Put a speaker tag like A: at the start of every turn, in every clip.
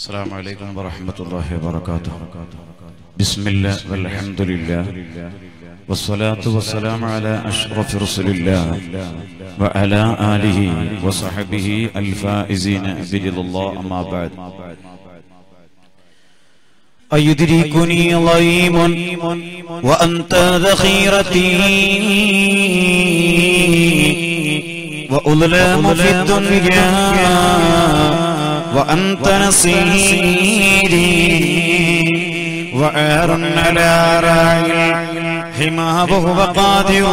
A: السلام عليكم ورحمة الله وبركاته. بسم الله والحمد لله والصلاة والسلام على أشرف رسول الله وعلى آله وصحبه الفائزين برضا الله. أما بعد، أيدركني ضيم وأنت ذخيرتي وأظلام في الدنيا وأنت نصيري وعار على راعي الحمى وهو قادر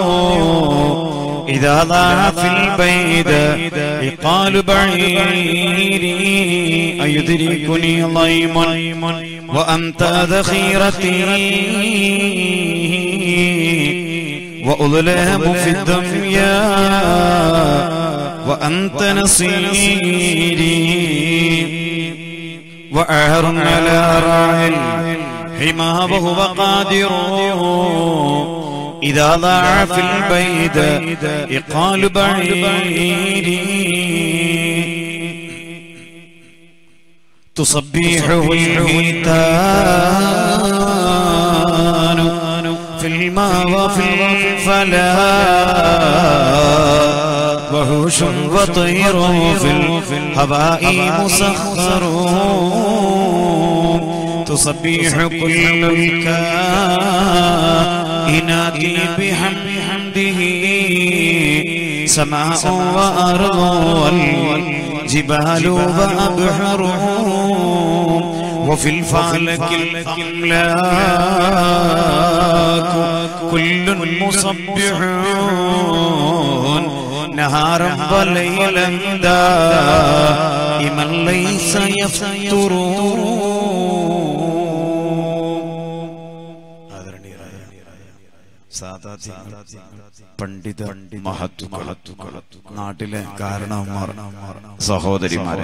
A: إذا ضاع في البيد يقال بعيري أيدركني ضيم وأنت ذخيرتي وأظلام في الدنيا وأنت نصيري وعار على راعي الحمى وهو قادر إذا ضاع في البيد يقال بعيري تصبيحه الحيتان في الماء وفي الفلاح وحوش وطير في الهواء مسخر تصبيح كل الكائنات بحمده سماء وأرض والجبال وأبحر وفي الفلك الأملاك كل مسبحون نهارا وليلا دائما ليس يفتر. പണ്ഡിത മഹത്തുക്കൾ, നാട്ടിലെ കാരണവന്മാർ, സഹോദരിമാരെ,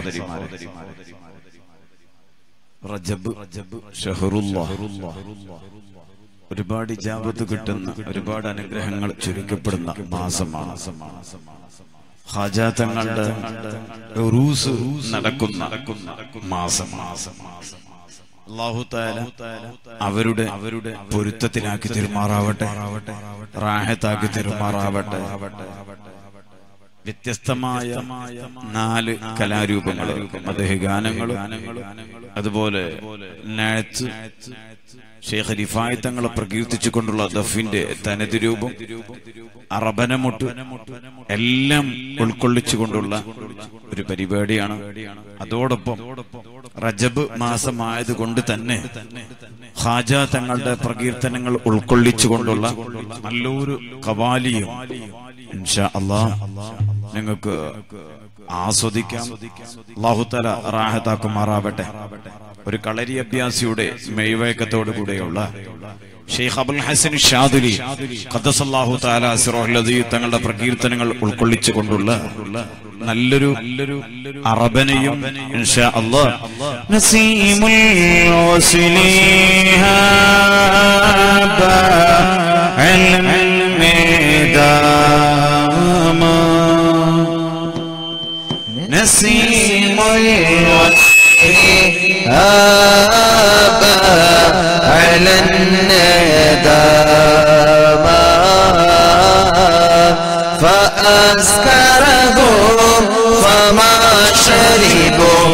A: റജബ് ഷഹറുല്ലാഹ്, ഒരുപാട് ഇജാബത്ത് കിട്ടുന്ന, ഒരുപാട് അനുഗ്രഹങ്ങൾ ചുരുക്കപ്പെടുന്ന മാസമാണ്. ഹാജാത്തങ്ങളുടെ ഉറൂസ് നടക്കുന്ന മാസം. അല്ലാഹു തആല അവരുടെ പൊരുത്തത്തിലാക്കി തെരുമാറാവട്ടെ, റാഹത്താക്കി തെരുമാറാവട്ടെ. വ്യത്യസ്തമായ 4 കലാരൂപങ്ങൾ, മദ്ഹഗാനങ്ങളും അതുപോലെ നഅത്ത്, ഷെയ്ഖ് റിഫായി തങ്ങളെ പ്രകീർത്തിച്ചുകൊണ്ടുള്ള ദഫിന്റെ തനത് രൂപം, അറബനമുട്ട് എല്ലാം ഉൾക്കൊള്ളിച്ചുകൊണ്ടുള്ള ഒരു പരിപാടിയാണ്. അതോടൊപ്പം റജബ് മാസമായതുകൊണ്ട് തന്നെ ഖാജ തങ്ങളുടെ പ്രകീർത്തനങ്ങൾ ഉൾക്കൊള്ളിച്ചുകൊണ്ടുള്ള നല്ലൊരു ഖവാലിയും ഇൻഷാ അല്ലാഹ് നിങ്ങൾക്ക് ആസ്വദിക്കാം. അല്ലാഹു തആല റാഹത്താക്കുമാറാവട്ടെ. ഒരു കളരി അഭ്യാസിയുടെ മെയ്വഴക്കത്തോടു കൂടെയുള്ള ഷെയ്ഖ് അബുൽ ഹസൻ ഷാദുലി ഖദ്ദസല്ലാഹു തആല സിറഹുൽ അദീദ് തങ്ങളുടെ പ്രകീർത്തനങ്ങൾ ഉൾക്കൊള്ളിച്ചുകൊണ്ടുള്ള നല്ലൊരു അറബനയും ഇൻഷാ അല്ലാഹ്. നസീമുൽ വസ്ലിഹാ ബഅൽ മിദാമ നസീമുൽ على الندامة فأسكرهم فما شربوا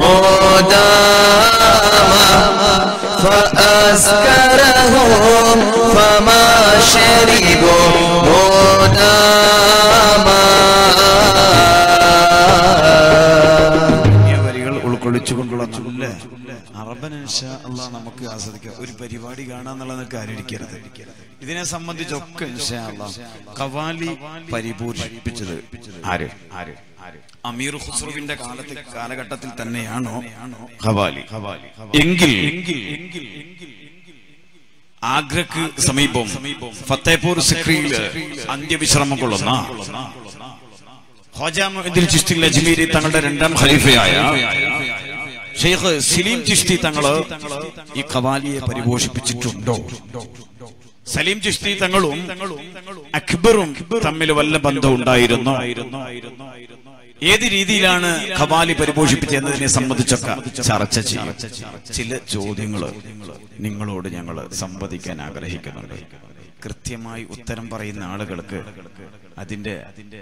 A: مدامة فأسكرهم فما شربوا مدامة. ഉൾക്കൊള്ളിച്ചുകൊണ്ടുള്ള നല്ല അറബൻ ഇൻഷാ അല്ലാഹ് നമുക്ക് ആസ്വദിക്കാം. ഒരു പരിപാടി കാണാന്നുള്ളത് കാര്യമിരിക്കരുത്. ഇതിനെ സംബന്ധിച്ചൊക്കെ ഇൻഷാ അല്ലാഹ് ഖവാലി പരിപൂർണിപ്പിച്ചത് ആര്? അമീർ ഖുസ്രുവിന്റെ കാലഘട്ടത്തിൽ തന്നെയാണോ ഖവാലി? എങ്കിൽ ആഗ്രക്ക് സമീപം ഫത്തേപൂർ സിക്രിയിൽ അന്ത്യവിശ്രമം കൊള്ളുന്ന ഖ്വാജ മുഈനുദ്ദീൻ ചിശ്തി അജ്മീരി തങ്ങളുടെ 2ാം ഖലീഫയായ ഷെയ്ഖ് സലീം ചിശ്തി തങ്ങൾ ഈ ഖവാലിയെ പരിപോഷിപ്പിച്ചിട്ടുണ്ടോ? സലീം ചിശ്തി തങ്ങളും അക്ബറും തമ്മിൽ വല്ല ബന്ധം ഉണ്ടായിരുന്നോ ഏത് രീതിയിലാണ് ഖവാലി പരിപോഷിപ്പിച്ചത് എന്നതിനെ സംബന്ധിച്ചൊക്കെ ചർച്ച ചെയ്യും. ചില ചോദ്യങ്ങൾ നിങ്ങളോട് ഞങ്ങൾ സംവദിക്കാൻ ആഗ്രഹിക്കുന്നുണ്ട്. കൃത്യമായി ഉത്തരം പറയുന്ന ആളുകൾക്ക് അതിന്റെ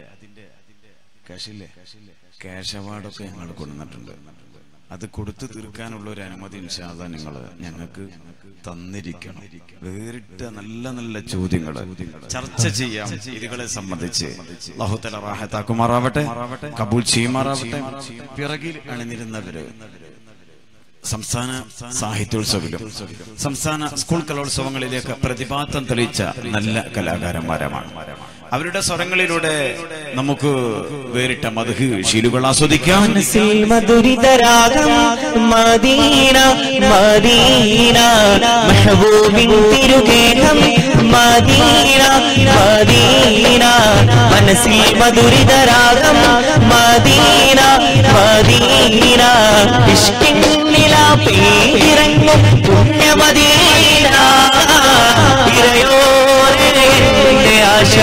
A: ക്യാഷ് അവാർഡൊക്കെ ഞങ്ങൾ കൊണ്ടുവന്നിട്ടുണ്ട്. അത് കൊടുത്തു തീർക്കാനുള്ള ഒരു അനുമതി ഇൻഷാ അല്ലാഹ് നിങ്ങൾ ഞങ്ങൾക്ക് തന്നിരിക്കണം. വേറിട്ട നല്ല നല്ല ചോദ്യങ്ങൾ ചർച്ച ചെയ്യാം. ഇതുകളെ സംബന്ധിച്ച് അല്ലാഹു തആല റാഹത്താക്കുമാറാവട്ടെ, കബൂൽ ചെയ്യുമാറാവട്ടെ. പിറകിൽ അണിനിരുന്നവര് സംസ്ഥാന സാഹിത്യോത്സവിലും സംസ്ഥാന സ്കൂൾ കലോത്സവങ്ങളിലേക്ക് പ്രതിഭാത്തം തെളിയിച്ച നല്ല കലാകാരന്മാരാണ്. അവരുടെ സ്വരങ്ങളിലൂടെ നമുക്ക് വേറിട്ട മദ്ഹ് ശീലുകൾ ആസ്വദിക്കാം.
B: മധുരിതരാഗം മദീന മദീന മെഹബൂബിൻ തിരുഗേഹം മദീന മദീന മനസ്സിൽ മധുരിതരാഗം മദീന മദീന ഇഷ്കിൻ നിലാപേരിറങ്ങും പുണ്യമദീന ഇറയോരേ ആശ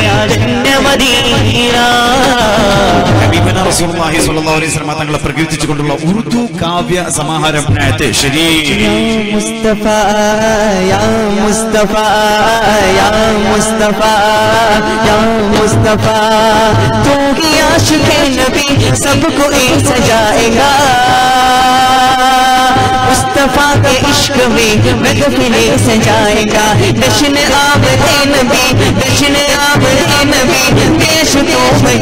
A: ഹബീബന റസൂലുള്ളാഹി സ്വല്ലല്ലാഹു അലൈഹി വസല്ലം തങ്ങളെ പ്രകീർത്തിച്ചുകൊണ്ടുള്ള ഉറുദു കാവ്യ സമാഹാരം
B: മുസ്തഫ യാ മുസ്തഫ യാ മുസ്തഫ യാ മുസ്തഫ तू ही आशिक़ नबी सबको एक सजाएगा मुस्तफा के इश्क में महफिले सजाएगा जश्न आमदे नबी जश्न आमदे नबी देश तो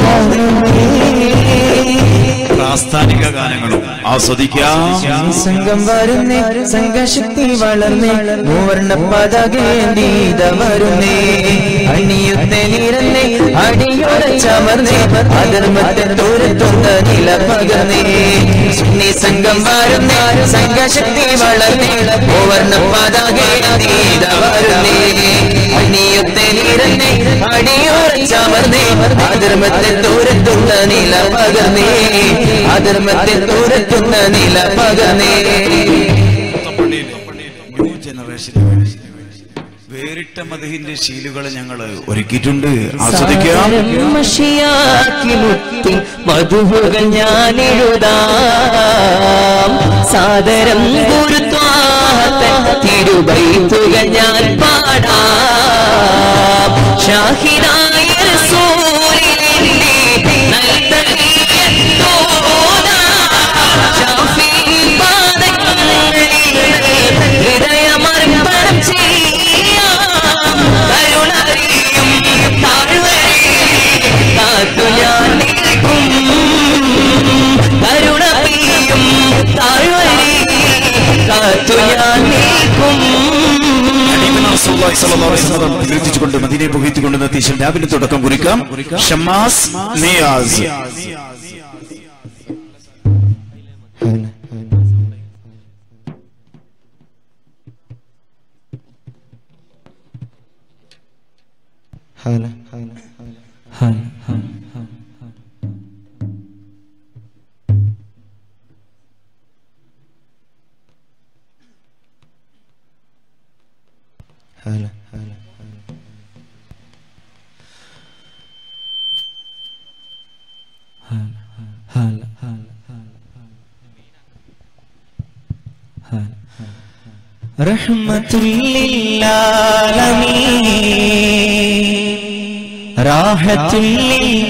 A: പ്രാസ്ഥാനിക ഗാനങ്ങളും ആസ്വദിക്കാം.
B: സംഘം വരുന്നേ സംഘശക്തി വളർന്നേ മൂവർണ്ണ പതാകേന്ദീത വരുന്നേ അണിയുത്തെ നിരന്നേ അടിയുറച്ചമർന്നേ അധർമ്മത്തെ തോരത്തുന്ന നില പകർന്നേ സുന്നി സംഘം വരുന്നേ സംഘശക്തി വളർന്നേ മൂവർണ്ണ പതാകേന്ദീത വരുന്നേ അണിയുത്തെ നിരന്നേ അടിയുറച്ചമർന്നേ അധർമ്മത്തെ തോരത്തുന്ന നില പകർന്നേ അധർമ്മത്തെ തോരത്തുന്ന നില പകർന്നേ.
A: ന്യൂ ജനറേഷന് വേറിട്ട മദ്ഹിന്റെ ശീലുകൾ ഞങ്ങൾ ഒരുക്കിയിട്ടുണ്ട്. ആസ്വദിക്കാം.
B: മധുഹുകൾ ഞാൻ എഴുതാം സാദരം തിരുബൈത്തുകൾ ഞാൻ പാടാം ഷാഹിദായ റസൂലിന്റെ ഹൃദയമർപ്പണം ചെയ്യാം കരുണയും താഴ്വരയും കാത്തു ഞാൻ നിൽക്കും കരുണയും താഴ്വരയും കാത്തു ഞാൻ നിൽക്കും.
A: കൊണ്ട് മദീനയെ പുകഴ്ത്തിക്കൊണ്ട് അത്യാവശ്യം രാവിലെ തുടക്കം കുറിക്കാം. ഷമ്മാസ് നിയാസ്
B: रहमतुल लिल आलमीन राहतुल लिल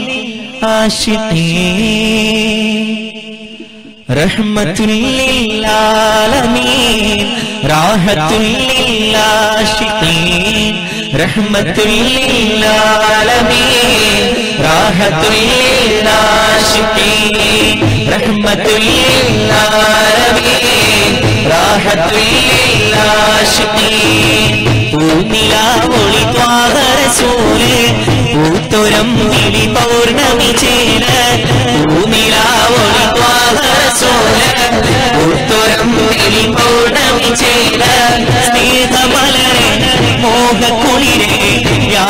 B: आशिकीन रहमतुल लिल आलमीन राहतुल लिल आशिकीन रहमतुल लिल आलमीन राहतुल लिल आशिकीन रहमतुल लिल आलमीन राहतुल लिल आशिकीन പൂനിലാവൊളി ത്വാഹ റസൂലേ പൂത്തുരം വിളി പൗർണമി ചേല പൂനിലാവൊളി ത്വാഹ റസൂലേ പൂത്തുരം വിളി പൗർണമി ചേല സ്നേഹമലരെ മോഹക്കുളിരേ യാ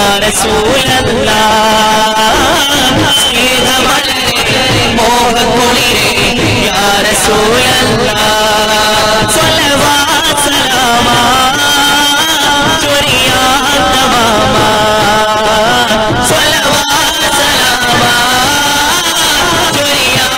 B: റസൂലല്ലാഹ് സ്നേഹമലരെ മോഹക്കുളിരേ യാ റസൂലല്ലാഹ് സ്വലവാത്ത് സലാമാ സ്വലവാത്ത് സലാമാ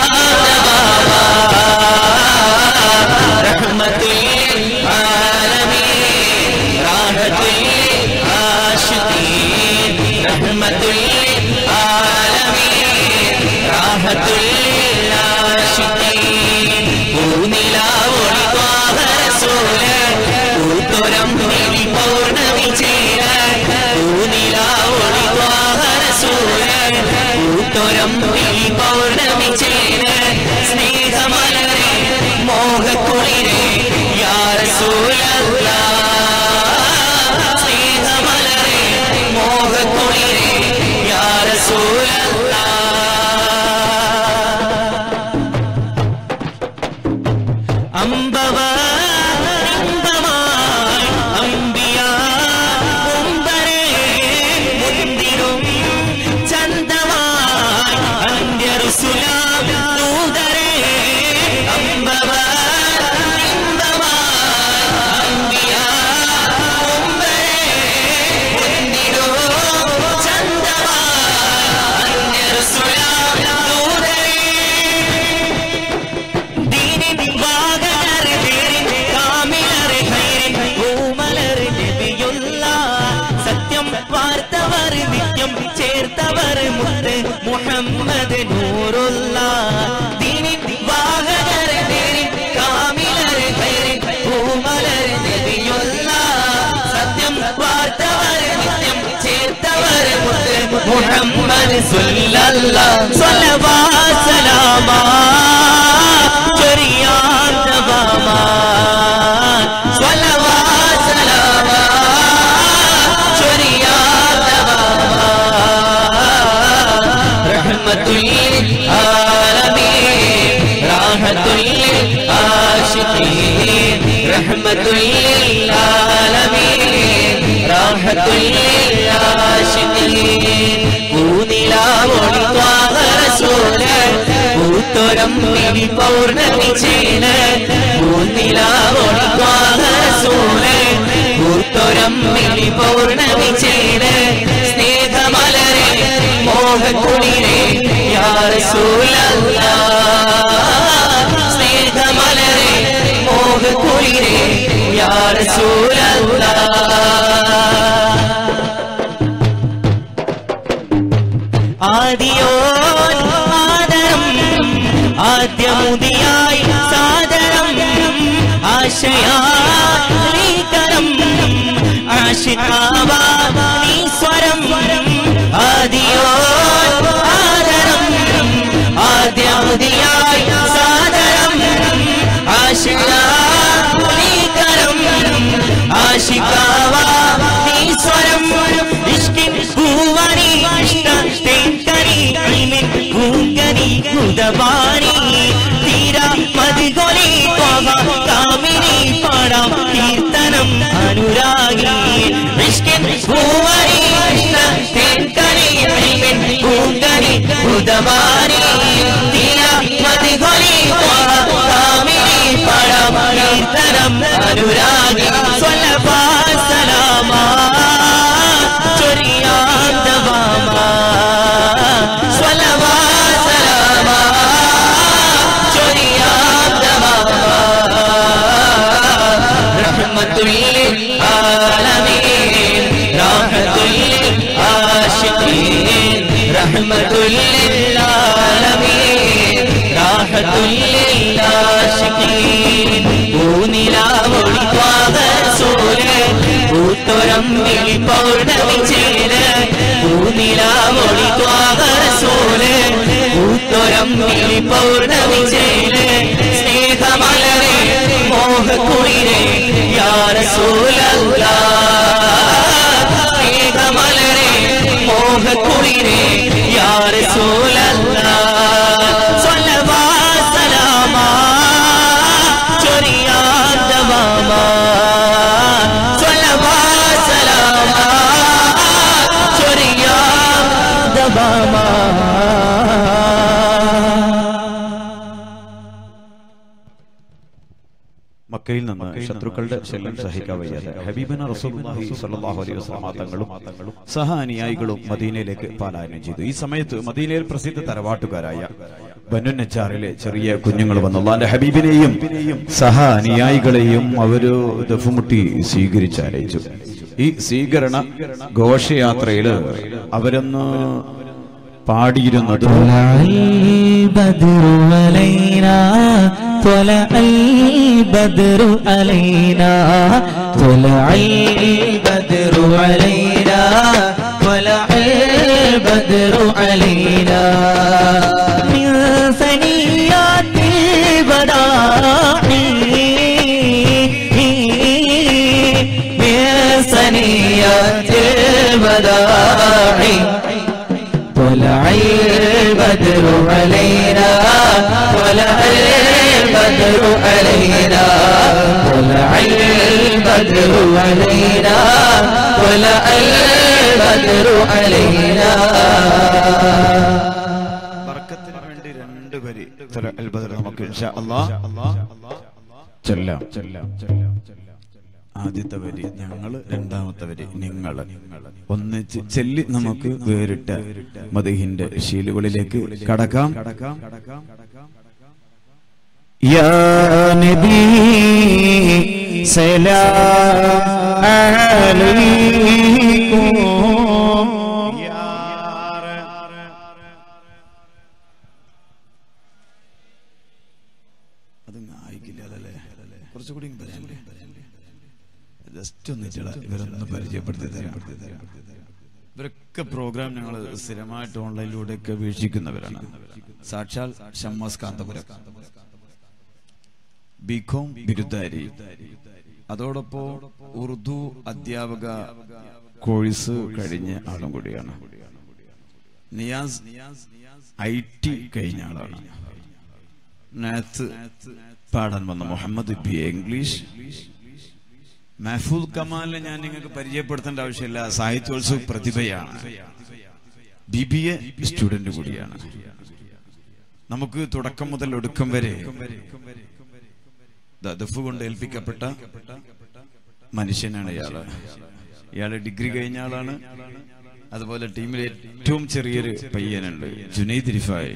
B: മുഹമ്മദ് നൂറുല്ലാഹ് ദീനിൻ വാഹകർ ദീനിൻ കാമിലർ ഖൈറിൻ പൂമലർ നബിയുല്ലാഹ് സത്യം വാർത്തവർ നിത്യം ചേർത്തവർ മുഹമ്മദ് സ്വല്ലല്ലാഹ് സ്വല്ലല്ലാഹു സലാമ ചൊരിയാൻ തബാമ സ്വല്ലല്ലാഹു സലാമ ചൊരിയാൻ തബാമ റഹ്മത്തുൽ ആലമീൻ റഹ്മത്തുൽ ആശിഖീൻ റഹ്മത്തുൽ ആലമീൻ റഹ്മത്തുൽ ആശിഖീൻ പൂനിലാവൊളി ത്വാഹ റസൂല് പൂത്തോരം മിഴി പൗർണമി ചേല് പൂനിലാവൊളി ത്വാഹ റസൂല് പൂത്തോരം മിഴി പൗർണമി ചേല് സ്നേഹമലരെ മോഹക്കുളിരെ യാ റസൂലല്ലാഹ് സ്നേഹമലരെ മോഹക്കുളിരെ യാ റസൂലല്ലാഹ് ആദിയോ ആദരം ആദ്യമുദിയായി സാദരം ആശയാലികരം ആശിഖാവാനി സ്വരം ആദിയോ ആദരം ആദ്യമുദിയായി സാദരം ആശിഖാലികരം ആശിഖാവാനി സ്വരം ഇഷ്കിൻ പൂവനി ഇഷ്ട തേങ്കനി ഇൽമിൻ പൂങ്കനി ഉദവാനി തീരാ മതികൊലി ത്വാഹ കാമിനി പാടാം കീർത്തനം അനുരാഗി ഇഷ്കിൻ പൂവനി ഇഷ്ട തേങ്കനി ഇൽമിൻ പൂങ്കനി ഉദവാനി തീരാ മതികൊലി ത്വാഹ കാമിനി പാടാം കീർത്തനം അനുരാഗി സ്വല്ലല്ലാഹു സലാമ ചൊരിയാൻ തബാമ സ്വല്ലല്ലാഹു സലാമ ചൊരിയാൻ തബാമ റഹ്മത്തുൽ ആലമീൻ റഹ്മത്തുൽ ആശിഖീൻ റഹ്മത്തുൽ ആലമീൻ റഹ്മത്തുൽ ആശിഖീൻ പൂനിലാവൊളി ത്വാഹ റസൂല് പൂത്തോരം മിഴി പൗർണമി ചേല് പൂനിലാവൊളി ത്വാഹ റസൂല് പൂത്തോരം മിഴി പൗർണമി ചേല് സ്നേഹമലരെ മോഹക്കുളിരെ യാ റസൂലല്ലാഹ് സ്നേഹമലരെ മോഹക്കുളിരെ യാ റസൂലല്ലാഹ് സ്വല്ലല്ലാഹു സലാമ ചൊരിയാൻ തബാമ സ്വല്ലല്ലാഹു സലാമ ചൊരിയാൻ തബാമ
A: മക്കയിൽ നിന്ന് ശത്രുക്കളുടെ ശല്യം സഹിക്കാൻ വയ്യാതെ ഹബീബന റസൂലുള്ളാഹി സ്വല്ലല്ലാഹു അലൈഹി വസല്ലം തങ്ങളും സഹ അനുയായികളും മദീനയിലേക്ക് പലായനം ചെയ്തു. ഈ സമയത്ത് മദീനയിൽ പ്രസിദ്ധ തറവാട്ടുകാരായ ബനു നജ്ജാറിലെ ചെറിയ കുഞ്ഞുങ്ങൾ വന്നു അല്ലാഹുവിന്റെ ഹബീബിനെയും സഹ അനുയായികളെയും അവര് ദഫുമുട്ടി സ്വീകരിച്ചയച്ചു. ഈ സ്വീകരണ ഘോഷയാത്രയിൽ അവരൊന്ന് പാടിയിരുന്നത്
B: طلع البدر علينا طلع البدر علينا طلع البدر علينا من ثنيات الوداع من ثنيات الوداع طلع البدر علينا طلع البدر البدر علينا طلع البدر علينا طلع البدر علينا
A: ബർക്കത്തിന് വേണ്ടി രണ്ട് വരി തലഅൽ ബദർ നമുക്ക് ഇൻഷാ അല്ലാഹ് ചൊല്ലാം. ആദ്യത്തെ വരി ഞങ്ങള്, രണ്ടാമത്തെ വരി നിങ്ങള്. ഒന്നിച്ച് ചെല്ലി നമുക്ക് വേറിട്ട മദീഹിന്റെ ശീലുകളിലേക്ക് കടക്കാം. യാ നബി സലാം അലൈക്കും കുറച്ചുകൂടി ജസ്റ്റ് ഒന്നിച്ചിട ഇവരൊന്ന് പരിചയപ്പെടുത്തി തരാം. ഇവരൊക്കെ പ്രോഗ്രാം ഞങ്ങൾ സ്ഥിരമായിട്ട് ഓൺലൈനിലൂടെയൊക്കെ വീക്ഷിക്കുന്നവരാണ്. സാക്ഷാൽ ഷമ്മാസ് കാന്തപുരം ബികോം ബിരുദാരി, അതോടൊപ്പം ഉറുദു അധ്യാപക കോഴ്സ് കഴിഞ്ഞ ആളും കൂടിയാണ്. നിയാസ് IT കഴിഞ്ഞ ആളാണ്. മാത്സ് പാടാൻ വന്ന മുഹമ്മദ് ബി ഇംഗ്ലീഷ്. മഹ്ഫൂദ് കമാലിനെ ഞാൻ നിങ്ങൾക്ക് പരിചയപ്പെടുത്തേണ്ട ആവശ്യമില്ല, സാഹിത്യോത്സവ പ്രതിഭയാണ്. BBA സ്റ്റുഡന്റ് കൂടിയാണ്. നമുക്ക് തുടക്കം മുതൽ ഒടുക്കം വരെ ദഫ് കൊണ്ട് ഏൽപ്പിക്കപ്പെട്ട മനുഷ്യനാണ് ഇയാള് ഡിഗ്രി കഴിഞ്ഞ ആളാണ്. അതുപോലെ ടീമിലെ ഏറ്റവും ചെറിയൊരു പയ്യനുണ്ട്, ജുനൈദ് റിഫായി.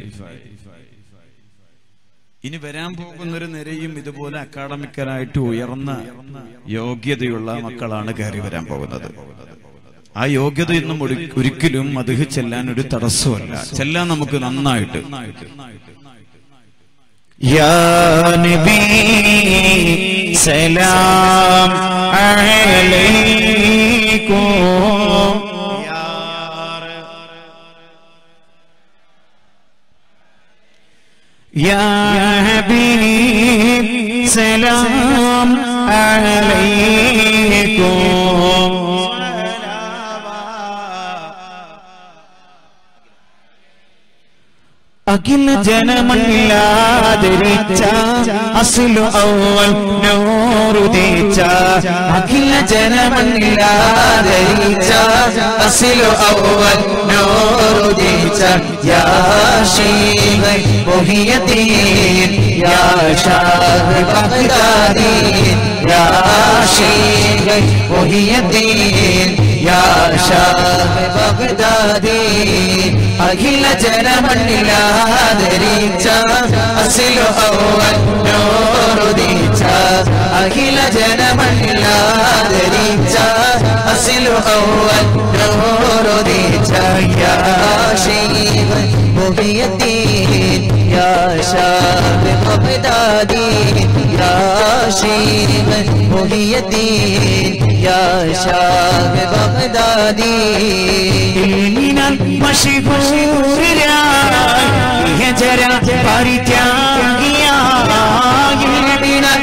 A: ഇനി വരാൻ പോകുന്നൊരു നിരയും ഇതുപോലെ അക്കാഡമിക്കലായിട്ട് ഉയർന്ന യോഗ്യതയുള്ള മക്കളാണ് കയറി വരാൻ പോകുന്നത്. ആ യോഗ്യതയൊന്നും ഒരിക്കലും മദ്ഹ് ചെല്ലാൻ ഒരു തടസ്സമല്ല. ചെല്ലാൻ നമുക്ക് നന്നായിട്ട്. യാ നബി സലാം അലൈക്കും യാ ഹബീബ് സലാം അലൈക്കും അഖില ജനമല്ലാതിരിച്ച അസ്ലു അവൽ നൂറുദിച്ച അഖില ജനമല്ലാതിരിച്ച അസ്ലു അവൽ നൂറുദിച്ച യാ ശൈഖ് മുഹിയദ്ദീൻ യാ ഷാഹ് ബഗ്ദാദി യാ ശൈഖ് മുഹിയദ്ദീൻ യാ ഷാഹ് ബഗ്ദാദി അഖില ജനമല്ലാതിരിച്ച അസ്ലു അവൽ നൂറുദിച്ച അഖില ജനമല്ലാതിരിച്ച അസ്ലു അവൽ നൂറുദിച്ച യാ ശൈഖ് മുഹിയദ്ദീൻ യാ ഷാഹ് ബഗ്ദാദി യാ ശൈഖ് മുഹിയദ്ദീൻ യാ ഷാഹ് ബഗ്ദാദി ഇൽമിനാൽ മശ്ഹൂരായി ഹജറ പരിത്യാഗിയായി ഇൽമിനാൽ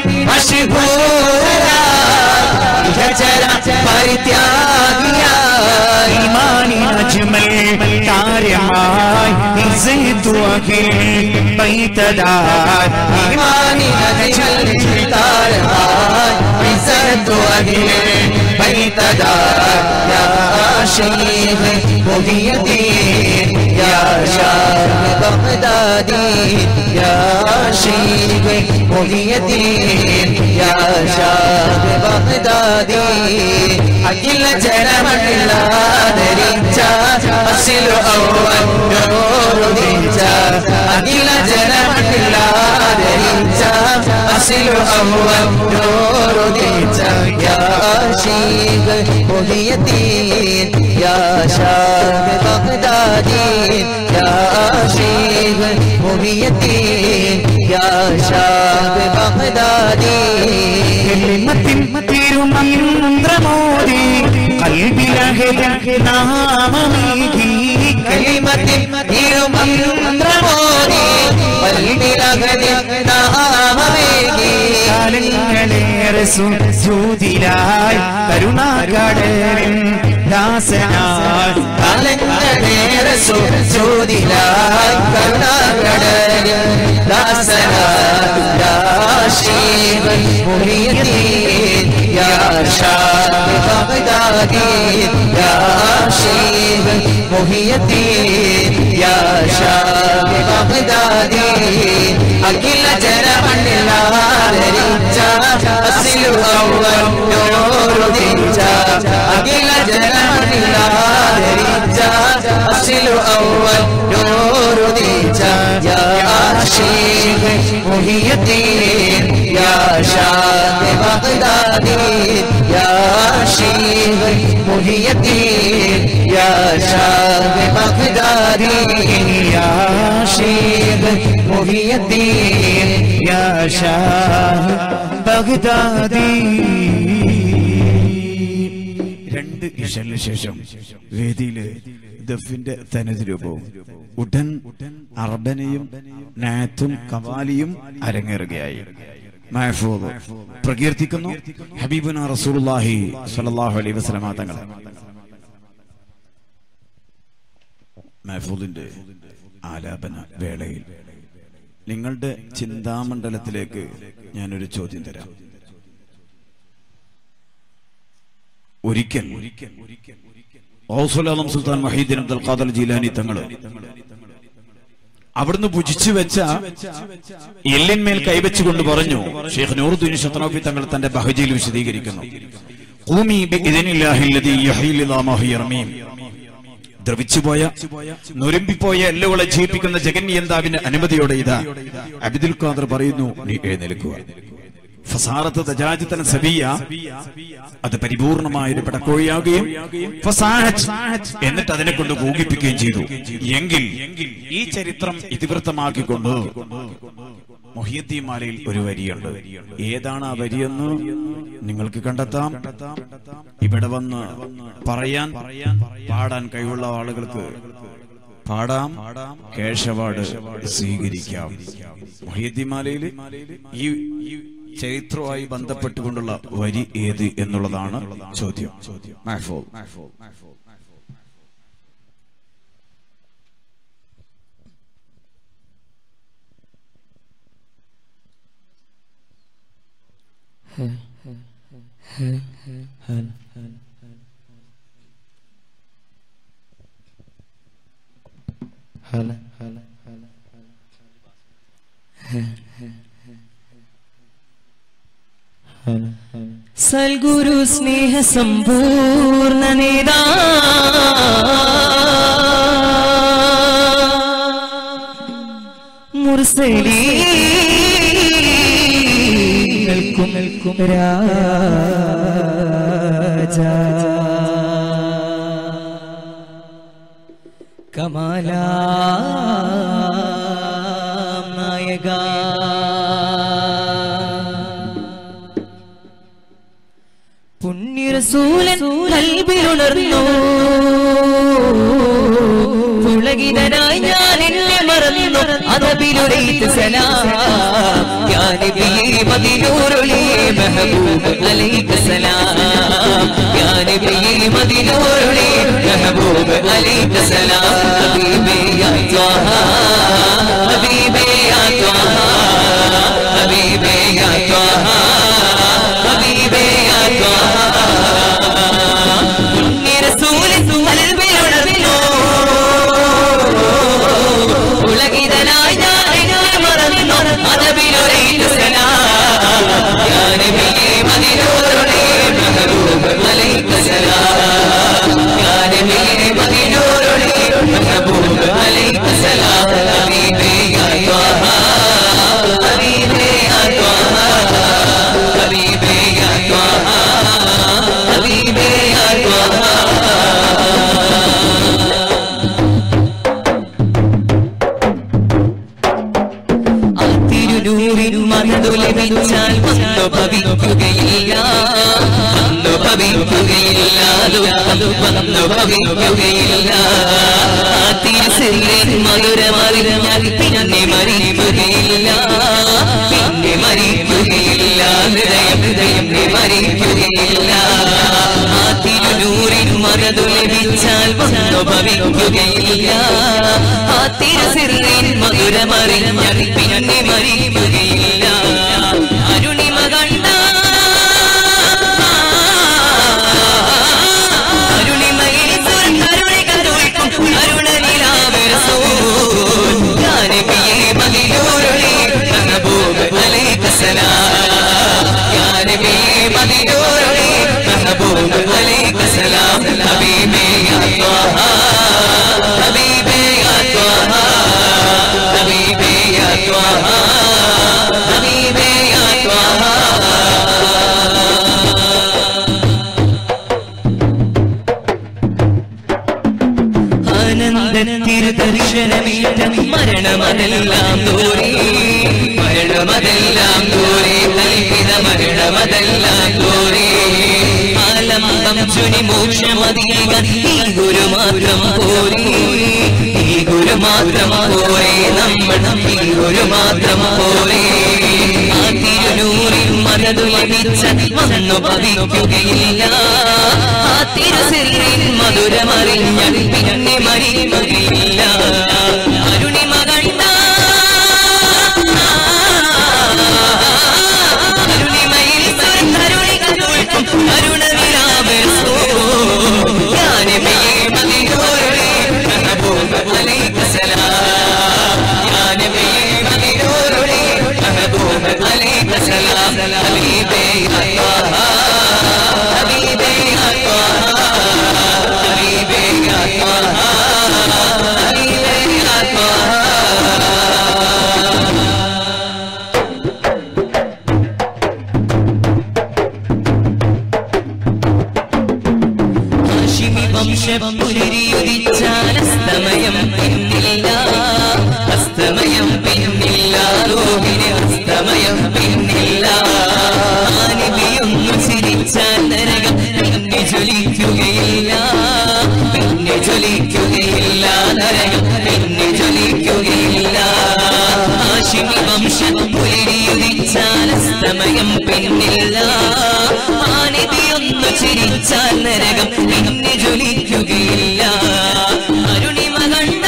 A: മശ്ഹൂരായി ഹജറ പരിത്യാഗിയായി ഈമാനിൻ അജ്മൽ കാര്യമായി ഇസ്സത്തു അഖിൽ ബൈതദാർ ഈമാനിൻ അജ്മൽ കാര്യമായി ഇസ്സത്തു അഖിൽ ബൈതദാർ യാ ശൈഖ് മുഹിയദ്ദീൻ യാ ഷാഹ് ബഗ്ദാദി യാ ശൈഖ് മുഹിയദ്ദീൻ യാ ഷാഹ് ബഗ്ദാദി അഖില ജനമല്ലാതിരിച്ച അസ്ലു അവൽ നൂറുദിച്ച അഖില ജനമല്ലാതിരിച്ച അസ്ലു അവൽ നൂറുദിച്ച യാ ശൈഖ് മുഹിയദ്ദീൻ യാ ഷാഹ് ബഗ്ദാദി യാ ശൈഖ് മുഹിയദ്ദീൻ യാ ഷാഹ് ബഗ്ദാദി കലിമത്തിൻ തിരുമന്ത്രമോദി ഖൽബിലഹദ നാമമേകി കലിമത്തിൻ തിരുമന്ത്രമോദി ഖൽബിലഹദ നാമമേകി കാലങ്ങളേറെ സുജൂദിലായി കരുണാകടലിൻ ദാസനായി കാലങ്ങളേറെ സുജൂദിലായി കരുണാകടലിൻ ദാസനായി യാ
B: شيخ محي الدين يا شاه بغدادي يا شيخ محي الدين يا شاه بغدادي أكل جرحن العارجة أصل أول نور ديجا أكل جرحن العارجة أصل أول نور ديجا يا شيخ محي الدين يا شاه بغدادي يا شيخ محي الدين يا شاه بغدادي يا شيخ محي الدين يا شاه بغدادي
A: രണ്ട് ഇശലിന് ശേഷം വേദിയില് ദഫിന്റെ തനത് രൂപവും ഉടൻ അർബനയും നാത്തും കവാലിയും അരങ്ങേറുകയായി. മഹ്ഫൂദ് പ്രകീർത്തിക്കുന്നു ഹബീബുന റസൂലുള്ളാഹി സ്വല്ലല്ലാഹു അലൈഹി വസല്ലം തങ്ങളെ. മഹ്ഫൂദിന്റെ ആലാപന വേളയിൽ നിങ്ങളുടെ ചിന്താമണ്ഡലത്തിലേക്ക് ഞാനൊരു ചോദ്യം തരാം. ഒരിക്കൽ ഗൗസുൽ ആലം സുൽത്താൻ വഹീദുദ്ദീൻ അബ്ദുൽ ഖാദിർ ജീലാനി തങ്ങൾ അവിടുന്ന് ഭുജിച്ചു വെച്ച എല്ലിന്മേൽ കൈവച്ചുകൊണ്ട് പറഞ്ഞു, ഷെയ്ഖ് നൂറുദ്ദീൻ ശത്റാഫി തങ്ങൾ തന്റെ ബഹജയിൽ വിശദീകരിക്കുന്നു, ഖൂമി ബിഇദ്നില്ലാഹി അല്ലദീ യഹ്യീ ലിദാമ ഹിയ റമീം. ദ്രവിച്ചുപോയ നുരമ്പിപ്പോയ എല്ലുകളെ ജീവിപ്പിക്കുന്ന ജഗന്യന്താവിന്റെ അനുമതിയോടെ ഇതാ അബ്ദുൽ ഖാദിർ പറയുന്നു, നീ എഴുന്നേൽക്കുക. ഫസാറത്ത് ദജാജത്തൻ സബിയ, അത് പരിപൂർണമായൊരു പടക്കോഴിയാകുകയും എന്നിട്ട് അതിനെ കൊണ്ട് കൂകിപ്പിക്കുകയും ചെയ്തു. എങ്കിൽ ഈ ചരിത്രം ഇതിവൃത്തമാക്കിക്കൊണ്ട് മുഹിയുദ്ദീൻ മാലയിൽ ഒരു വരിയുണ്ട്. ഏതാണ് ആ വരിയെന്ന് നിങ്ങൾക്ക് കണ്ടെത്താം. ഇവിടെ വന്ന് പറയാൻ പാടാൻ കഴിവുള്ള ആളുകൾക്ക് പാടാം, കേശവാട് സ്വീകരിക്കാം. മുഹിയുദ്ദീൻ മാലയിൽ ഈ ചരിത്രവുമായി ബന്ധപ്പെട്ടുകൊണ്ടുള്ള വരി ഏത് എന്നുള്ളതാണ് ചോദ്യം.
B: സൽഗുരു സ്നേഹ സമ്പൂർണ്ണ നേതാ മുർസലീങ്ങൾക്കും രാജാ കമാലാ നായക പുണ്യറസൂലൻ ഖൽബിലുണർന്നു പുളകിതനായി ഞാൻ എന്നെ മറന്നു അദബിലുലൈത സലാം യാ നബിയേ മദിനൂറുലി മെഹബൂബ് അലൈക സലാം യാ നബിയേ മദിനൂറുലി മെഹബൂബ് അലൈക സലാം ഹബീബി യാ ത്വാഹ ഹബീബി യാ ത്വാഹ ഹബീബി യാ ത്വാഹ ഹബീബി യാ ത്വാഹ ലഭിച്ചാൽ ഭവിക്കുകയില്ല മധുരമറിഞ്ഞാൽ പിന്നെ മരിക്കുകയില്ല ഹൃദയം മരിക്കുകയില്ല ആ തിരുനൂറിൻ മറതു ലഭിച്ചാൽ ഭവിക്കുകയില്ല ആ തിരുസിറിൻ മധുരമറിഞ്ഞാൽ പിന്നെ മരിക്കുകയില്ല അരുണിമക ഹബീബേ യാ ത്വാഹ ഹബീബേ യാ ത്വാഹ ഹബീബേ യാ ത്വാഹ ഹബീബേ യാ ത്വാഹ ആനന്ദത്തിരുദർശനമേറ്റ മരണമതെല്ലാം ദൂരെ മരണമതെല്ലാം ദൂരെ കൽപ്പിത മരണമതെല്ലാം ദൂരെ ആലംബം ചുനി മോക്ഷമതിക ഈ ഗുരു മാത്രം പോരെ ഈ ഗുരു മാത്രം പോരെ നമ്മൾ ഈ ഗുരു മാത്രം പോരെ ആ തിരുനൂറിൽ മനതു ലഭിച്ച വന്നു ഭവിക്കുകയില്ല ആ തിരുസിറിൻ മധുരമറിഞ്ഞാൽ പിന്നെ മരിക്കുകയില്ല അരുണിമ കണ്ട അരുണിമയിൽ കരുണികൾ തോൽക്കും അരുണവിലാപസോ യാനബിയേ മദിനോരേ മെഹബൂബ് അലൈഹിസ്സലാം യാനബിയേ മദിനോരേ മെഹബൂബ് അലൈഹിസ്സലാം ഹബീബേ യാ ത്വാഹ ഹബീബേ യാ ത്വാഹ ഹബീബേ യാ ത്വാഹ ഹബീബേ യാ ത്വാഹ ഹാഷിമി വംശം പുനരിയുദിച്ചാൽ അസ്തമയം പിന്നില്ല അസ്തമയം പിന്നില്ല റൂഹിന് അസ്തമയം പിന്നില്ല ആനിബിയൊന്നു ചിരിച്ചാൽ നരകം പിന്നെ ജ്വലിക്കുകയില്ല പിന്നെ ജ്വലിക്കുകയില്ല നരകം പിന്നെ ജ്വലിക്കുകയില്ല ഹാഷിമി വംശം പുനരിയുദിച്ചാൽ അസ്തമയം പിന്നില്ല ആനിബിയൊന്നു ചിരിച്ചാൽ നരകം പിന്നെ ജ്വലിക്കുകയില്ല അരുണിമ കണ്ട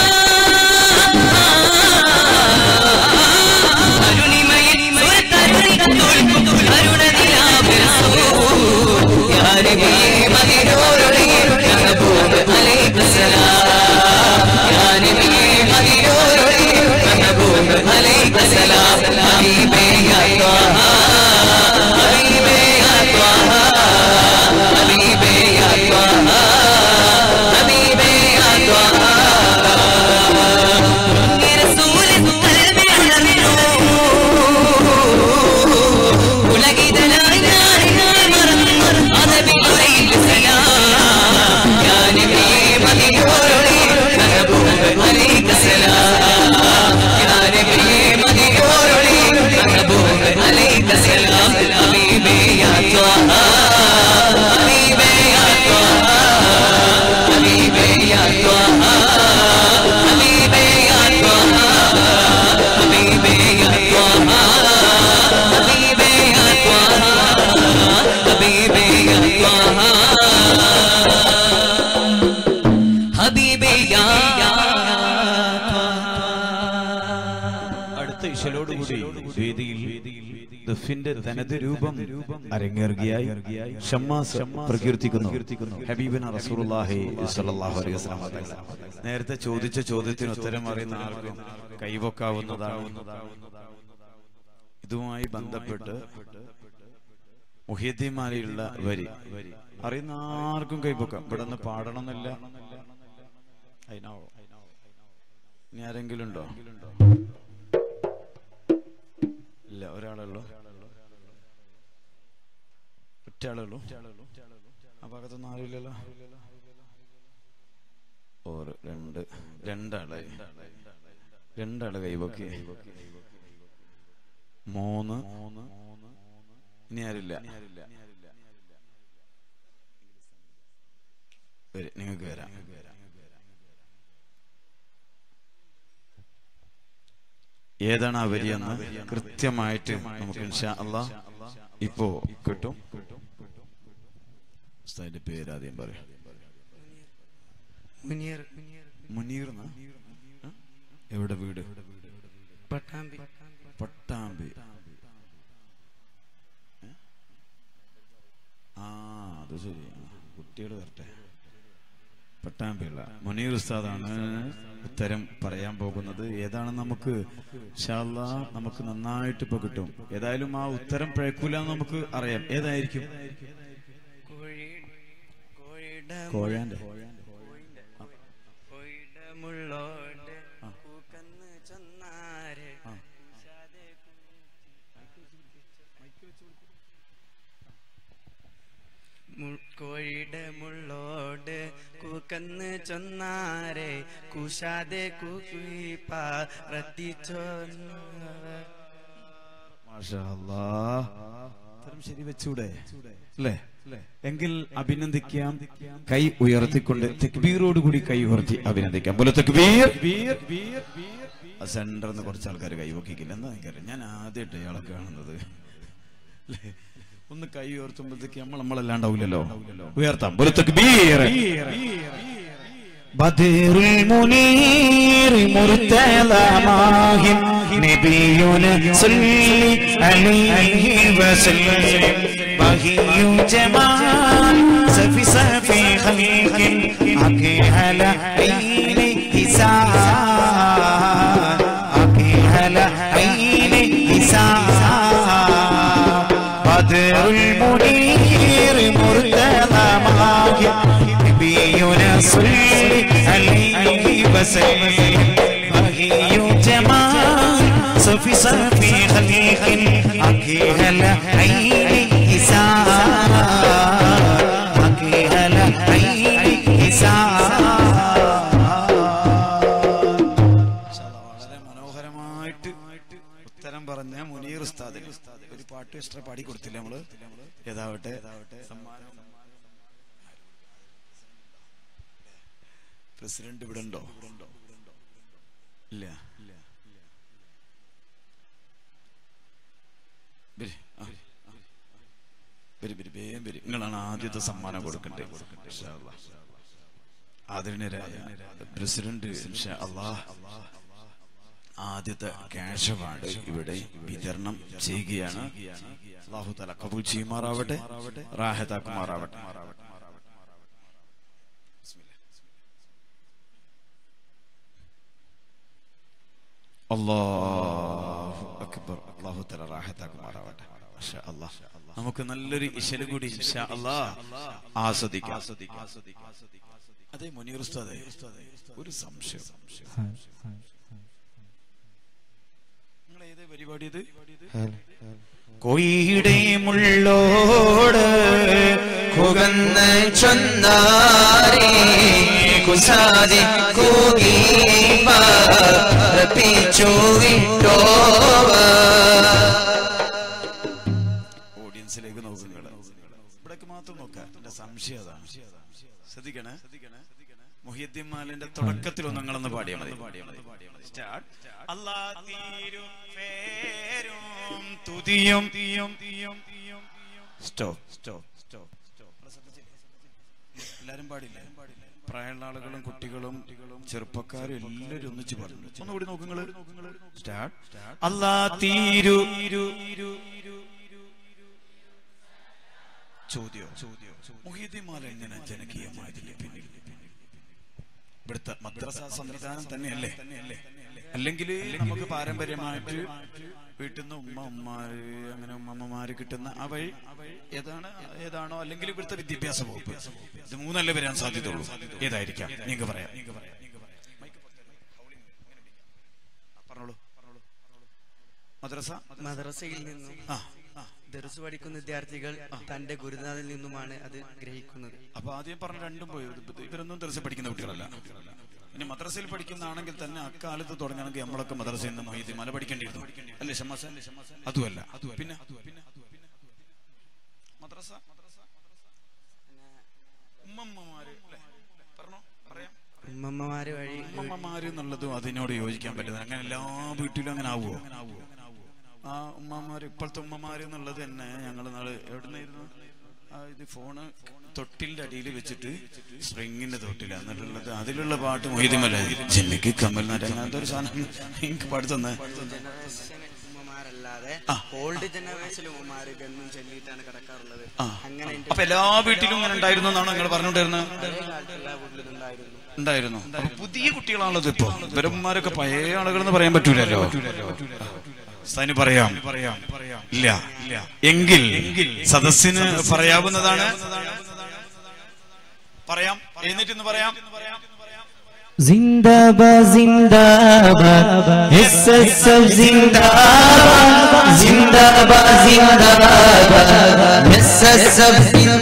B: അരുണിമയിൽ സുരത്തരുണികൾ തോൽക്കും അരുണനിലാപസോ യാനബിയേ മദിനോരേ മെഹബൂബ് അലൈഹിസ്സലാം യാനബിയേ മദിനോരേ മെഹബൂബ് അലൈഹിസ്സലാം ഹബീബേ യാ ത്വാഹ ഹബീബേ യാ ത്വാഹ ഹബീബേ യാ ത്വാഹ ഹബീബേ യാ ത്വാഹ റസൂൽ ഖൽബിൽ അലമിനോ ഉലകിതനായി ഞാൻ മറന്നു അദബിൽ സലാം യാ നബിയേ മദിനോരേ മെഹബൂബ് അലൈഹിസ്സലാം യാ നബിയേ മദിനോരേ മെഹബൂബ് അലൈഹിസ്സലാം ഹബീബേ യാ ത്വാഹ ഹബീബേ യാ ത്വാഹ ഹബീബേ യാ ത്വാഹ ഹബീബേ യാ ത്വാഹ ഹബീബേ യാ ത്വാഹ ഹബീബേ യാ ത്വാഹ ഹബീബേ യാ ത്വാഹ ഹബീബേ യാ
A: അടുത്ത ഇശലോടുകൂടി വേദിയിൽ ദഫിന്റെ തനത് രൂപം അരങ്ങേറുകയായി ഷമ്മാസ് പ്രകീർത്തിക്കുന്നു ഹബീബിന റസൂലുള്ളാഹി സ്വല്ലല്ലാഹു അലൈഹി വസല്ലം. നേരത്തെ ചോദിച്ച ചോദ്യത്തിന് ഉത്തരം അറിയുന്ന ആർക്കും കൈവക്കാവുന്നതാണ്. ഇതുമായി ബന്ധപ്പെട്ട് മുഹ്യിദ്ദീൻമാരിലുള്ള വരി അറിയുന്ന ആർക്കും കൈവക്കാം. ഇവിടെ നിന്ന് പാടണമെന്നില്ല. ഇനി ആരെങ്കിലും ഉണ്ടോ? ഇല്ല, ഒരാളുള്ളൂ. ഒറ്റയാളുള്ളൂ. ആ ഭാഗത്തൊന്നും ആരുമില്ലല്ലോ. രണ്ടാള് കൈവക്കി. 3. ഇനി ആരില്ല. നിങ്ങൾക്ക് വരാം. ഏതാണ് ആ വരിയെന്ന് കൃത്യമായിട്ട് നമുക്ക് ഇൻഷാ അല്ലാഹ് ഇപ്പോ കിട്ടും. ഉസ്താദിന്റെ പേര് ആദ്യം പറയും. മുനീർ. എവിടെ വീട്? പട്ടാമ്പി. അത് ശരി, കുട്ടികൾ വരട്ടെ. പട്ടാമ്പിയുള്ള മുനീർ ഉസ്താദാണ് ഉത്തരം പറയാൻ പോകുന്നത്. ഏതാണെന്ന് നമുക്ക് ഇൻഷാ അല്ലാഹ് നമുക്ക് നന്നായിട്ട് ഇപ്പൊ കിട്ടും. ഏതായാലും ആ ഉത്തരം പിഴക്കൂല നമുക്ക് അറിയാം. ഏതായിരിക്കും? കോഴാന്റെ
C: കോഴിയുടെ മുള്ളോട് കൂക്കന്ന് ചൊന്നാരെ കുശാതെ
A: ശരി വെച്ചൂടെ അല്ലേ? എങ്കിൽ അഭിനന്ദിക്കാം. കൈ ഉയർത്തിക്കൊണ്ട് തക്ബീറോടുകൂടി കൈ ഉയർത്തി അഭിനന്ദിക്കാം. പോലെ തക്ബീർ. സെന്ററിന്ന് കുറച്ച് ആൾക്കാർ കൈ നോക്കിക്കില്ല. എന്താ എനിക്കറിയാം, ഞാൻ ആദ്യമായിട്ട് ഇയാളെ കാണുന്നത്. ഒന്ന് കൈ ഉയർത്തുമ്പോഴത്തേക്ക് നമ്മളല്ലാണ്ടാവില്ലല്ലോ. ഉയർത്താം. പോലെ തക്ബീർ. ബദറുൽ മുനീർ മുർതദാ മാഹിൻ നബിയുന സല്ലി അലൈഹി വസല്ലം ബഹിയു ജമാൽ സഫി സഫി ഖൽഖിൻ അഖല ഐനി ഹിസാൻ അഖല ഐനി ഹിസാൻ ബദറുൽ മുനീർ മുർതദാ മാഹിൻ നബിയുന സല്ലി അലൈഹി വസല്ലം ബഹിയു ജമാൽ സഫി സഫി ഖൽഖിൻ അഖല ഐനി ഹിസാൻ അഖല ഐനി ഹിസാൻ. വളരെ മനോഹരമായിട്ട് ഉത്തരം പറഞ്ഞ മുനീർ ഉസ്താദിന് ഒരു പാട്ട് എക്സ്ട്രാ പാടി കൊടുത്തില്ല നമ്മള്. ഏതാവട്ടെ സമ്മാനം. പ്രസിഡന്റ് ഇവിടെ ഉണ്ടോ? ഇല്ല. നിങ്ങളാണ് ആദ്യത്തെ സമ്മാനം കൊടുക്കണ്ടേ. ആദരണീയരായ പ്രസിഡന്റ് ഇൻഷാ അല്ലാഹ് ആദ്യത്തെ ക്യാഷ് അവാർഡ് ഇവിടെ വിതരണം ചെയ്യുകയാണ്. അല്ലാഹു തആല കബൂൽ ചെയ്യുമാറാവട്ടെ, റാഹത്താക്കുമാറാവട്ടെ. അല്ലാഹു അക്ബർ. അല്ലാഹു തആല റാഹത്താക്കുമാറാവട്ടെ. മാഷാ അല്ലാഹ്. നമുക്ക് നല്ലൊരു ഇശല് കൂടി ഇൻഷാ അല്ലാഹ് ആസ്വദിക്കാം. അതെ മുനീർ ഉസ്താദേ, ഒരു സംശയം. നിങ്ങൾ ഏതേ പരിപാടി ഇത്? കോഴിയുടെ മുള്ളോട്
B: കുകന്ന് ചൊന്നാരേ കുസാദി കൂകി പാർപ്പിച്ചു വിട്ടോവ.
A: ഓഡിയൻസിലേക്ക് നോക്കുക, ഇവിടേക്ക് മാത്രം നോക്കാം. എന്റെ സംശയം അതാണ്. ശ്രദ്ധിക്കണേ. മുഹിയുദ്ദീൻ മാലിന്റെ തുടക്കത്തിൽ നിങ്ങളൊന്ന് പാടിയാൽ മതി. സ്റ്റാർട്ട്. അല്ലാഹ് തീരും ഫേരും തുതിയും സ്റ്റോപ്പ്. എല്ലാരും പാടില്ല. പ്രായമുള്ള ആളുകളും കുട്ടികളും ചെറുപ്പക്കാരും എല്ലാവരും ഒന്നിച്ച് പറഞ്ഞു. ഒന്നുകൂടി നോക്കുങ്ങള്. സ്റ്റാർട്ട്. അല്ലാഹ് തീരു ചോദ്യോ മുഹിയുദ്ദീൻ മാല എങ്ങനെ ജനകീയമായതില്ല? പിന്നിൽ ഇവിടുത്തെ മദ്രസ സംവിധാനം തന്നെയല്ലേ? അല്ലെങ്കിൽ നമുക്ക് പാരമ്പര്യമായിട്ട് വീട്ടിൽ നിന്ന് ഉമ്മമാര് അങ്ങനെ ഉമ്മമാര് കിട്ടുന്ന ആ വഴി ഏതാണോ, അല്ലെങ്കിൽ ഇവിടുത്തെ വിദ്യാഭ്യാസ വകുപ്പ്. ഇത് മൂന്നല്ലേ വരാൻ സാധ്യതയുള്ളൂ. ഏതായിരിക്കാം? നിങ്ങൾക്ക് പറയാം. പറഞ്ഞോളൂ.
C: മദ്രസയിൽ നിന്നും ദർസ് പഠിക്കുന്ന വിദ്യാർത്ഥികൾ തന്റെ ഗുരുനാഥിൽ നിന്നുമാണ് അത് ഗ്രഹിക്കുന്നത്.
A: അപ്പൊ ആദ്യം പറഞ്ഞ രണ്ടും പോയി. ഇവരൊന്നും ദർസ് പഠിക്കുന്ന കുട്ടികളല്ല. ഇനി മദ്രസയിൽ പഠിക്കുന്നതാണെങ്കിൽ തന്നെ അക്കാലത്ത് തുടങ്ങണമെങ്കിൽ നമ്മളൊക്കെ മദ്രസയിൽ നിന്ന് മുഹിയുദ്ദീൻ മാല പഠിക്കേണ്ടിയിരുന്നു അല്ലേ ഷമാസ? അതുമല്ല. പിന്നെ മദ്രസ
C: ഉമ്മമാര് വഴി
A: ഉമ്മമാര് എന്നുള്ളതും അതിനോട് യോജിക്കാൻ പറ്റുന്നത്. അങ്ങനെ എല്ലാ വീട്ടിലും അങ്ങനെ ആവുമോ? ആ ഉമ്മമാര്, ഇപ്പോഴത്തെ ഉമ്മമാര് എന്നുള്ളത് തന്നെ ഞങ്ങൾ നാള് എവിടുന്നായിരുന്നു ഇത് ഫോണ് തൊട്ടിലിന്റെ അടിയിൽ വെച്ചിട്ട് സ്പ്രിങ്ങിന്റെ തൊട്ടില എന്നിട്ടുള്ളത് അതിലുള്ള പാട്ട് മുഹിയുദ്ദീൻ മാല ജെന്നിക്ക് കമ്മൽ നാട്ട് അങ്ങനത്തെ ഒരു സാധനം എനിക്ക് പാടി തന്നെ.
C: ഓൾഡ് ജനറേഷൻ ഉമ്മമാര് ഗന്നും ചൊല്ലിയിട്ടാണ് കിടക്കാറുള്ളത്.
A: അപ്പൊ എല്ലാ വീട്ടിലും ഇങ്ങനെ ഉണ്ടായിരുന്നു എന്നാണ് നിങ്ങൾ പറഞ്ഞുകൊണ്ടിരുന്നത്? ഉണ്ടായിരുന്നു. പുതിയ കുട്ടികളാണുള്ളത് ഇപ്പൊ. ഇവരന്മാരൊക്കെ പഴയ ആളുകളെന്ന് പറയാൻ പറ്റൂലല്ലോ. പറയാം ഇല്ല എങ്കിൽ സദസ്സിന് പറയാവുന്നതാണ്. പറയാം, എഴുന്നേറ്റ് പറയാം.
B: जिंदाबाद जिंदाबाद एसएसएफ जिंदाबाद जिंदाबाद जिंदाबाद एसएसएफ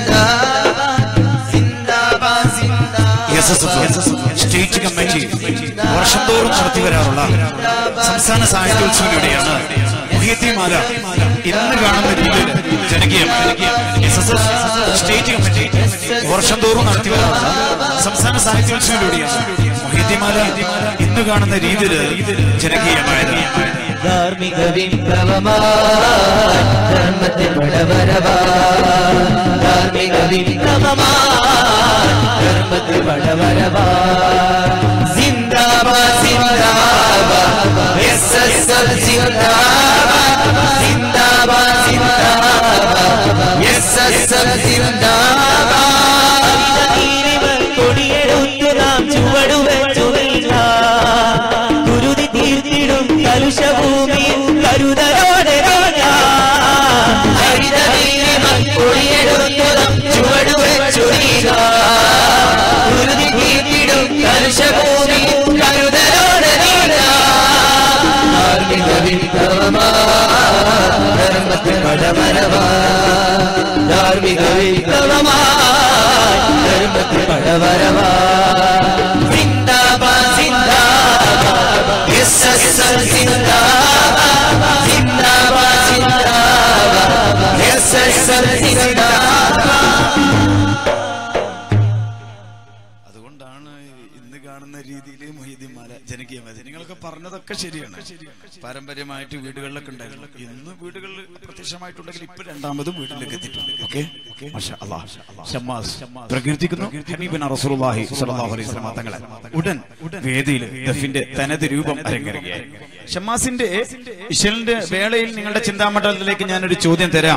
B: जिंदाबाद जिंदाबाद
A: സ്റ്റേറ്റ് കമ്മിറ്റി വർഷം തോറും നടത്തി വരാറുള്ള സംസ്ഥാന സാഹിത്യോത്സവത്തിലൂടെയാണ് മുഹിയത്തിമാല ഇന്ന് കാണുന്ന രീതിയിൽ ജനകീയം. സ്റ്റേറ്റ് കമ്മിറ്റി വർഷം തോറും നടത്തി വരാറുള്ള സംസ്ഥാന സാഹിത്യോത്സവത്തിലൂടെയാണ് മുഹിയത്തിമാല ഇന്ന് കാണുന്ന രീതിയിൽ ജനകീയമായത്.
B: ധാർമ്മിക വിപ്ലവമായി ധർമ്മത്തിൽ പടവരവായി ധാർമ്മിക വിപ്ലവമായി ധർമ്മത്തിൽ പടവരവായി സിന്ദാബാദ് സിന്ദാബാദ് എസ്എസ്എഫ് സിന്ദാബാദ് സിന്ദാബാദ് സിന്ദാബാദ് എസ്എസ്എഫ് സിന്ദാബാദ് കൊടിയെടുത്തു നാം ചുവടുവെച്ചു ഗുരുതി തീർത്തിടും കലുഷഭൂമി കരുതലോടെ കൊടിയെടുത്തു നാം ചുവടുവെച്ചു ഗുരുതി തീർത്തിടും കലുഷഭൂമി കരുതലോടെ ധാർമ്മിക വിപ്ലവമായി ധർമ്മത്തിൽ പടവരവായി ധാർമ്മിക വിപ്ലവമായി ധർമ്മത്തിൽ പടവരവായി സിന്ദാബാദ് സിന്ദാബാദ് എസ്എസ്എഫ് സിന്ദാബാദ് സിന്ദാബാദ് സിന്ദാബാദ് എസ്എസ്എഫ് സിന്ദാബാദ്.
A: അതുകൊണ്ടാണ് ഇന്ന് കാണുന്ന രീതിയിൽ മുഹിയത്തിമാല ജനകീയമായത്. നിങ്ങളൊക്കെ പറഞ്ഞതൊക്കെ ശരിയാണ്. പാരമ്പര്യമായിട്ട് വീടുകളിലൊക്കെ ഉണ്ടായിരുന്നു. ഇന്ന് വീടുകളിൽ പ്രത്യക്ഷമായിട്ടുണ്ടെങ്കിൽ ഇപ്പൊ രണ്ടാമതും വീട്ടിലേക്ക് എത്തിയിട്ടുണ്ട്. ഓക്കെ, ഷമ്മാസ് പ്രകീർത്തിക്കുന്നു ഹബീബുനാ റസൂലുള്ളാഹി സ്വല്ലല്ലാഹു അലൈഹി വസല്ലം തങ്ങളെ. ഉടൻ വേദിയിൽ ദഫിന്റെ തനത് രൂപം അരങ്ങേറുകയായി. ഷമ്മാസിന്റെ ഇശലിന്റെ വേളയിൽ നിങ്ങളുടെ ചിന്താമണ്ഡലത്തിലേക്ക് ഞാനൊരു ചോദ്യം തരാം.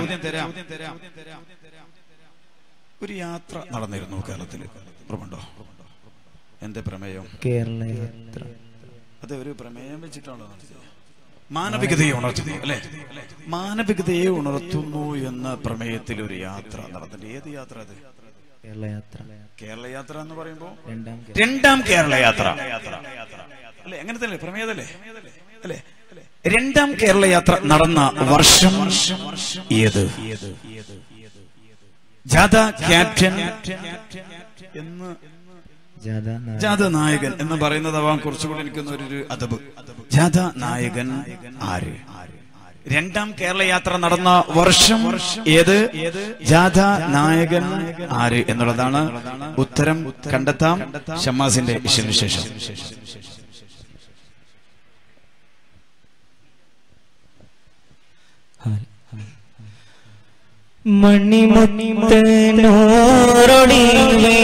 A: ഒരു യാത്ര നടന്നിരുന്നു കേരളത്തിൽ, ഓർമ്മയുണ്ടോ? എന്റെ പ്രമേയം
B: കേരള യാത്ര.
A: അത് ഒരു പ്രമേയം വെച്ചിട്ടാണോ നടത്തിയത്? മാനവികതയെ ഉണർത്തുന്നു അല്ലെ? മാനവികതയെ ഉണർത്തുന്നു എന്ന പ്രമേയത്തിൽ ഒരു യാത്ര നടന്നിട്ടുണ്ട്. ഏത് യാത്ര അത്?
B: കേരള യാത്ര.
A: കേരള യാത്ര എന്ന് പറയുമ്പോ
B: രണ്ടാം
A: കേരള യാത്ര അല്ലെ? അങ്ങനെ തന്നെ പ്രമേയതല്ലേ അല്ലെ? രണ്ടാം കേരള യാത്ര നടന്ന വർഷം ഏത്? ജാഥ ക്യാപ്റ്റൻ എന്ന് ജാഥ നായകൻ എന്ന് പറയുന്നതാവാൻ കുറച്ചുകൂടി എനിക്കൊന്ന് ഒരു അദബ്. ജാഥ നായകൻ ആര്? രണ്ടാം കേരള യാത്ര നടന്ന വർഷം ഏത്? ജാഥ നായകൻ ആര് എന്നുള്ളതാണ് ഉത്തരം. കണ്ടെത്താം ഷമ്മാസിന്റെ ഇശലിന് ശേഷം.
B: മണിമുത്ത് നൂറൊളിവേ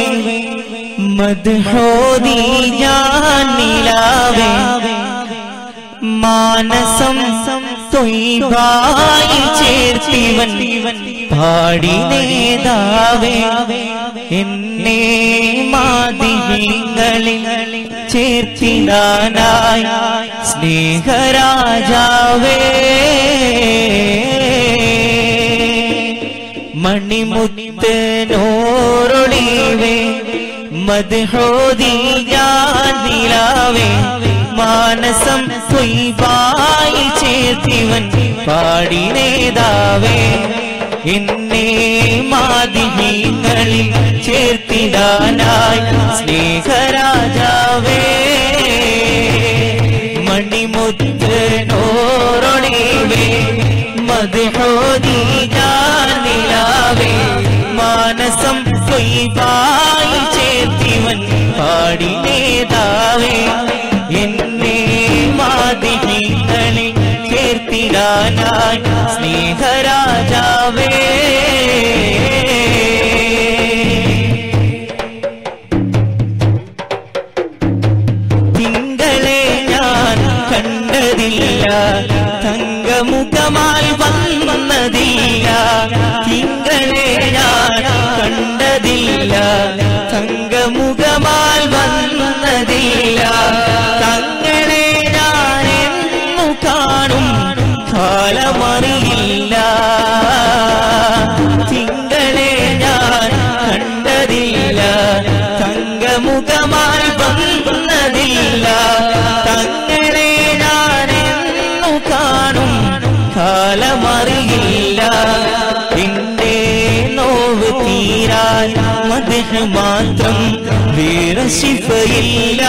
B: മദ്ഹോദി ജാനിലാവേ മാനസം തൊയ്ബായി ചേർത്തിവൻ പാടി നേതാവേ എന്നെ മാതിരിങ്ങളിൽ ചേർത്തിടാനായി സ്നേഹരാജാവേ മണിമുത്ത് നൂറൊളിവേ മദ്ഹോദി ജാനിലാവേ മാനസം തൊയ്ബായി ചേർത്തിവൻ പാടി നേതാവേ എന്നെ മാതിരിങ്ങളിൽ ചേർത്തിടാനായി സ്നേഹരാജാവേ മണിമുത്ത് നൂറൊളിവേ മദ്ഹോദി ജാനിലാവേ മാനസം തൊയ്ബായി ചേർത്തിവൻ പാടി നേതാവേ എന്നെ മാതിരിങ്ങളിൽ ചേർത്തിടാനായി സ്നേഹരാജാവേ തിങ്കളെ ഞാൻ കണ്ടതില്ല തങ്കമുഖമായി വന്നതില്ല തിങ്കളെ ഞാൻ കണ്ടതില്ല തങ്കമുഖമായി വന്നതില്ല തങ്ങളെ ഞാൻ എന്നു കാണും കാലമറിയില്ല ഇല്ല എന്റെ നോവ് തീരാൻ മദ്ഹ് മാത്രം വേറെ ശിഫയില്ല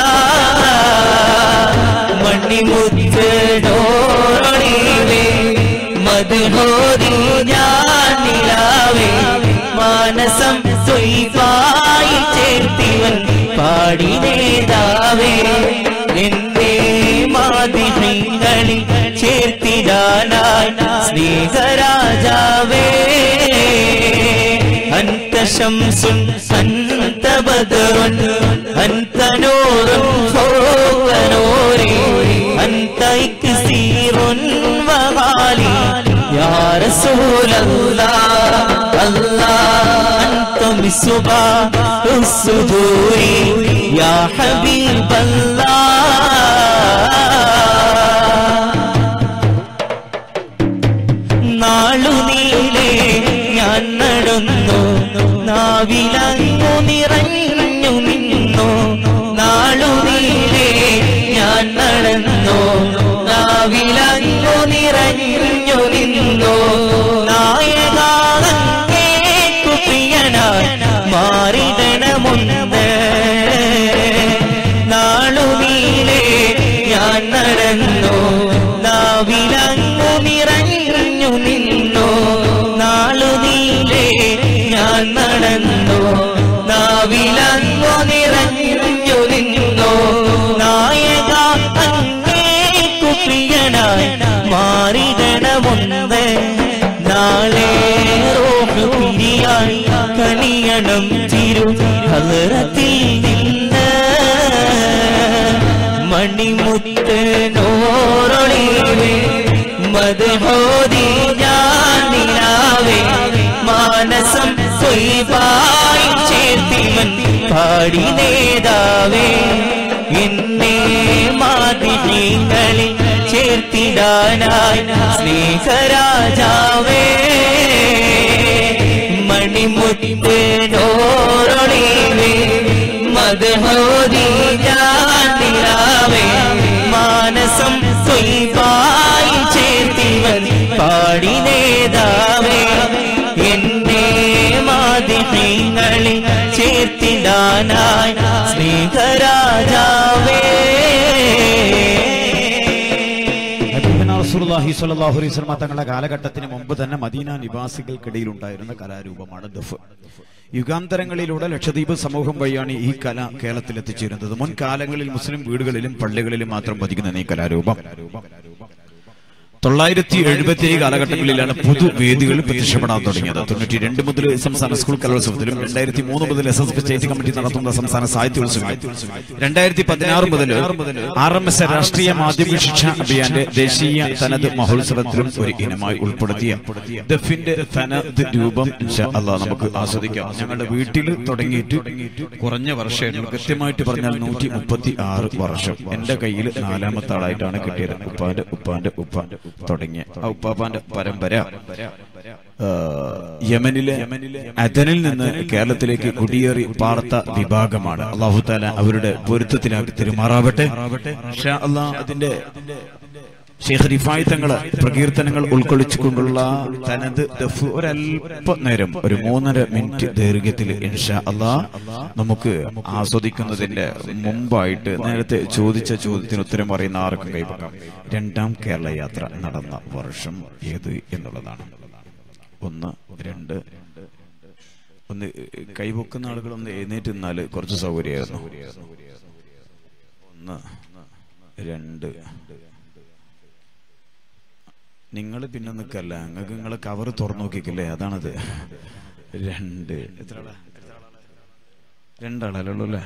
B: മണിമുത്തനോരൊളിവേ മദ്ഹോരി ഞാൻ നിലാവേ മാനസം സ്വൈവായി ചേർത്തിവൻ പാടി നേതാവേ എന്റെ മാതിഹങ്ങളിൽ ചേർത്തിടാനായി സ്നേഹരാജാവേ അന്ത ശംസുൻ അന്ത ബദറുൻ അന്ത നൂറുൻ ഫൗക നൂരി അന്ത ഇക്സീറുൻ വഗാലി യാ റസൂലല്ലാഹ് അല്ലാഹ് അന്ത മിസ്ബാഹ് ഉസ്സുദൂരി യാ ഹബീബല്ലാഹ് നാളുനീളെ ഞാൻ നടന്നു നാവിലങ്ങു നിറഞ്ഞു നിന്നു നാളുനീളെ ഞാൻ നടന്നു നാവിലങ്ങു നിറഞ്ഞു നിന്നു നായകാങ്ങേക്കു പ്രിയനായി മാറിടണമുണ്ട് നാളുനീളെ ഞാൻ നടന്നു നാവിലങ്ങു നിറഞ്ഞു നിന്നു നാളുനീളെ ഞാൻ നടന്നു നാവിലങ്ങു നിറഞ്ഞു നിന്നു നായക അങ്ങേക്കു പ്രിയനായി മാറിടണമുണ്ട് നാളെ റൂഹ് പിരിയാൻ കനിയണം തിരു ഹദ്റത്തിൽ നിന്ന് മണിമുത്തനോരൊളിവേ മദ്ഹോരി ഞാൻ നിലാവേ മാനസം സ്വൈവായി ചേർത്തിവൻ പാടി നേതാവേ എന്നെ മാതിഹങ്ങളിൽ ചേർത്തിടാനായി സ്നേഹരാജാവേ മണിമുത്തനോരൊളിവേ മദ്ഹോരി ഞാൻ നിലാവേ മാനസം സ്വൈവായി ചേർത്തിവൻ പാടി നേതാവേ എന്നെ മാതിഹങ്ങളിൽ ചേർത്തിടാനായി സ്നേഹരാജാവേ
A: റസൂലുള്ളാഹി സ്വല്ലല്ലാഹു അലൈഹി വസല്ലം തങ്ങളുടെ കാലഘട്ടത്തിന് മുമ്പ് തന്നെ മദീന നിവാസികൾക്കിടയിൽ ഉണ്ടായിരുന്ന കലാരൂപമാണ് ദഫ്. യുഗാന്തരങ്ങളിലൂടെ ലക്ഷദ്വീപ് സമൂഹം വഴിയാണ് ഈ കല കേരളത്തിൽ എത്തിച്ചേരുന്നത്. മുൻകാലങ്ങളിൽ മുസ്ലിം വീടുകളിലും പള്ളികളിലും മാത്രം പതിക്കുന്ന ഈ കലാരൂപം 977 കാലഘട്ടങ്ങളിലാണ് പൊതുവേദികൾ പ്രത്യക്ഷപ്പെടാൻ തുടങ്ങിയത്. 92 മുതൽ സംസ്ഥാന സ്കൂൾ കലോത്സവത്തിലും 2003 മുതൽ SSP സ്റ്റേറ്റ് കമ്മിറ്റി നടത്തുന്ന സംസ്ഥാന സാഹിത്യോത്സവം 2016 മുതൽ RMS രാഷ്ട്രീയ മാധ്യമ ശിക്ഷാ അഭിയാന്റെ ദേശീയ തനത് മഹോത്സവത്തിലും ഒരു ഇനമായി ഉൾപ്പെടുത്തിയ ദഫിന്റെ തനത് രൂപം ഇൻഷാ അല്ലാഹ് നമുക്ക് ആസ്വദിക്കാം. ഞങ്ങളുടെ വീട്ടിൽ തുടങ്ങിയിട്ട് കുറഞ്ഞ വർഷമായിരുന്നു, കൃത്യമായിട്ട് പറഞ്ഞാൽ 136 വർഷം. എന്റെ കയ്യിൽ 4ാമത്തെ ആളായിട്ടാണ് കിട്ടിയത്. ഉപ്പാന്റെ ഉപ്പ തുടങ്ങിയ ആ ഉപ്പാപ്പാന്റെ പരമ്പര യമനിലെ അദനിൽ നിന്ന് കേരളത്തിലേക്ക് കുടിയേറി പാർത്ത വിഭാഗമാണ്. അല്ലാഹു തആല അവരുടെ പൊരുത്തത്തിലാക്കി തെരുമാറാവട്ടെ. ഇൻഷാ അല്ലാഹ് അതിന്റെ ഷെയ്ഖ് റിഫായി തങ്ങളെ പ്രകീർത്തനങ്ങൾ ഉൾക്കൊള്ളിച്ചുകൊണ്ടുള്ള തനത് ദഫ് ഒരല്പ നേരം, ഒരു 3.5 മിനിറ്റ് ദൈർഘ്യത്തിൽ ഇൻഷാ അല്ലാഹ് നമുക്ക് ആസ്വദിക്കുന്നതിന്റെ മുമ്പായിട്ട് നേരത്തെ ചോദിച്ച ചോദ്യത്തിന് ഉത്തരം പറയുന്ന ആർക്കും കൈവക്കാം. 2ാം കേരള യാത്ര നടന്ന വർഷം ഏത് എന്നുള്ളതാണ്. 1, 2 ഒന്ന് കൈവക്കുന്ന ആളുകൾ ഒന്ന് എഴുന്നേറ്റ് നിന്നാല് കുറച്ച് സൗകര്യമായിരുന്നു. 1, 2 നിങ്ങൾ പിന്നെ നിൽക്കല്ല, നിങ്ങൾക്ക് നിങ്ങളെ കവർ തുറന്നു നോക്കിക്കില്ലേ, അതാണത്. 2 2ആളല്ലോ അല്ലേ?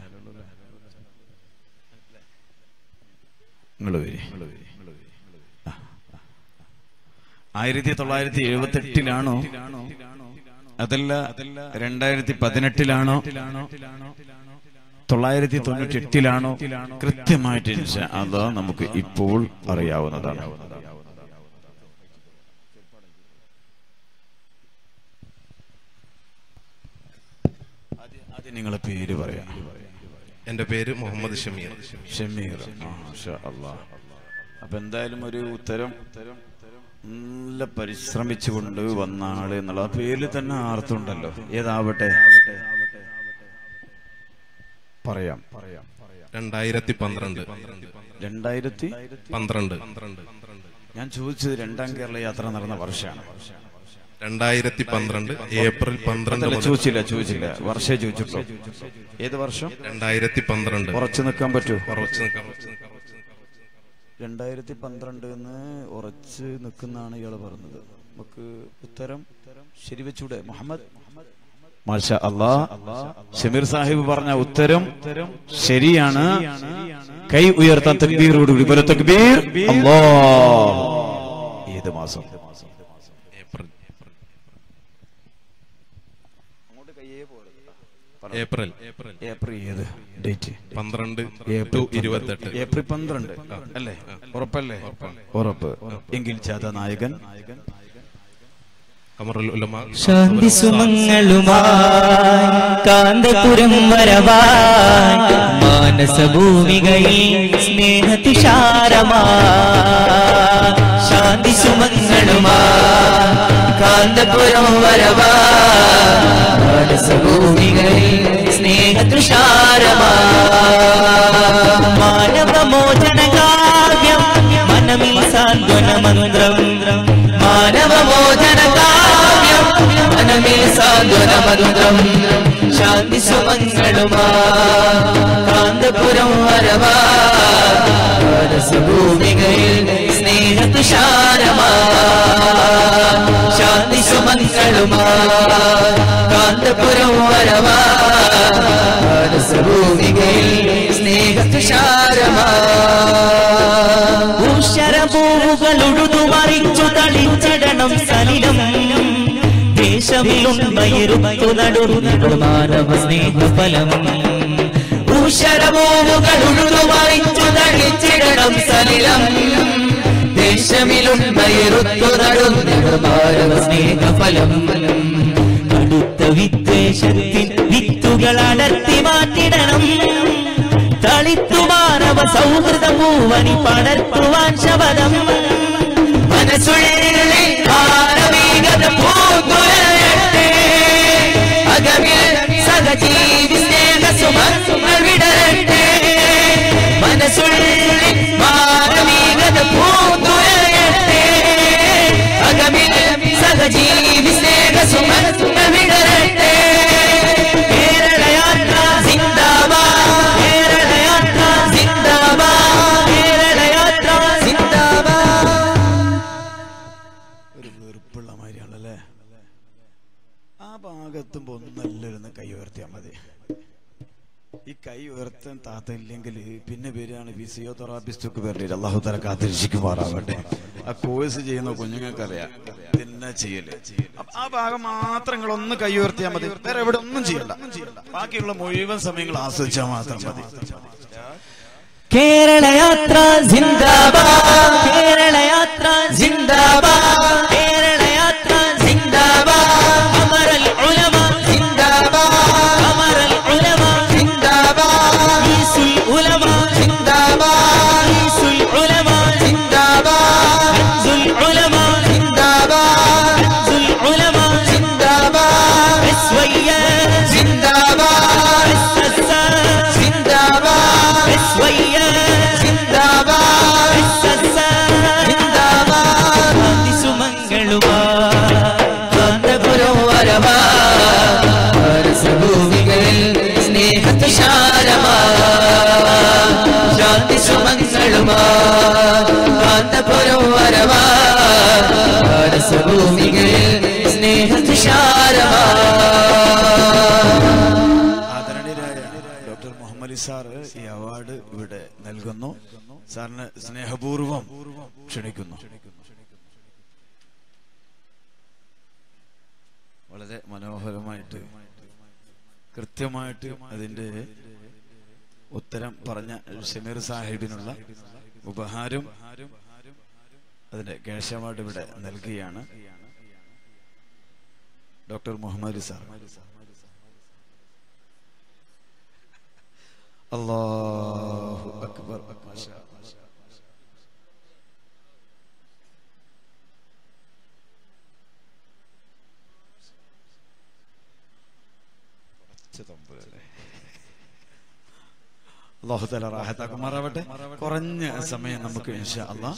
A: നിങ്ങൾ വരി. 1978 അതല്ല 2018 998 കൃത്യമായിട്ട് അത് നമുക്ക് ഇപ്പോൾ അറിയാവുന്നതാണ്. നിങ്ങളെ പേര് പറയാം.
D: എന്റെ പേര് മുഹമ്മദ് ഷമീർ.
A: ഷമീർ, മാഷാ അല്ലാഹ്. അപ്പൊ എന്തായാലും ഒരു ഉത്തരം നല്ല പരിശ്രമിച്ചുകൊണ്ട് വന്ന ആള് എന്നുള്ള ആ പേരിൽ തന്നെ ആർത്തുണ്ടല്ലോ. ഏതാവട്ടെ പറയാം.
D: 2012
A: ഞാൻ ചോദിച്ചത് രണ്ടാം കേരള യാത്ര നടന്ന വർഷമാണ്.
D: 2012 ഏപ്രിൽ 12
A: ചോദിച്ചില്ല വർഷേ ചോദിച്ചിട്ടോ. ഏത് വർഷം?
D: 2012.
A: ഉറച്ചു നിൽക്കാൻ പറ്റൂ?
B: 2012 ഉറച്ച് നിൽക്കുന്നാണ് ഇയാള് പറഞ്ഞത്. നമുക്ക് ഉത്തരം ശരിവെച്ചൂടെ മുഹമ്മദ്?
A: മാഷാ അല്ലാഹ്, ഷമീർ സാഹിബ് പറഞ്ഞ ഉത്തരം ശരിയാണ്. കൈ ഉയർത്താൻ തക്ബീറോടുകൂടി ബല തക്ബീർ അല്ലാഹ്. ഏത് മാസം?
D: ഏപ്രിൽ.
A: ഏത് ഡേറ്റ്?
D: 12/28.
A: ഏപ്രിൽ 12 അല്ലേ? ഉറപ്പല്ലേ? ഉറപ്പ്. എങ്കിൽ ജാഥ നായകൻ
B: ശാന്തി സുമങ്ങളുമായി കാന്തപുരം വരവായി മാനസഭൂമികയിൽ സ്നേഹതുഷാരമായി. ശാന്തി സുമങ്ങളുമായി കാന്തപുരം വരവായി മാനസഭൂമികയിൽ സ്നേഹതുഷാരമായി. മാനവമോചന കാവ്യം മനമിൽ സാന്ത്വന മന്ത്രം. മാനവമോചന കാവ്യം മനമിൽ സാന്ത്വന മന്ത്രം. ശാന്തി സുമങ്ങളുമായി കാന്തപുരം വരവായി ഭൂമികയിൽ സ്നേഹതുഷാരമായി. ശാന്തി സുമങ്ങളുമായി കാന്തപുരം വരവായി ഭൂമികയിൽ സ്നേഹതുഷാരമായി. ഊഷരപൂവുകളുടുതു മറിച്ചു തളിച്ചിടണം സലിലം. ദേശമിലുണ്ടു നടുന്നു മാനവ സ്നേഹഫലം. ഊഷരപൂവുകളുടുതു മറിച്ചു തളിച്ചിടണം സലിലം. ദേശമിലുണ്ടു നടുന്നു മാനവ സ്നേഹഫലം. കടുത്ത വിദ്വേഷത്തിൻ വിത്തുകൾ അടർത്തി മാറ്റിടണം. തളിത്തു മാനവ സൗഹൃദ പൂവനി പടർത്തുവാൻ ശബദം. മനസ്സുള്ളിൽ മാനവികത പൂത്തുലയട്ടെ. അകമിൽ സഹജീവി സ്നേഹ സുമങ്ങൾ വിടരട്ടെ. മനസ്സുള്ളിൽ മാനവികത പൂത്തുലയട്ടെ. അകമിൽ സഹജീവി സ്നേഹ സുമങ്ങൾ വിടരട്ടെ. കേരളയാത്ര സിന്ദാബാദ്. കേരളയാത്ര സിന്ദാബാദ്. കേരളയാത്ര സിന്ദാബാദ്.
A: ഒരു വെറുപ്പുള്ള മാതിരിയാണല്ലേ. ആ ഭാഗത്തുമ്പോ ഒന്നല്ലൊന്ന് കൈ ഉയർത്തിയാൽ മതി. ഈ കൈ ഉയർത്താൻ താത്തയില്ലെങ്കിൽ പിന്നെ പേരാണ് ഫിസിയോതെറാപ്പിസ്റ്റൊക്കെ പേരിൽ. അള്ളാഹു തആല കാത്തിരക്ഷിക്കുമാറാവട്ടെ. ആ കോഴ്സ് ചെയ്യുന്ന കുഞ്ഞുങ്ങൾക്കറിയാം പിന്നെ ചെയ്യല്. ആ ഭാഗം മാത്രം നിങ്ങളൊന്ന് കൈ ഉയർത്തിയാൽ മതി. വേറെ എവിടെ ഒന്നും ചെയ്യണ്ട. ബാക്കിയുള്ള മുഴുവൻ സമയങ്ങൾ ആസ്വദിച്ചാൽ മാത്രം മതി.
B: കേരളയാത്ര സിന്ദാബാദ്. കേരളയാത്ര സിന്ദാബാദ്. കേരളയാത്ര സിന്ദാബാദ്. അമരൽ ഉലമ സിന്ദാബാദ്. അമരൽ ഉലമ സിന്ദാബാദ്. ഈസുൽ ഉലമ സിന്ദാബാദ്. ഈസുൽ ഉലമ സിന്ദാബാദ്. ഹജ്ജുൽ ഉലമ സിന്ദാബാദ്. ഹജ്ജുൽ ഉലമ സിന്ദാബാദ്. എസ്വയ്യ സിന്ദാബാദ്. എസ്സ സിന്ദാബാദ്. എസ്വയ്യ സിന്ദാബാദ്. എസ്സ സിന്ദാബാദ്. ശാന്തി സുമങ്ങളുമായി കാന്തപുരം വരവായി ഭൂമികളിൽ സ്നേഹതുഷാരമായി. ശാന്തി സുമങ്ങളുമായി കാന്തപുരം വരവായി ഭൂമികളിൽ സ്നേഹതുഷാരമായി.
A: ആദരണീയരായ ഡോക്ടർ മുഹമ്മദ് സാർ ഈ അവാർഡ് ഇവിടെ നൽകുന്നു. സാറിന് സ്നേഹപൂർവം ക്ഷണിക്കുന്നു. വളരെ മനോഹരമായിട്ട് കൃത്യമായിട്ട് അതിന്റെ ഉത്തരം പറഞ്ഞ ഷമീർ സാഹിബിനുള്ള ഉപഹാരം അതിന്റെ ക്യാഷ് അവാർഡ് ഇവിടെ നൽകുകയാണ് ഡോക്ടർ മുഹമ്മദ് സാർ. അല്ലാഹു അക്ബർ. അല്ലാഹു തആല റാഹത്താക്കുമാറാവട്ടെ. കുറഞ്ഞ സമയം നമുക്ക് ഇൻഷാ അല്ലാഹ്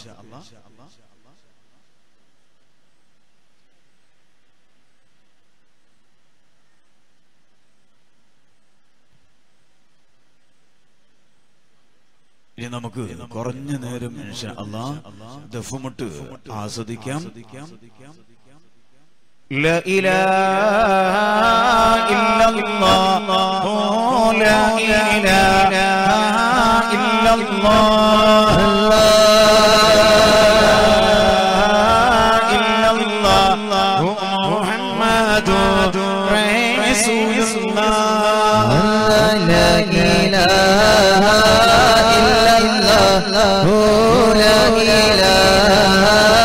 A: ഇനി നമുക്ക് കുറഞ്ഞ നേരം ഇൻഷാ അല്ലാഹ് ദഫ്മുട്ട് ആസ്വദിക്കാം. ലാ ഇലാഹ ഇല്ലല്ലാഹ് ലാ ഇലാഹ ഇല്ലല്ലാഹ് ഇല്ലല്ലാഹു മുഹമ്മദുർ റസൂലുള്ളാഹ്
B: ലാ ഇലാഹ ഇല്ലല്ലാഹ് ലാ ഇലാഹ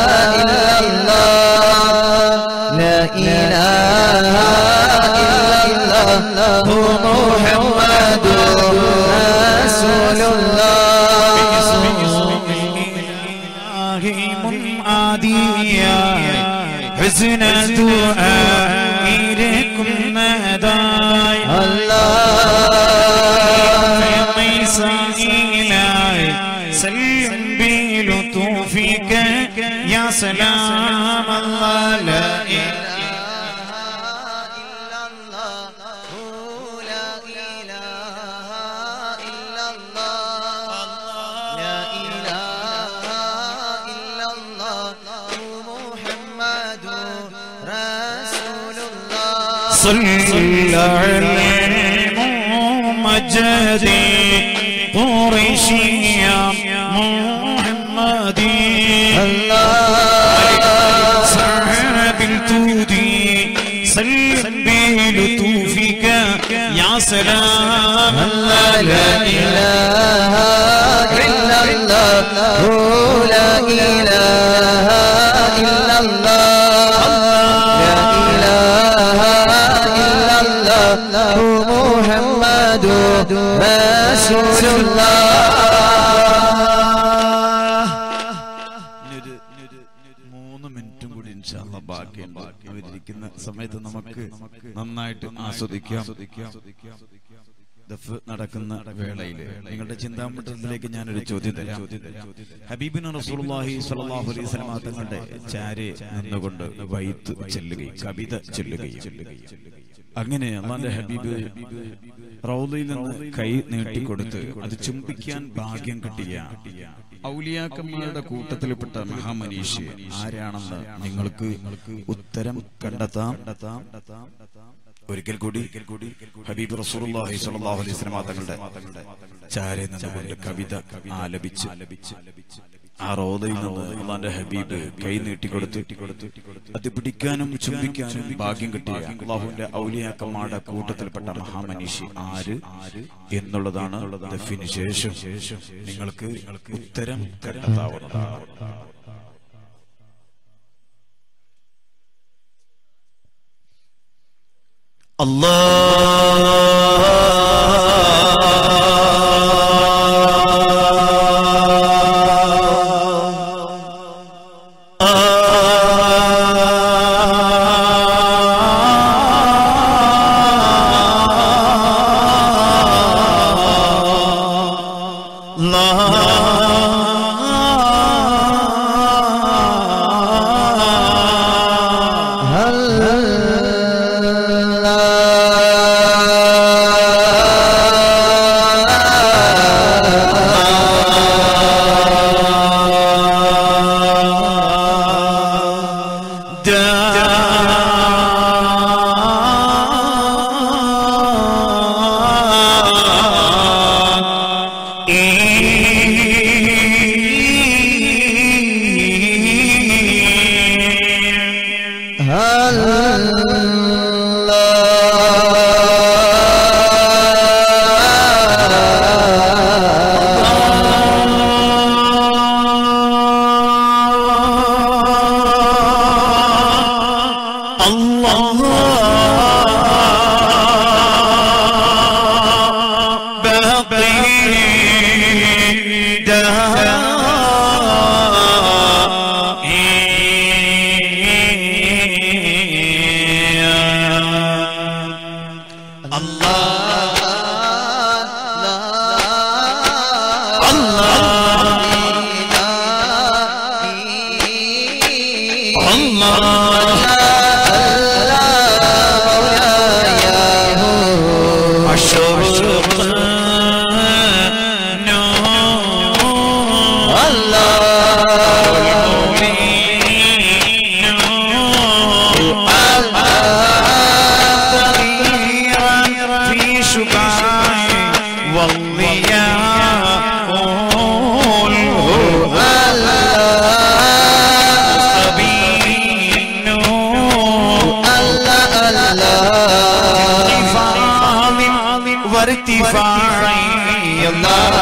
B: ഇല്ലല്ലാഹ് ലാ ഇലാഹ ഇല്ലല്ലാഹു മുഹമ്മദുർ റസൂലുള്ളാഹ്
A: മുൻആദിയായി ഹുസ്ന ദുആഇരക്കും നദായി
B: അല്ലാഹ്
A: മൈസായിലായി സല്ലം ബിലുതൂഫിക യാ സലാം അല്ലാഹ് ലാ صل على الممجد قريشي يا محمدي صاحب التودي سلم بلطوفك يا سلام
B: لا إله إلا الله لا إله إلا الله لا إله إلا الله محمد رسول الله.
A: ബാക്കിയിരിക്കുന്ന സമയത്ത് നമുക്ക് നന്നായിട്ട് ആസ്വദിക്കാം. ദഫ് നടക്കുന്ന വേളയില് നിങ്ങളുടെ ചിന്താമണ്ഡലത്തിലേക്ക് ഞാനൊരു ചോദ്യം തരാം. ഹബീബിന് റസൂലുള്ളാഹി സ്വല്ലല്ലാഹു അലൈഹി വസല്ലം തങ്ങളുടെ ചാരെ നിന്നുകൊണ്ട് ബൈത്ത് ചൊല്ലുകയും കവിത ചൊല്ലുകയും അങ്ങനെ അല്ലാഹുവിന്റെ ഹബീബ് റൗളയിൽ നിന്ന് കൈ നീട്ടിക്കൊടുത്ത് അത് ചുംബിക്കാൻ ഭാഗ്യം കിട്ടിയ ഔലിയാക്കന്മാരുടെ കൂട്ടത്തിൽപ്പെട്ട മഹാമനീഷ് ആരാണെന്ന് നിങ്ങൾക്ക് ഉത്തരം കണ്ടെത്താം. ഒരിക്കൽ കൂടി ഹബീബ് റസൂലുള്ളാഹി സ്വല്ലല്ലാഹു അലൈഹി വസല്ലം തങ്ങളുടെ ചാരെ നിന്നുകൊണ്ട് കവിത ആലപിച്ച് ആ റൗദയിൽ നിന്ന് അല്ലാഹുവിന്റെ ഹബീബ് കൈ നീട്ടിക്കൊടുത്ത് അത് പിടിക്കാനും ചുംബിക്കാനും ഭാഗ്യം കിട്ടിയ അല്ലാഹുവിന്റെ ഔലിയാക്കന്മാരുടെ കൂട്ടത്തിൽപ്പെട്ട മഹാമനീഷ് ആര് എന്നുള്ളതാണ് ദഫിന് ശേഷം നിങ്ങൾക്ക് ഉത്തരം കണ്ടെത്താവുന്നതാണ്.
B: Allah
A: والارتفاع الله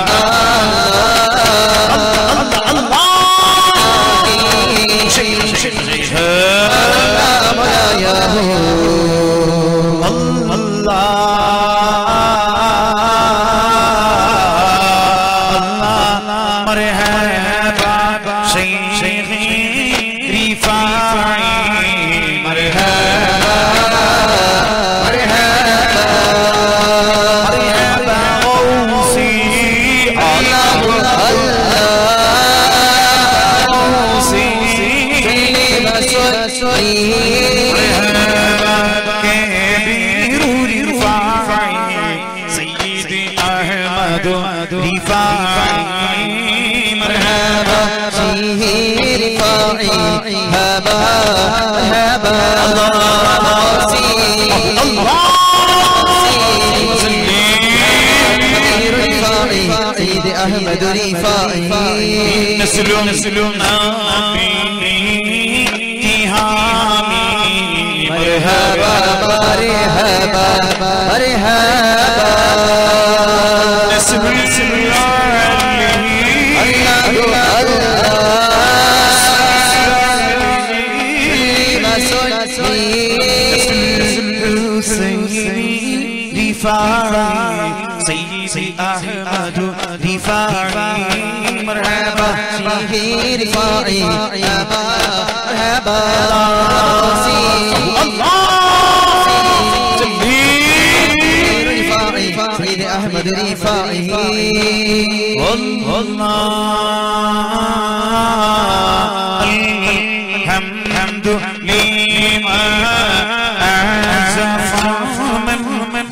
B: أحمد رفاعي
A: نسل مرحبا
B: مرحبا مرحبا
A: نسل سيدي أحمد رفاعي مرحبا
B: سيدي رفاعي مرحبا سيدي أحمد رفاعي
A: والله الحمد لما أعزف من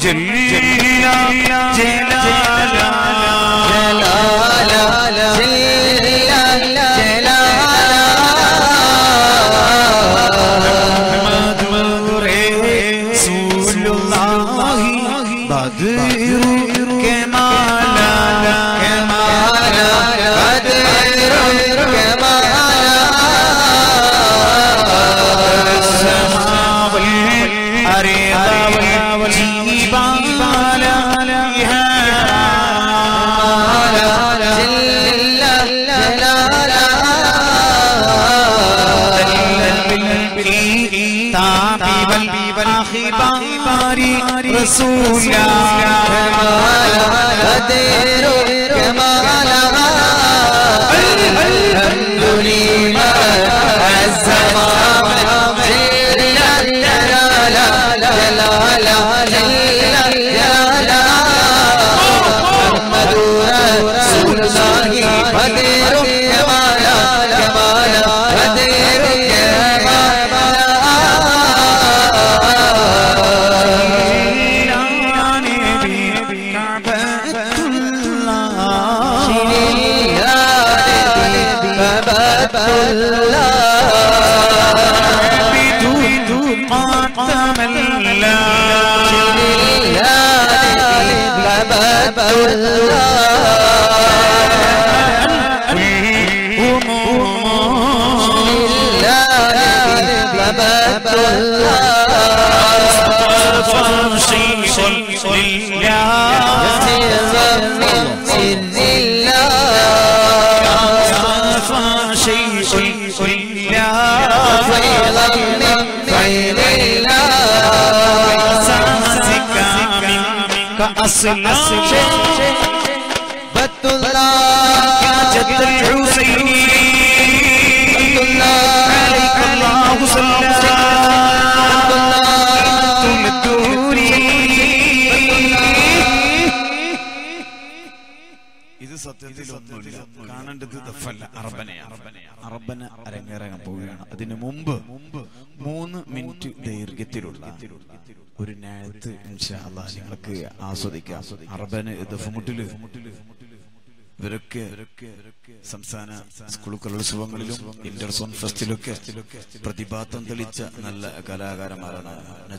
A: رسولا
B: بدر كمال الحمد لله الزمان محمد رسول الله بدر كمال بدر
A: أصلا
B: بت الله
A: جد الحسيني عليك الله صلى ഇത് സത്യത്തിൽ ഒന്നുമില്ല കാണേണ്ടത് ദഫല്ല അറബന അരങ്ങേറാൻ പോവുകയാണ്. അതിനു മുമ്പ് 3 മിനിറ്റ് ദൈർഘ്യത്തിലുള്ള ഒരു നായത്ത് ഇൻഷാ അല്ലാഹ് നിങ്ങൾക്ക് ആസ്വദിക്കാം. അറബന് ദഫമുട്ടില് ഇവരൊക്കെ സംസ്ഥാന സ്കൂൾ കലോത്സവങ്ങളിലും ഇന്റർസോൺ ഫെസ്റ്റിലൊക്കെ പ്രതിഭാത്തം തെളിച്ച നല്ല കലാകാരന്മാരാണ്.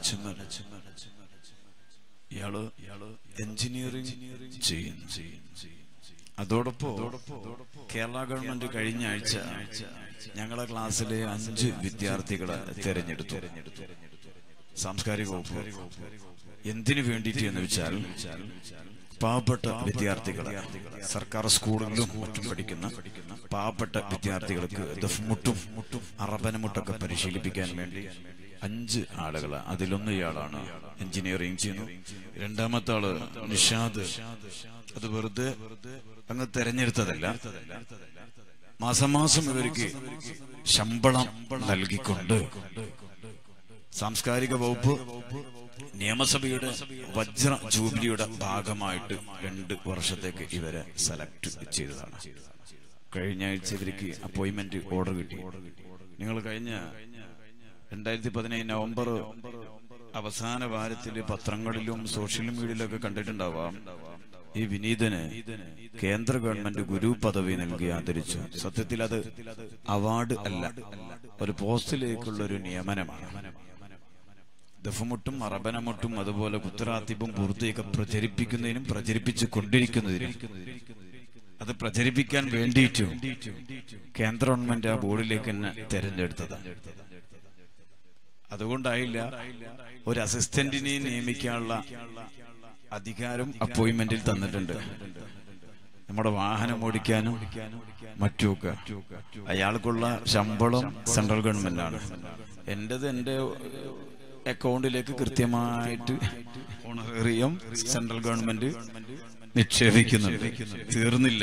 A: ഇയാള് എഞ്ചിനീയറിംഗ് ചെയ്യുന്നു. അതോടൊപ്പം കേരള ഗവൺമെന്റ് കഴിഞ്ഞ ആഴ്ച ഞങ്ങളെ ക്ലാസ്സിലെ 5 വിദ്യാർത്ഥികളെ തെരഞ്ഞെടുത്തു. സാംസ്കാരിക വകുപ്പ് എന്തിനു വേണ്ടിയിട്ട് എന്ന് വെച്ചാൽ പാവപ്പെട്ട വിദ്യാർത്ഥികൾ, സർക്കാർ സ്കൂളുകളിലും മറ്റും പഠിക്കുന്ന പാവപ്പെട്ട വിദ്യാർത്ഥികൾക്ക് ദഫ്മുട്ടും അറബനമുട്ടൊക്കെ പരിശീലിപ്പിക്കാൻ വേണ്ടി 5 ആളുകൾ. അതിലൊന്ന് ഇയാളാണ്, എഞ്ചിനീയറിംഗ് ചെയ്യുന്നു. രണ്ടാമത്തെ ആള് നിഷാദ്. അത് വെറുതെ അങ്ങ് തെരഞ്ഞെടുത്തതല്ല, മാസം മാസം ഇവർക്ക് ശമ്പളം നൽകിക്കൊണ്ട് സാംസ്കാരിക വകുപ്പ് നിയമസഭയുടെ വജ്ര ജൂബിലിയുടെ ഭാഗമായിട്ട് 2 വർഷത്തേക്ക് ഇവരെ സെലക്ട് ചെയ്തതാണ്. കഴിഞ്ഞ ആഴ്ച ഇവർക്ക് അപ്പോയിന്റ്മെന്റ് ഓർഡർ കിട്ടി. നിങ്ങൾ കഴിഞ്ഞ 2017 നവംബർ അവസാന വാരത്തില് പത്രങ്ങളിലും സോഷ്യൽ മീഡിയയിലൊക്കെ കണ്ടിട്ടുണ്ടാവാം, ഈ വിനീതന് കേന്ദ്ര ഗവൺമെന്റ് ഗുരു പദവി നൽകി ആദരിച്ചു. സത്യത്തിൽ അത് അവാർഡ് അല്ല, ഒരു പോസ്റ്റിലേക്കുള്ള ഒരു നിയമനമാണ്. ദഫുമുട്ടും അറബനമുട്ടും അതുപോലെ കുത്തറാത്തിബും ബുർദയൊക്കെ പ്രചരിപ്പിക്കുന്നതിനും പ്രചരിപ്പിച്ചു കൊണ്ടിരിക്കുന്നതിനും അത് പ്രചരിപ്പിക്കാൻ വേണ്ടിയിട്ടും കേന്ദ്ര ഗവൺമെന്റ് ആ ബോർഡിലേക്ക് തന്നെ തെരഞ്ഞെടുത്തതാണ്. അതുകൊണ്ടായില്ല ഒരു അസിസ്റ്റന്റിനെ നിയമിക്കാനുള്ള അധികാരം അപ്പോയിന്റ്മെന്റിൽ തന്നിട്ടുണ്ട്. നമ്മുടെ വാഹനം ഓടിക്കാനും മറ്റുമൊക്കെ അയാൾക്കുള്ള ശമ്പളം സെൻട്രൽ ഗവൺമെന്റ് ആണ്. എന്റെ അക്കൗണ്ടിലേക്ക് കൃത്യമായിട്ട് ഓണറേറിയം സെൻട്രൽ ഗവൺമെന്റ് നിക്ഷേപിക്കുന്നുണ്ട്. തീർന്നില്ല,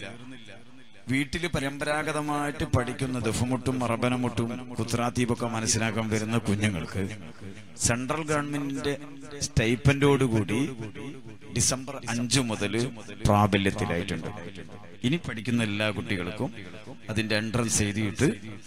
A: വീട്ടില് പരമ്പരാഗതമായിട്ട് പഠിക്കുന്ന ദഫുമുട്ടും അറബനമുട്ടും കുത്രാത്തീപൊക്കെ മനസ്സിലാക്കാൻ വരുന്ന കുഞ്ഞുങ്ങൾക്ക് സെൻട്രൽ ഗവൺമെന്റിന്റെ സ്റ്റൈപ്പൻഡോടുകൂടി ഡിസംബർ 5 മുതൽ പ്രാബല്യത്തിലായിട്ടുണ്ട്. ഇനി പഠിക്കുന്ന എല്ലാ കുട്ടികൾക്കും അതിന്റെ എൻട്രൻസ് എഴുതിയിട്ട്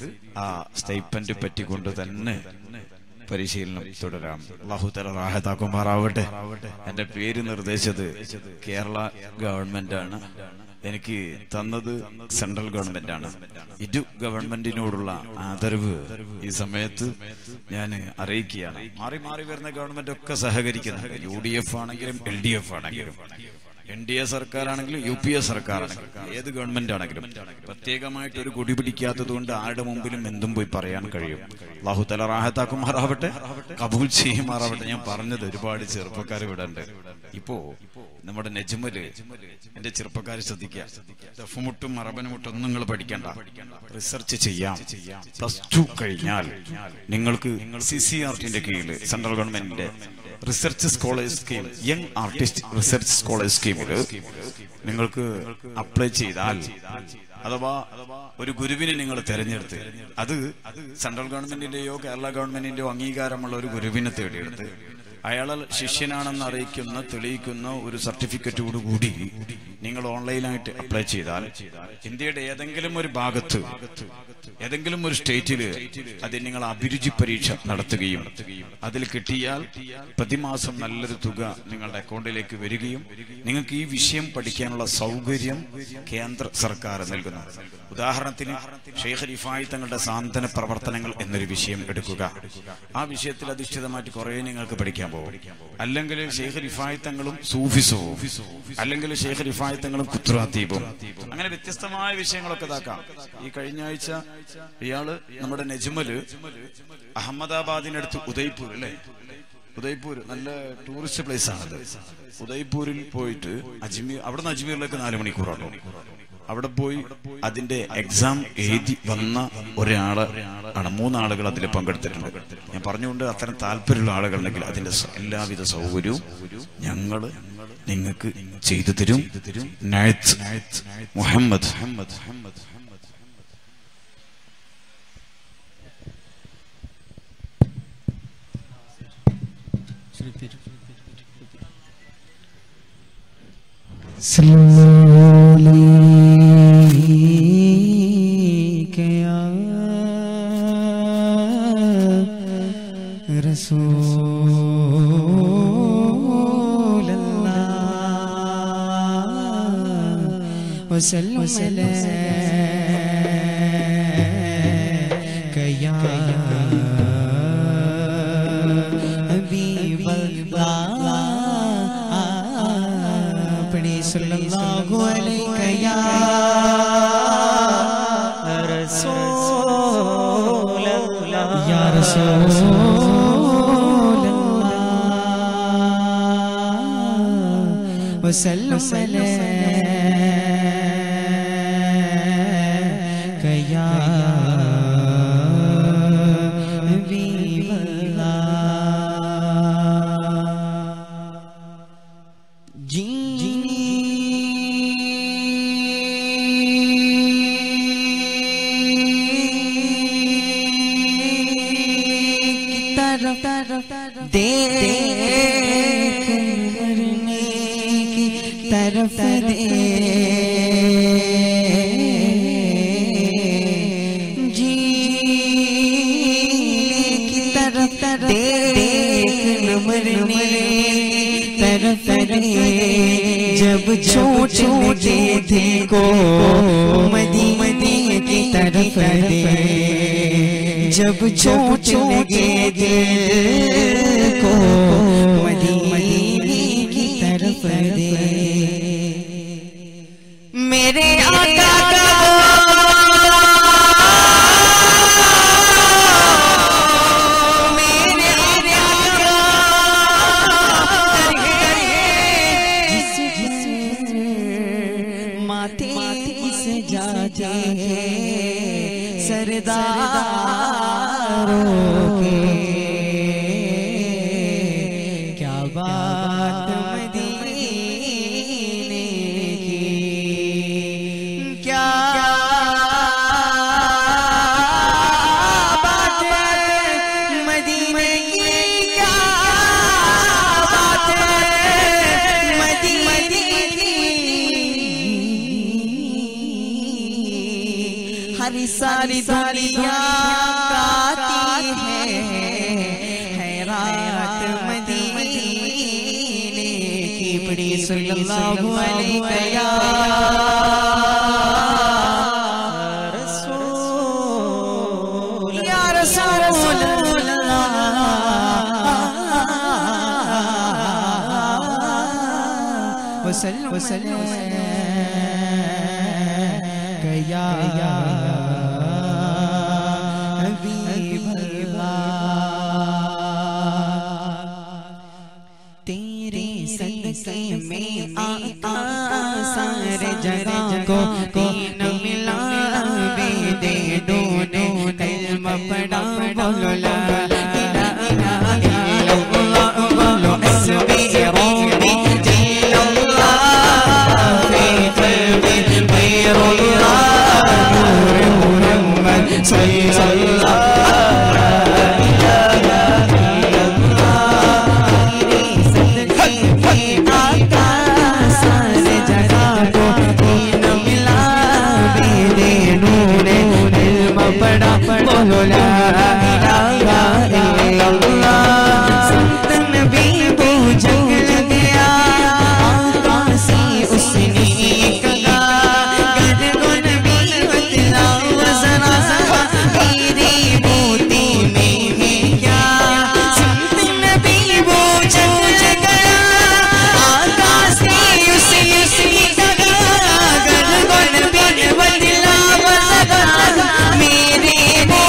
A: ആ സ്റ്റൈപ്പൻഡ് പറ്റിക്കൊണ്ട് തന്നെ പരിശീലനം തുടരാം. അല്ലാഹു തആല റാഹത്താക്കുമാറാവട്ടെ. എന്റെ പേര് നിർദ്ദേശിച്ചത് കേരള ഗവൺമെന്റ് ആണ്, എനിക്ക് തന്നത് സെൻട്രൽ ഗവൺമെന്റ് ആണ്. ഇരു ഗവൺമെന്റിനോടുള്ള ആദരവ് ഈ സമയത്ത് ഞാൻ അറിയിക്കുകയാണ്. മാറി മാറി വരുന്ന ഗവൺമെന്റ് ഒക്കെ സഹകരിക്കുന്നുണ്ട്. UDF ആണെങ്കിലും LDF ആണെങ്കിലും NDA സർക്കാരാണെങ്കിലും UPA സർക്കാരാണെങ്കിലും ഏത് ഗവൺമെന്റ് ആണെങ്കിലും പ്രത്യേകമായിട്ട് ഒരു കൊടി പിടിക്കാത്തത് കൊണ്ട് ആരുടെ മുമ്പിലും എന്തും പോയി പറയാൻ കഴിയും. അല്ലാഹു തആല റാഹത്താക്കുമാറാവട്ടെ, കബൂൽ ചെയ്യുമാറാവട്ടെ. ഞാൻ പറഞ്ഞത് ഒരുപാട് ചെറുപ്പക്കാർ ഇവിടെ ഉണ്ട്. ഇപ്പോ നമ്മുടെ നെജ്മല്, എന്റെ ചെറുപ്പക്കാർ ശ്രദ്ധിക്കുക, ദഫുമുട്ടും അറബനമുട്ടും ഒന്നും നിങ്ങൾ പഠിക്കണ്ട, റിസർച്ച് ചെയ്യാം. +2 കഴിഞ്ഞാൽ നിങ്ങൾക്ക് CCRTന്റെ കീഴിൽ സെൻട്രൽ ഗവൺമെന്റിന്റെ research scholars scheme, young artist research scholars സ്കീമില് നിങ്ങൾക്ക് അപ്ലൈ ചെയ്താൽ, അഥവാ ഒരു ഗുരുവിനെ നിങ്ങൾ തെരഞ്ഞെടുത്ത് അത് സെൻട്രൽ ഗവൺമെന്റിന്റെയോ കേരള ഗവൺമെന്റിന്റെയോ അംഗീകാരമുള്ള ഒരു ഗുരുവിനെ തേടിയെടുത്ത് അയാൾ ശിഷ്യനാണെന്ന് അറിയിക്കുന്ന തെളിയിക്കുന്ന ഒരു സർട്ടിഫിക്കറ്റോടുകൂടി നിങ്ങൾ ഓൺലൈനായിട്ട് അപ്ലൈ ചെയ്താൽ ഇന്ത്യയുടെ ഏതെങ്കിലും ഒരു ഭാഗത്ത് ഏതെങ്കിലും ഒരു സ്റ്റേറ്റില് അതിൽ നിങ്ങൾ അഭിരുചി പരീക്ഷ നടത്തുകയും അതിൽ കിട്ടിയാൽ പ്രതിമാസം നല്ലൊരു തുക നിങ്ങളുടെ അക്കൗണ്ടിലേക്ക് വരികയും നിങ്ങൾക്ക് ഈ വിഷയം പഠിക്കാനുള്ള സൗകര്യം കേന്ദ്ര സർക്കാർ നൽകുന്നു. ഉദാഹരണത്തിന് ഷെയ്ഖ് റിഫായി തങ്ങളുടെ സാന്ത്വന പ്രവർത്തനങ്ങൾ എന്നൊരു വിഷയം എടുക്കുക. ആ വിഷയത്തിൽ അധിഷ്ഠിതമായിട്ട് കുറെ നിങ്ങൾക്ക് പഠിക്കാൻ പോകും. അല്ലെങ്കിൽ ഷെയ്ഖ് റിഫായി തങ്ങളും സൂഫിസവും, അല്ലെങ്കിൽ ഷെയ്ഖ് റിഫായി തങ്ങളും കുത്രാത്തീബും, അങ്ങനെ വ്യത്യസ്തമായ വിഷയങ്ങളൊക്കെ ഇതാക്കാം. ഈ കഴിഞ്ഞ ആഴ്ച ഇയാള് നമ്മുടെ നെജ്മല് അഹമ്മദാബാദിനടുത്ത് ഉദയ്പൂർ അല്ലെ, ഉദയ്പൂർ നല്ല ടൂറിസ്റ്റ് പ്ലേസ് ആണത്. ഉദയ്പൂരിൽ പോയിട്ട് അവിടുന്ന് അജ്മീറിലേക്ക് 4 മണിക്കൂറാണോ, അവിടെ പോയി അതിന്റെ എക്സാം എഴുതി വന്ന ഒരാള് ആണ്. 3 ആളുകൾ അതിൽ പങ്കെടുത്തിട്ടുണ്ട്. ഞാൻ പറഞ്ഞുകൊണ്ട് അത്തരം താല്പര്യമുള്ള ആളുകളുണ്ടെങ്കിൽ അതിന്റെ എല്ലാവിധ സൗകര്യവും ഞങ്ങള് നിങ്ങൾക്ക് ചെയ്തു തരും. മുഹമ്മദ്
B: वसल्लम कया तरफ दे जी की तरफ देख मरने तरफ दे जब छोटे थे को मदीने की तरफ दे जब छोटे थे को मदीने की तरफ दे मेरे आका मेरे माथे से जाते सरदारों के क्या बात मदीने की क्या बात मदीने की क्या बात मदीने की हर सारी दुनिया गाती है हैरात मदीने की बड़ी सल्लल्लाहु अलैहि या रसूल या रसूल अल्लाह वसल्लम कया तेरे सदके में आका सारे जगह को दीन मिला दे दोनों कलमा पढ़ा बोलो ला इलाहा इल्लल्लाह बोलो हस्बी रब्बी जल्लल्लाह फी क़ल्बी गैरुल्लाह नूर मुहम्मद सल्लल्लाह बोलो ला इलाहा इल्लल्लाह संतन भी पूजन गया आका से उसने कहा गद गुन भी बतला जरा तेरी मोती में है क्या संतन भी पूजन गया आका से उसने कहा गद गुन भी बतला जरा मेरे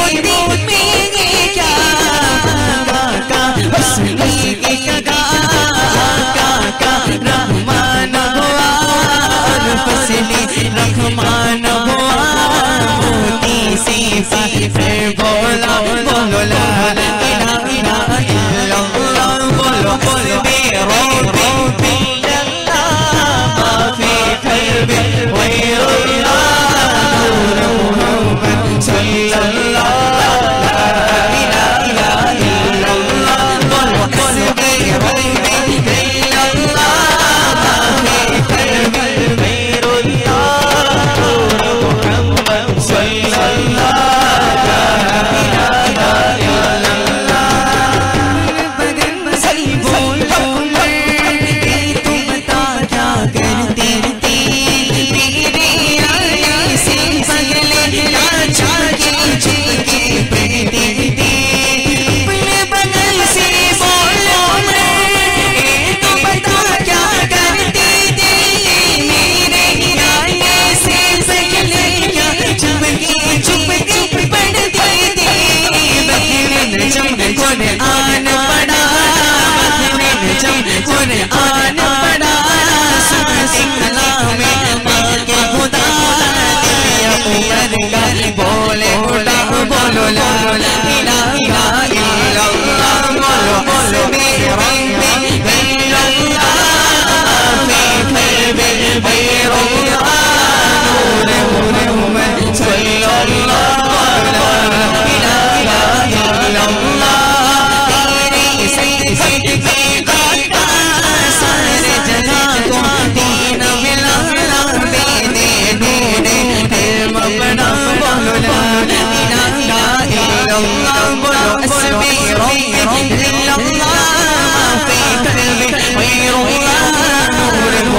B: रहमान हुआ मोती से फिर बोला बोलो ला इलाहा इल्लल्लाह बोलो हस्बी रब्बी जल्लल्लाह फी क़ल्बी गैरुल्लाह नूर मुहम्मद सल्लल्लाह ला इलाहा इल्लल्लाह बोलो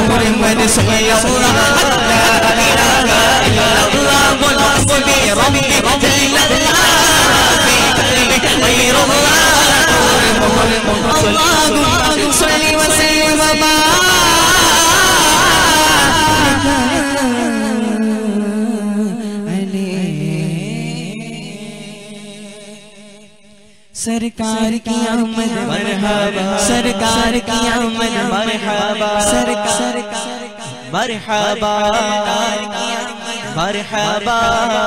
B: محمد صلى الله لا إله إلا الله والحسبي ربي جل الله في قلبي غير الله اللهم صل وسلم सरकार की आमद मरहबा सरकार की आमद मरहबा सरकार मरहबा मरहबा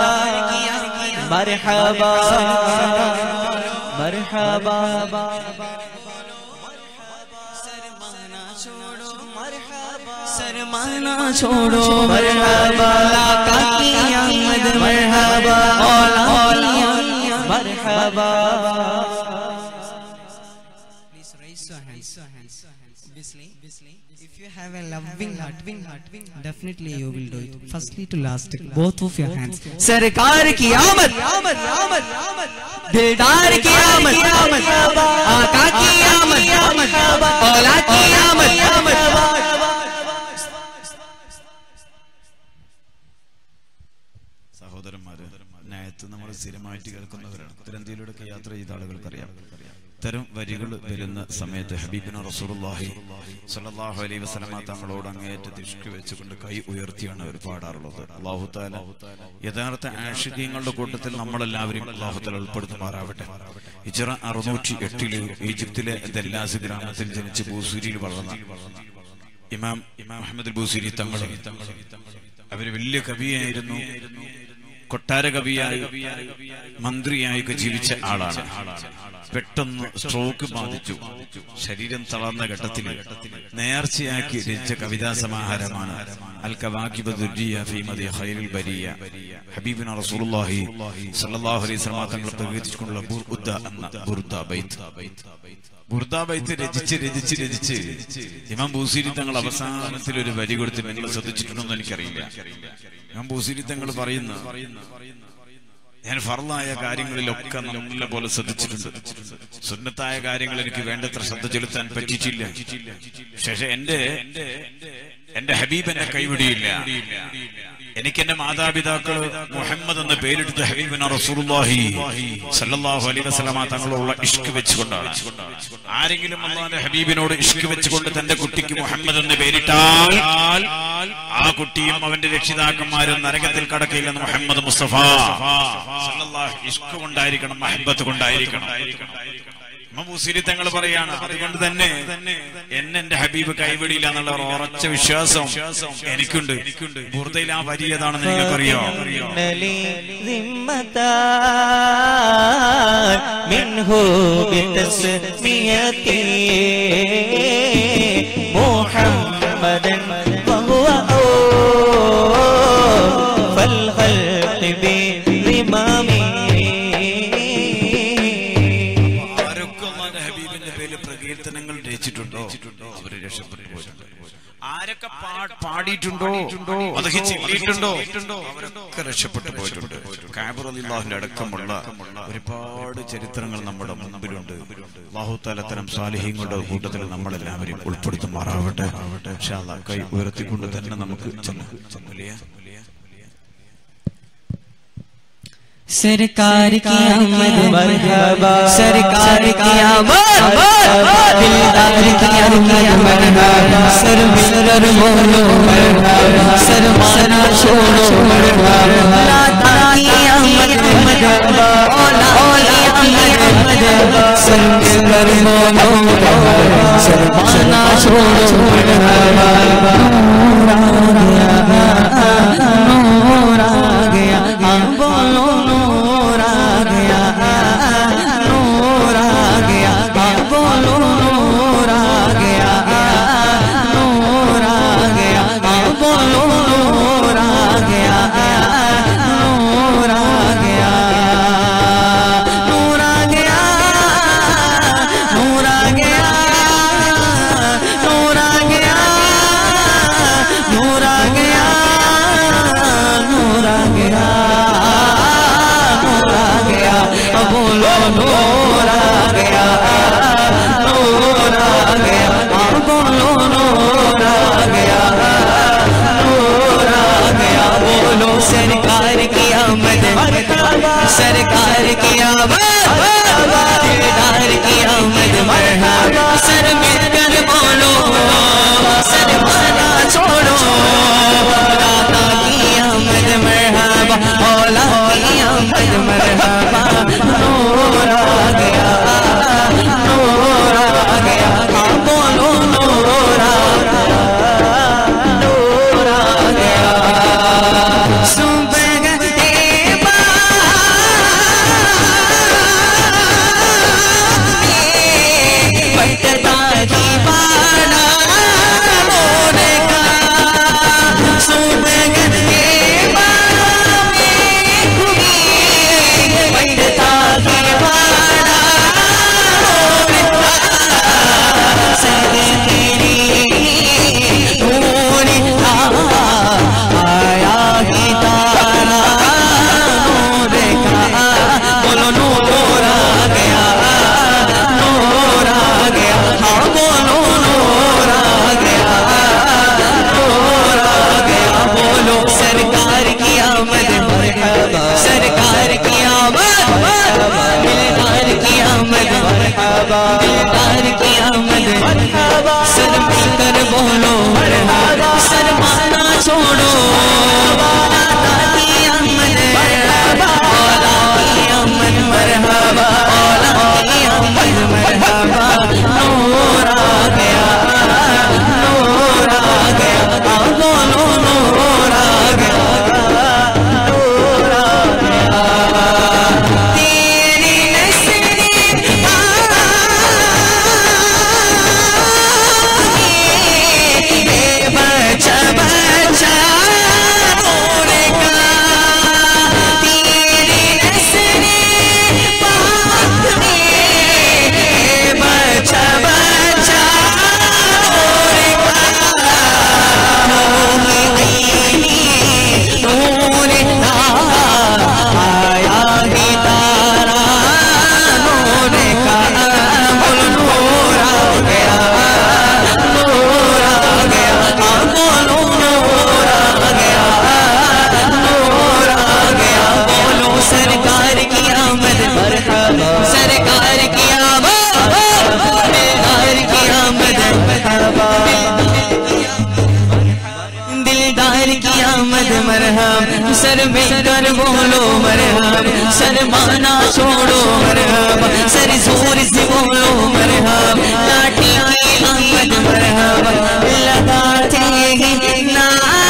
B: मरहबा मरहबा शर्माना छोड़ो मरहबा आका की आमद मरहबा OLA Marhaba please raise your hands obviously if you have a loving heart definitely you will do it firstly to last both of your hands सरकार की आमद दिलदार की आमद आका की आमद औला की आमद
A: സഹോദരന്മാരെ നയത്ത് നമ്മൾ സ്ഥിരമായിട്ട് കേൾക്കുന്നവരാണ് ഉത്തരേന്ത്യയിലൂടെ യാത്ര ചെയ്ത ആളുകൾക്കറിയാം ഇത്തരം വരികൾ വരുന്ന സമയത്ത് ഹബീബിന റസൂലുള്ളാഹി സ്വല്ലല്ലാഹു അലൈഹി വസല്ലമ തങ്ങളോട് അങ്ങേയറ്റത്ത് ഇഷ്ക് വെച്ചുകൊണ്ട് കൈ ഉയർത്തിയാണ് അവർ പാടാറുള്ളത്. അല്ലാഹു തആല യഥാർത്ഥ ആഷിഖീങ്ങളുടെ കൂട്ടത്തിൽ നമ്മളെല്ലാവരും അല്ലാഹു തആല ഉൾപ്പെടുത്തുമാറാവട്ടെ. ഹിജ്റ 608 ഈജിപ്തിലെ ദല്ലാസ് ഗ്രാമത്തിൽ ജനിച്ച് ബൂസൂരിയിൽ വളർന്ന ഇമാം മുഹമ്മദ് ബൂസൂരി തങ്ങൾ അവര് വലിയ കവിയായിരുന്നു. കൊട്ടാര കവിയായി മന്ത്രിയായൊക്കെ ജീവിച്ച ആളാണ്. പെട്ടെന്ന് സ്ട്രോക്ക് ബാധിച്ചു. ശരീരം തളർന്ന ഘട്ടത്തിൽ നേർച്ചയാക്കി രചിച്ച കവിതാ സമാഹാരമാണ് അൽ കവാകിബ് ദുർജിയ ഫീ മദി ഖൈറുൽ ബരിയ. ഹബീബിന റസൂലുള്ളാഹി സ്വല്ലല്ലാഹു അലൈഹി വസല്ലം തങ്ങൾ പ്രകീർത്തിച്ചുകൊണ്ടുള്ള ബുർദ എന്ന ബുർദ ബൈത്ത് രചിച്ച് ഇമാം ബൂസീരി തങ്ങൾ അവസാനത്തിൽ ഒരു വരി കൊടുത്ത് നിങ്ങൾ ശ്രദ്ധിച്ചിട്ടുണ്ടോ എന്ന് എനിക്കറിയില്ല. ഇമാം ബൂസീരി തങ്ങൾ പറയുന്ന ഞാൻ ഫർളായ കാര്യങ്ങളിലൊക്കെ നല്ല പോലെ ശ്രദ്ധിച്ചിട്ടുണ്ട്. സുന്നത്തായ കാര്യങ്ങൾ എനിക്ക് വേണ്ടത്ര ശ്രദ്ധ ചെലുത്താൻ പറ്റിയിട്ടില്ല. പക്ഷേ എന്റെ ഹബീബ് എന്നെ കൈവിടിയില്ല. എനിക്ക് എന്റെ മാതാപിതാക്കള് മുഹമ്മദ് എന്ന പേരെടുത്ത ഹബീബിന റസൂലുള്ളാഹി സ്വല്ലല്ലാഹു അലൈഹി വസല്ലമ തങ്ങളുള്ള ഇഷ്ക് വെച്ചുകൊണ്ടാണ്. ആരെങ്കിലും അല്ലാഹുവിന്റെ ഹബീബിനോട് ഇഷ്ക് വെച്ചുകൊണ്ട് തന്റെ കുട്ടിക്ക് മുഹമ്മദ് എന്ന് പേരിട്ടാൽ ആ കുട്ടിയും അവന്റെ രക്ഷിതാക്കന്മാരും നരകത്തിൽ കടക്കില്ലെന്ന് മുഹമ്മദ് മുസ്തഫ സ്വല്ലല്ലാഹു ഇഷ്ക് കൊണ്ടായിരിക്കണം, മഹബത്ത് കൊണ്ടായിരിക്കണം. ബൂസീരി തങ്ങൾ പറയാണ്, അതുകൊണ്ട് തന്നെ എന്റെ ഹബീബ് കൈവിടിയില്ല എന്നുള്ള ഉറച്ച വിശ്വാസം എനിക്കുണ്ട്. ബുർദയിൽ ആ വരി ഏതാണെന്ന് നിങ്ങൾക്കറിയോ? പ്രകീർത്തനങ്ങൾ രചിച്ചിട്ടുണ്ടോ അവര് രക്ഷപ്പെട്ടു പോയിട്ടുണ്ട്. ആരൊക്കെ പാടിയിട്ടുണ്ടോ അത് ചൊല്ലിയിട്ടുണ്ടോ അവരൊക്കെ രക്ഷപ്പെട്ടു പോയിട്ടുണ്ട്. കഅബ് റളിയല്ലാഹു അടക്കമുള്ള ഒരുപാട് ചരിത്രങ്ങൾ നമ്മുടെ മുമ്പിലുണ്ട്. അല്ലാഹു തആല തരം സാലിഹീങ്ങളുടെ കൂട്ടത്തിൽ നമ്മളെല്ലാവരും ഉൾപ്പെടുത്തുമാറാവട്ടെ. ഇൻഷാ അല്ലാഹ് കൈ ഉയർത്തിക്കൊണ്ട് തന്നെ നമുക്ക്
B: सरकार की आमद मरहबा सरकार की आमद दिलदार की आमद मरहबा सरवर बोलो मरहबा शर्माना छोड़ो मरहबा लाता की आमद मरहबा औला की आमद सरवर बोलो मरहबा शर्माना छोड़ो मरहबा नूर आ गया बोलो सरकार की आमद सर मिलकर बोलो शर्माना छोड़ो दादा की आमद औला की आमद मरहबा औला की आमद मरहबा नूर आ गया बोलो नूर आ गया तेरी नस्लें बचा बचा नूर का तेरी नस्लें पाक में बचा बचा नूर का आया ही तारा नूर का बोलो नूर आ गया नूर आ गया बोलो नूर आ गया नूर आ गया बोलो सरकार की आमद सरकार की आमद सरकार की आमद दिलदार की आमद मरहम सर मिलकर बोलो मरहम शर्माना छोड़ो मरहम सर जोर से बोलो मरहम लाठी आई आमद मरहम लगाते हैं ना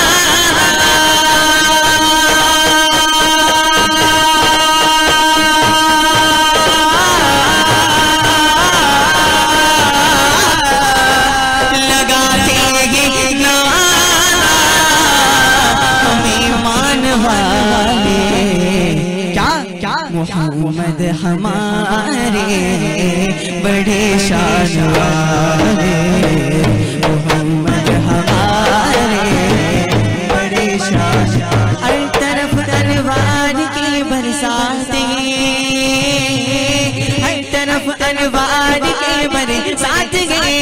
B: लगाते हैं ना क्या मोहम्मद हमारे बड़े शान वाले मोहम्मद हमारे बड़े शान हर तरफ तलवार की बरसात हर तरफ तलवार की बरसात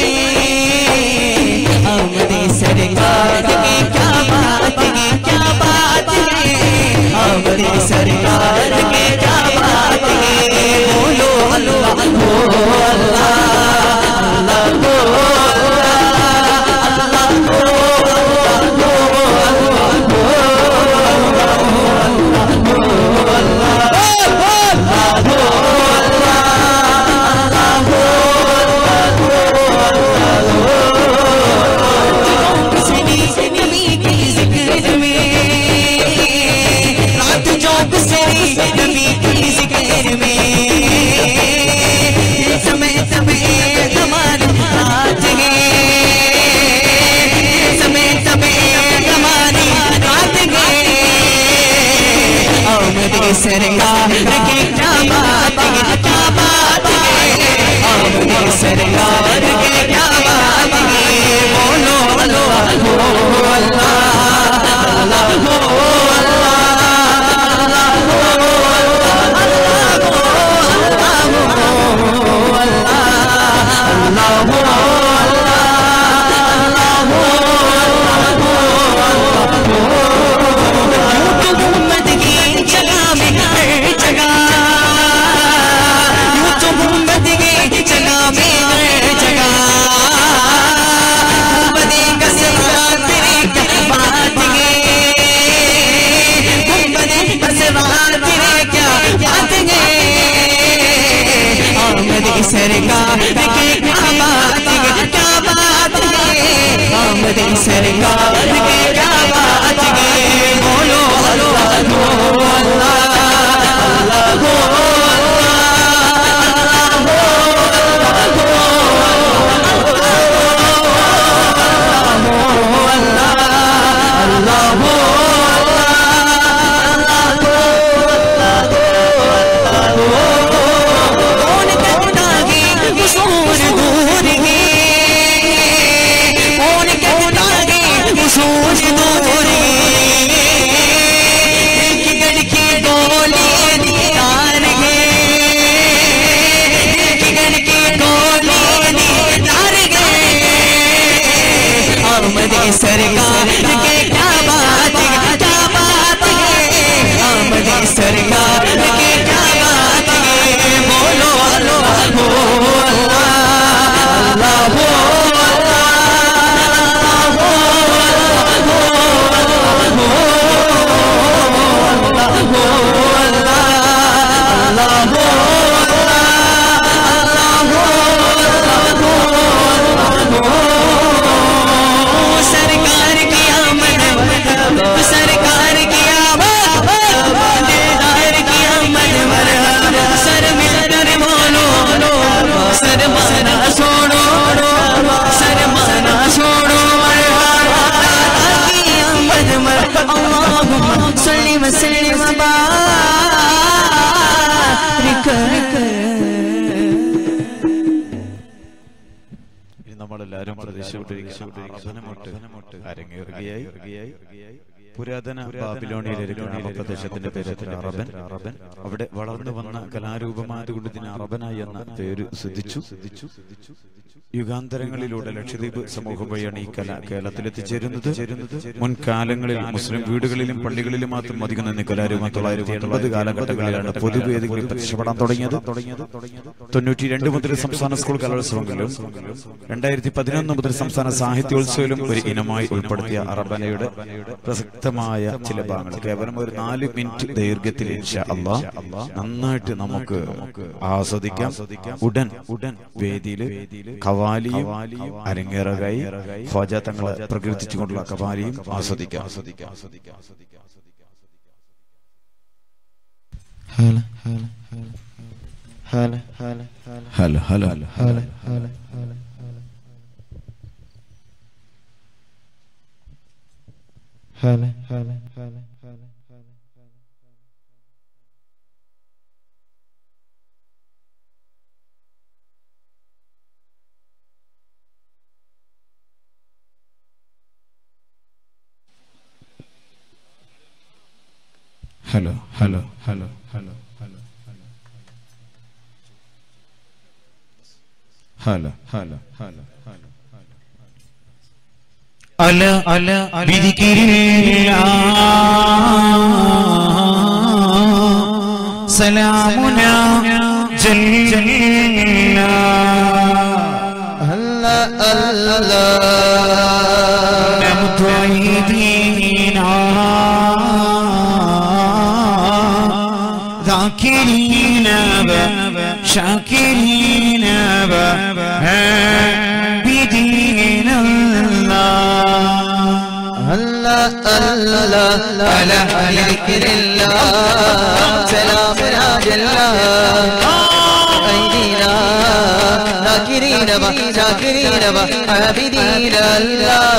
B: आमदे सरकार की क्या बात है क्या बात है आमदे सरकार की क्या बात है बोलो अल्लाह हो अल्लाह अल्लाह हो अल्लाह हो नबी की जिक्र में समय समय हमारी रात है समय समय हमारी रात है आमदे सरकार की क्या बात है क्या बात है आमदे सरकार की क्या बात है बोलो अल्लाह हो अल्लाह अल्लाह हो सरकार की क्या बात है क्या बात है आमदे सरकार की क्या बात है बोलो अल्लाह हो अल्लाह अल्लाह हो
A: നമ്മളെല്ലാവരും പ്രതീക്ഷിച്ചുകൊണ്ടിരിക്കുന്ന അരങ്ങേറുകയായി. പുരാതന ബാബിലോണിയയിലെ ഗ്രാമപ്രദേശത്തിന്റെ പേര് അറബൻ. അവിടെ വളർന്നു വന്ന കലാരൂപമായതുകൊണ്ട് ഇതിന് അറബനായി എന്ന പേര് സിദ്ധിച്ചു. യുഗാന്തരങ്ങളിലൂടെ ലക്ഷദ്വീപ് സമൂഹം വഴിയാണ് ഈ കല കേരളത്തിലെത്തിച്ചേരുന്നത്. മുൻകാലങ്ങളിൽ മുസ്ലിം വീടുകളിലും പള്ളികളിലും മാത്രം ഒതുങ്ങി നിന്ന കലാരൂപം 1980 കാലഘട്ടങ്ങളിലാണ് പൊതുവേദികളിൽ പ്രത്യക്ഷപ്പെടാൻ തുടങ്ങിയത്. 92 മുതൽ സംസ്ഥാന സ്കൂൾ കലോത്സവങ്ങളിലും 2011 മുതൽ സംസ്ഥാന സാഹിത്യോത്സവത്തിലും ഒരു ഇനമായി ഉൾപ്പെടുത്തിയ അറബനയുടെ പ്രസക്തമായ ചില ഭാഗങ്ങൾ കേവലം ഒരു 4 മിനിറ്റ് ദൈർഘ്യത്തിൽ ഇൻഷാ അല്ലാഹ് നന്നായിട്ട് നമുക്ക് ആസ്വദിക്കാം. ഉടൻ വേദിയിൽ ഖവാലിയും അരങ്ങേറുകയായി ഖ്വാജ തങ്ങളെ പ്രകീർത്തിച്ചുകൊണ്ടുള്ള ഖവാലിയും ആസ്വദിക്കാം.
B: سلامنا جلنا نمت أيدينا ذاكرين شاكرين بدين الله على ذكر الله سلامنا جلا أيدينا ذاكرين شاكرين عابدين الله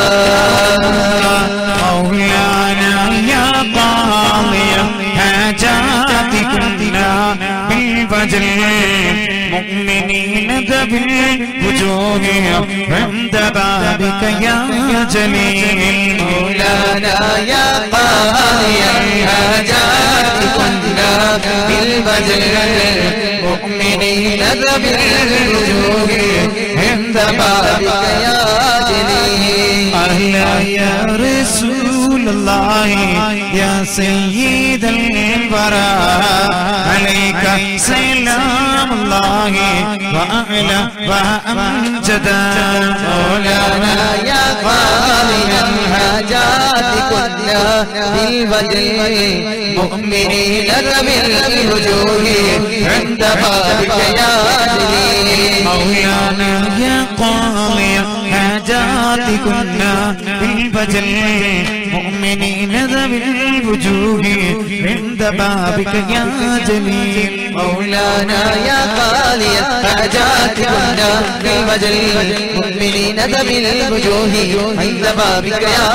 B: مولانا يا قاضي حاجات كنا بالفجر مؤمنين ذوي الوجوه عند بابك يا جليل مولانا يا قاضي الحاجات كنا بالفجر مؤمنين ذوي الوجوه عند بابك يا جليل أهلا يا رسول الله يا سيد الورى عليك سلام الله وأعلى وأمجد مولانا يا قاضي الحاجات كنا بالوجه مؤمنين ذوي الوجوه عند بابك يا جليل مولانا يا قاضي الحاجات كنا بالوجه مؤمنين ذوي الوجوه عند بابك يا جليل مولانا يا قاضي الحاجات كنا بالوجه مؤمنين ذوي الوجوه عند بابك يا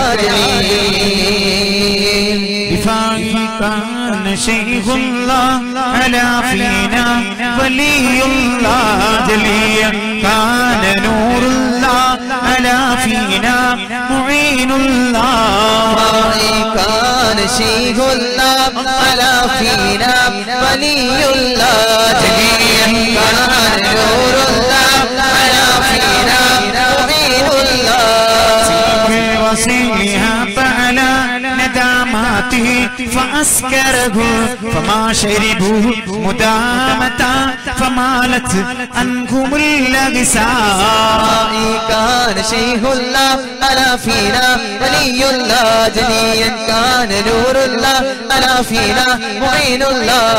B: جليل دفاعي كان شيخ الله على فينا ولي الله جليل كان نور الله على فينا معين الله كان شيخ الله على فينا ولي الله جليل كان نور الله على فينا معين الله وصيها فعلى نداماته فأسكره فما شربوا مدامة فمالت عنهم الأغصان كان شيخ الله على فينا ولي الله جليا كان نور الله على فينا معين الله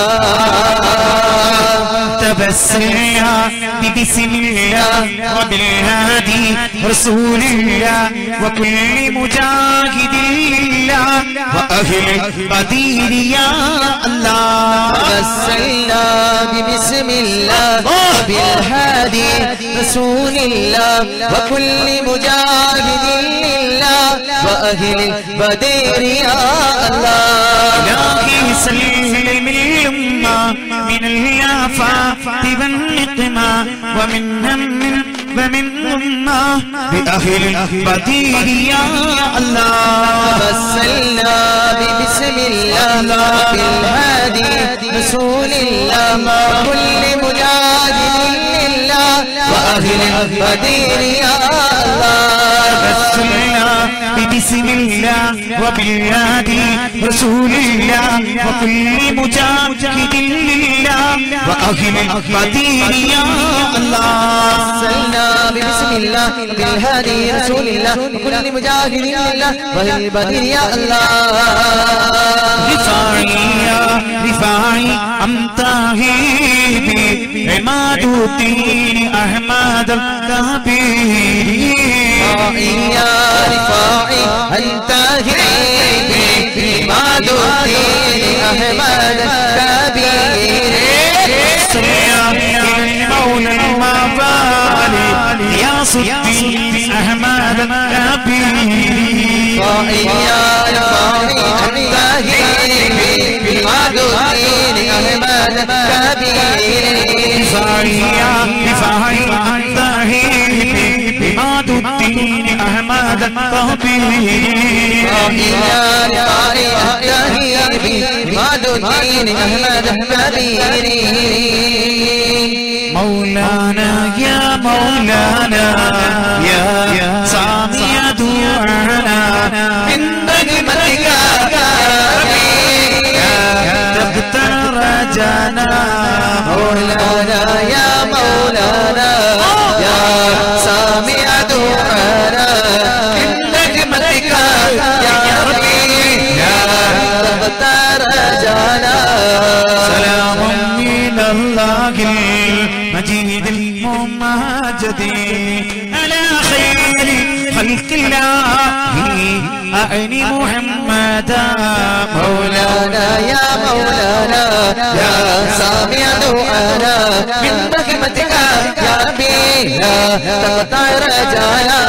B: تبسمها ببسم الله وبالهادي رسول الله وكل مجاهد لله وأهل بدير يا الله تبسمنا ببسم الله وبالهادي رسول الله وكل مجاهد لله وأهل بدير يا الله إلهي سلم الأمة من الآفات والنقمة ومن هم
A: ومنا بأهل البديع يا الله
B: وصلنا ببسم الله بالهادي رسول الله كل مجاهد لله وأهل البديع يا الله
A: وصلنا ببسم الله وبالهادي رسول الله وكل مجاهد لله وأهل البديع يا الله
B: وصلنا ببسم الله بالهادي رسول الله وكل مجاهد لله وأهل البديع يا الله
A: رفاعي يا رفاعي أنت هيبي عماد الدين أحمد الكبير
B: يا رفاعي أنت هيبي عماد الدين أحمد الكبير
A: مولى الموالي يا الدين أحمد الكبير
B: يا رفاعي أنت هيبي عماد الدين أحمد الكبير
A: رفاعي أنت هيبي عماد الدين أحمد الكبير
B: يا رفاعي أنت هيبي عماد الدين أحمد الكبير
A: مولانا يا مولانا يا سامي دعانا من نعمتك تبتر رجانا
B: مولانا يا مولانا يا سامع دعانا من نعمتك يا ربي يا تبتر رجانا
A: سلام من الله المجيد المماجد على خير خلق الله أعني محمدا
B: مولانا يا مولانا يا سامع دعانا من رحمتك يا ربي لا تقطع رجانا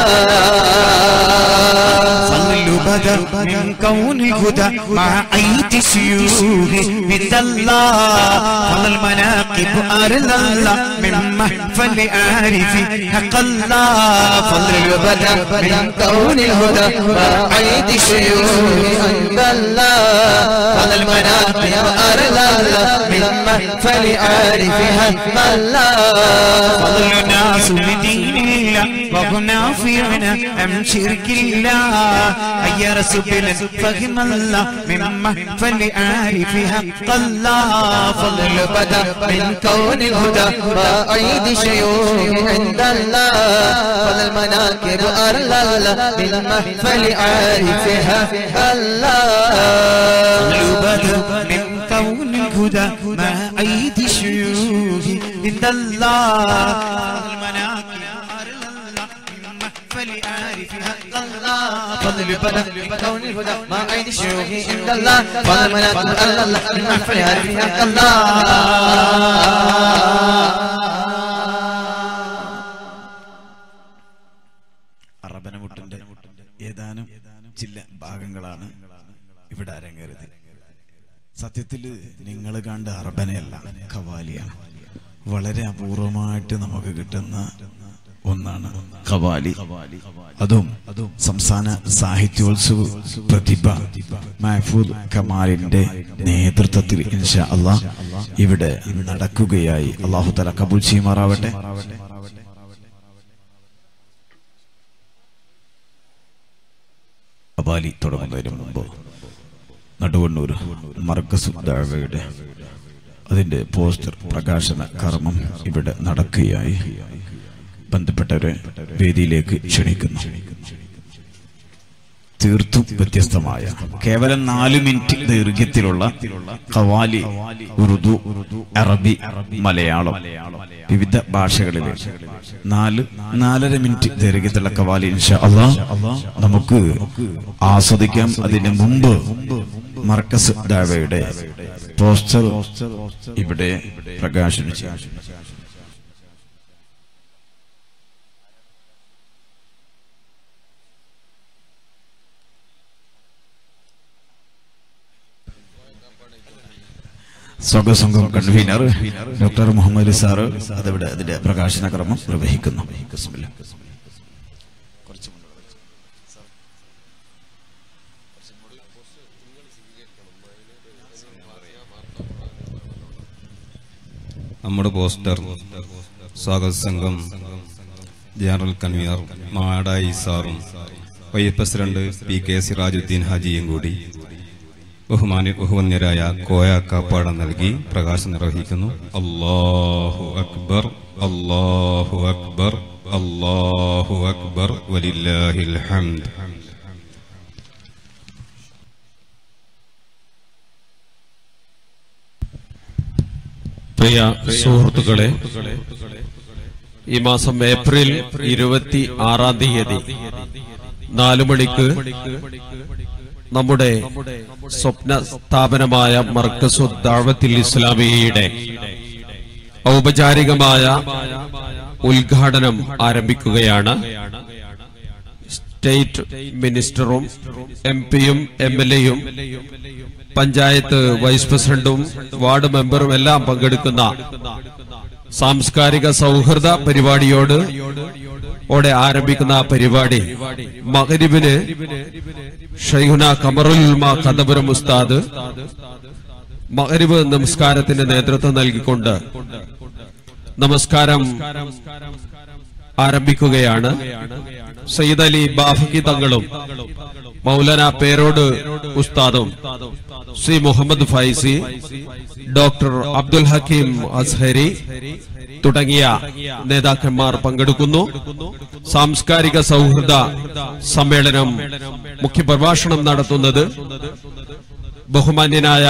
A: صلوا بدا من كون الهدى مع أيدي الشيوخ بد الله فضل المناقب أرض الله من محفل عارف حق الله
B: فضل البدر من كون الهدى وعيد الشيوخ عند الله فضل المناقب أرض الله من محفل عارف حق الله
A: فضل الناس لدين الله وهنا فينا أم شرك الله أي رسول فهم الله من محفل عارف حق الله
B: فضل البدر من كون الهدى وعيد الشيوخ عند الله فضل المناكب أرض الله من محفل عارف حق الله
A: البدر من كون الهدى مع أيدي الشيوخ عند الله المناقب أرض الله من محفل عارف حق الله
B: فضل البدر من كون الهدى مع عيد الشيوخ عند الله فضل المناكب أرض الله من محفل عارف حق الله
A: അറബനമുട്ടിന്റെ ഏതാനും ചില ഭാഗങ്ങളാണ് ഇവിടെ അരങ്ങേറിയത്. സത്യത്തിൽ നിങ്ങൾ കണ്ട അറബനയല്ല, ഖവാലിയാണ്. വളരെ അപൂർവമായിട്ട് നമുക്ക് കിട്ടുന്ന ഒന്നാണ് ഖവാലി. അതും സംസ്ഥാന സാഹിത്യോത്സവ പ്രതിഭ മഹ്ഫൂദ് കമാലിന്റെ നേതൃത്വത്തിൽ ഇൻഷാ അല്ലാഹ് ഇവിടെ നടക്കുകയായി. അല്ലാഹു തആല കബൂൽ ചെയ്യുമാറാവട്ടെ. ഖവാലി തുടങ്ങുന്നതിന് മുമ്പ് നടുവണ്ണൂർ മർക്കസ് ദഅവയുടെ അതിന്റെ പോസ്റ്റർ പ്രകാശന കർമ്മം ഇവിടെ നടക്കുകയായി. ബന്ധപ്പെട്ടവരെ വേദിയിലേക്ക് ക്ഷണിക്കുന്നു. തീർത്തും വ്യത്യസ്തമായ കേവലം 4 മിനിറ്റ് ദൈർഘ്യത്തിലുള്ള ഖവാലി ഉറുദു, അറബി, മലയാളം വിവിധ ഭാഷകളിലെ 4.5 മിനിറ്റ് ദൈർഘ്യത്തിലുള്ള ഖവാലി ഇൻഷാ അല്ലാഹ് നമുക്ക് ആസ്വദിക്കാം. അതിന് മുമ്പ് മർക്കസ് ദഅവയുടെ പോസ്റ്റർ ഇവിടെ പ്രകാശനം ചെയ്യും. സ്വാഗതസംഘം കൺവീനർ ഡോക്ടർ മുഹമ്മദ് സാറ് അതിവിടെ അതിന്റെ പ്രകാശന ക്രമം നിർവഹിക്കുന്നു.
E: നമ്മുടെ പോസ്റ്റർ സ്വാഗത സംഘം ജനറൽ കൺവീനർ മാടായി സാറും വൈസ് പ്രസിഡന്റ് PK സിറാജുദ്ദീൻ ഹാജിയും കൂടി ബഹുമാന്യരായ കോയ കാപ്പാടം നൽകി പ്രകാശനം നിർവഹിക്കുന്നു. അല്ലാഹു അക്ബർ, അല്ലാഹു അക്ബർ, അല്ലാഹു അക്ബർ, വലില്ലാഹിൽ ഹംദ്.
F: പ്രിയ സുഹൃത്തുക്കളെ, ഈ മാസം ഏപ്രിൽ 26-ാം തീയതി 4 മണിക്ക് നമ്മുടെ സ്വപ്ന സ്ഥാപനമായ മർക്കസു ദഅവത്തുൽ ഇസ്ലാമിയയുടെ ഔപചാരികമായ ഉദ്ഘാടനം ആരംഭിക്കുകയാണ്. സ്റ്റേറ്റ് മിനിസ്റ്ററും MP-യും MLA-യും പഞ്ചായത്ത് വൈസ് പ്രസിഡന്റും വാർഡ് മെമ്പറും എല്ലാം പങ്കെടുക്കുന്ന സാംസ്കാരിക സൗഹൃദ പരിപാടിയോട് ആരംഭിക്കുന്ന പരിപാടി മഗ്രിബിന് ഷൈഖുന ഖമറുൽ ഉലമ ഖദബുരം ഉസ്താദ് മഗ്രിബ് നമസ്കാരത്തിന് നേതൃത്വം നൽകിക്കൊണ്ട് നമസ്കാരം ആരംഭിക്കുകയാണ്. സയ്യിദ് അലി ബാഫക്കി തങ്ങളും മൗലാന പേരോട് ഉസ്താദും സി മുഹമ്മദ് ഫൈസി, ഡോക്ടർ അബ്ദുൽ ഹക്കീം അസ്ഹരി തുടങ്ങിയ നേതാക്കന്മാർ പങ്കെടുക്കുന്നു. സാംസ്കാരിക സൗഹൃദ സമ്മേളനം മുഖ്യപ്രഭാഷണം നടത്തുന്നത് ബഹുമാന്യനായ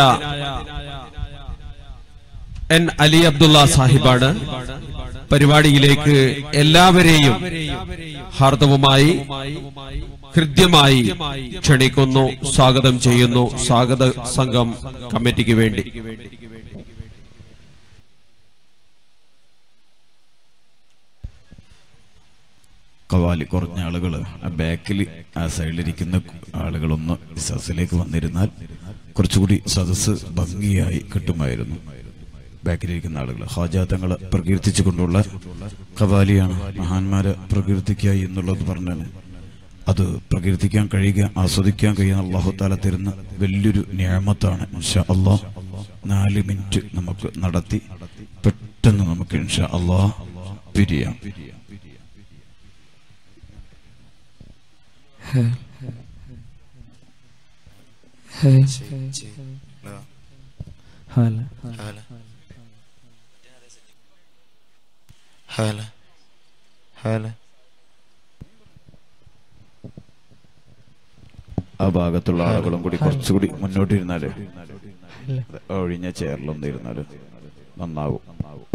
F: N. അലി അബ്ദുള്ള സാഹിബാണ്. പരിപാടിയിലേക്ക് എല്ലാവരെയും ഹാർദവുമായി ഹൃദ്യമായി ക്ഷണിക്കുന്നു, സ്വാഗതം ചെയ്യുന്നു. സ്വാഗത സംഘം കമ്മിറ്റിക്ക് വേണ്ടി
A: കവാലി കുറഞ്ഞ ആളുകൾ ആ ബാക്കിൽ ആ സൈഡിലിരിക്കുന്ന ആളുകളൊന്ന് സദസ്സിലേക്ക് വന്നിരുന്നാൽ കുറച്ചുകൂടി സദസ്സ് ഭംഗിയായി കിട്ടുമായിരുന്നു. ബാക്കിലിരിക്കുന്ന ആളുകൾ ഹാജാത്തങ്ങളെ പ്രകീർത്തിച്ചുകൊണ്ടുള്ള കവാലിയാണ്. മഹാന്മാരെ പ്രകീർത്തിക്കുക എന്നുള്ളത് പറഞ്ഞാൽ അത് പ്രകീർത്തിക്കാൻ കഴിയുക, ആസ്വദിക്കാൻ കഴിയുന്ന അല്ലാഹു തആല തരുന്ന വലിയൊരു നിഅമത്താണ്. ഇൻഷാ അല്ലാഹ് 4 മിനിറ്റ് നമുക്ക് നടത്തി പെട്ടെന്ന് നമുക്ക് ഇൻഷാ അല്ലാഹ് പിരിയാം. ആ ഭാഗത്തുള്ള ആളുകളും കൂടി കുറച്ചുകൂടി മുന്നോട്ട് ഇരുന്നാല്, ഒഴിഞ്ഞ ചെയറിലൊന്നും ഇരുന്നാല് നന്നാവും.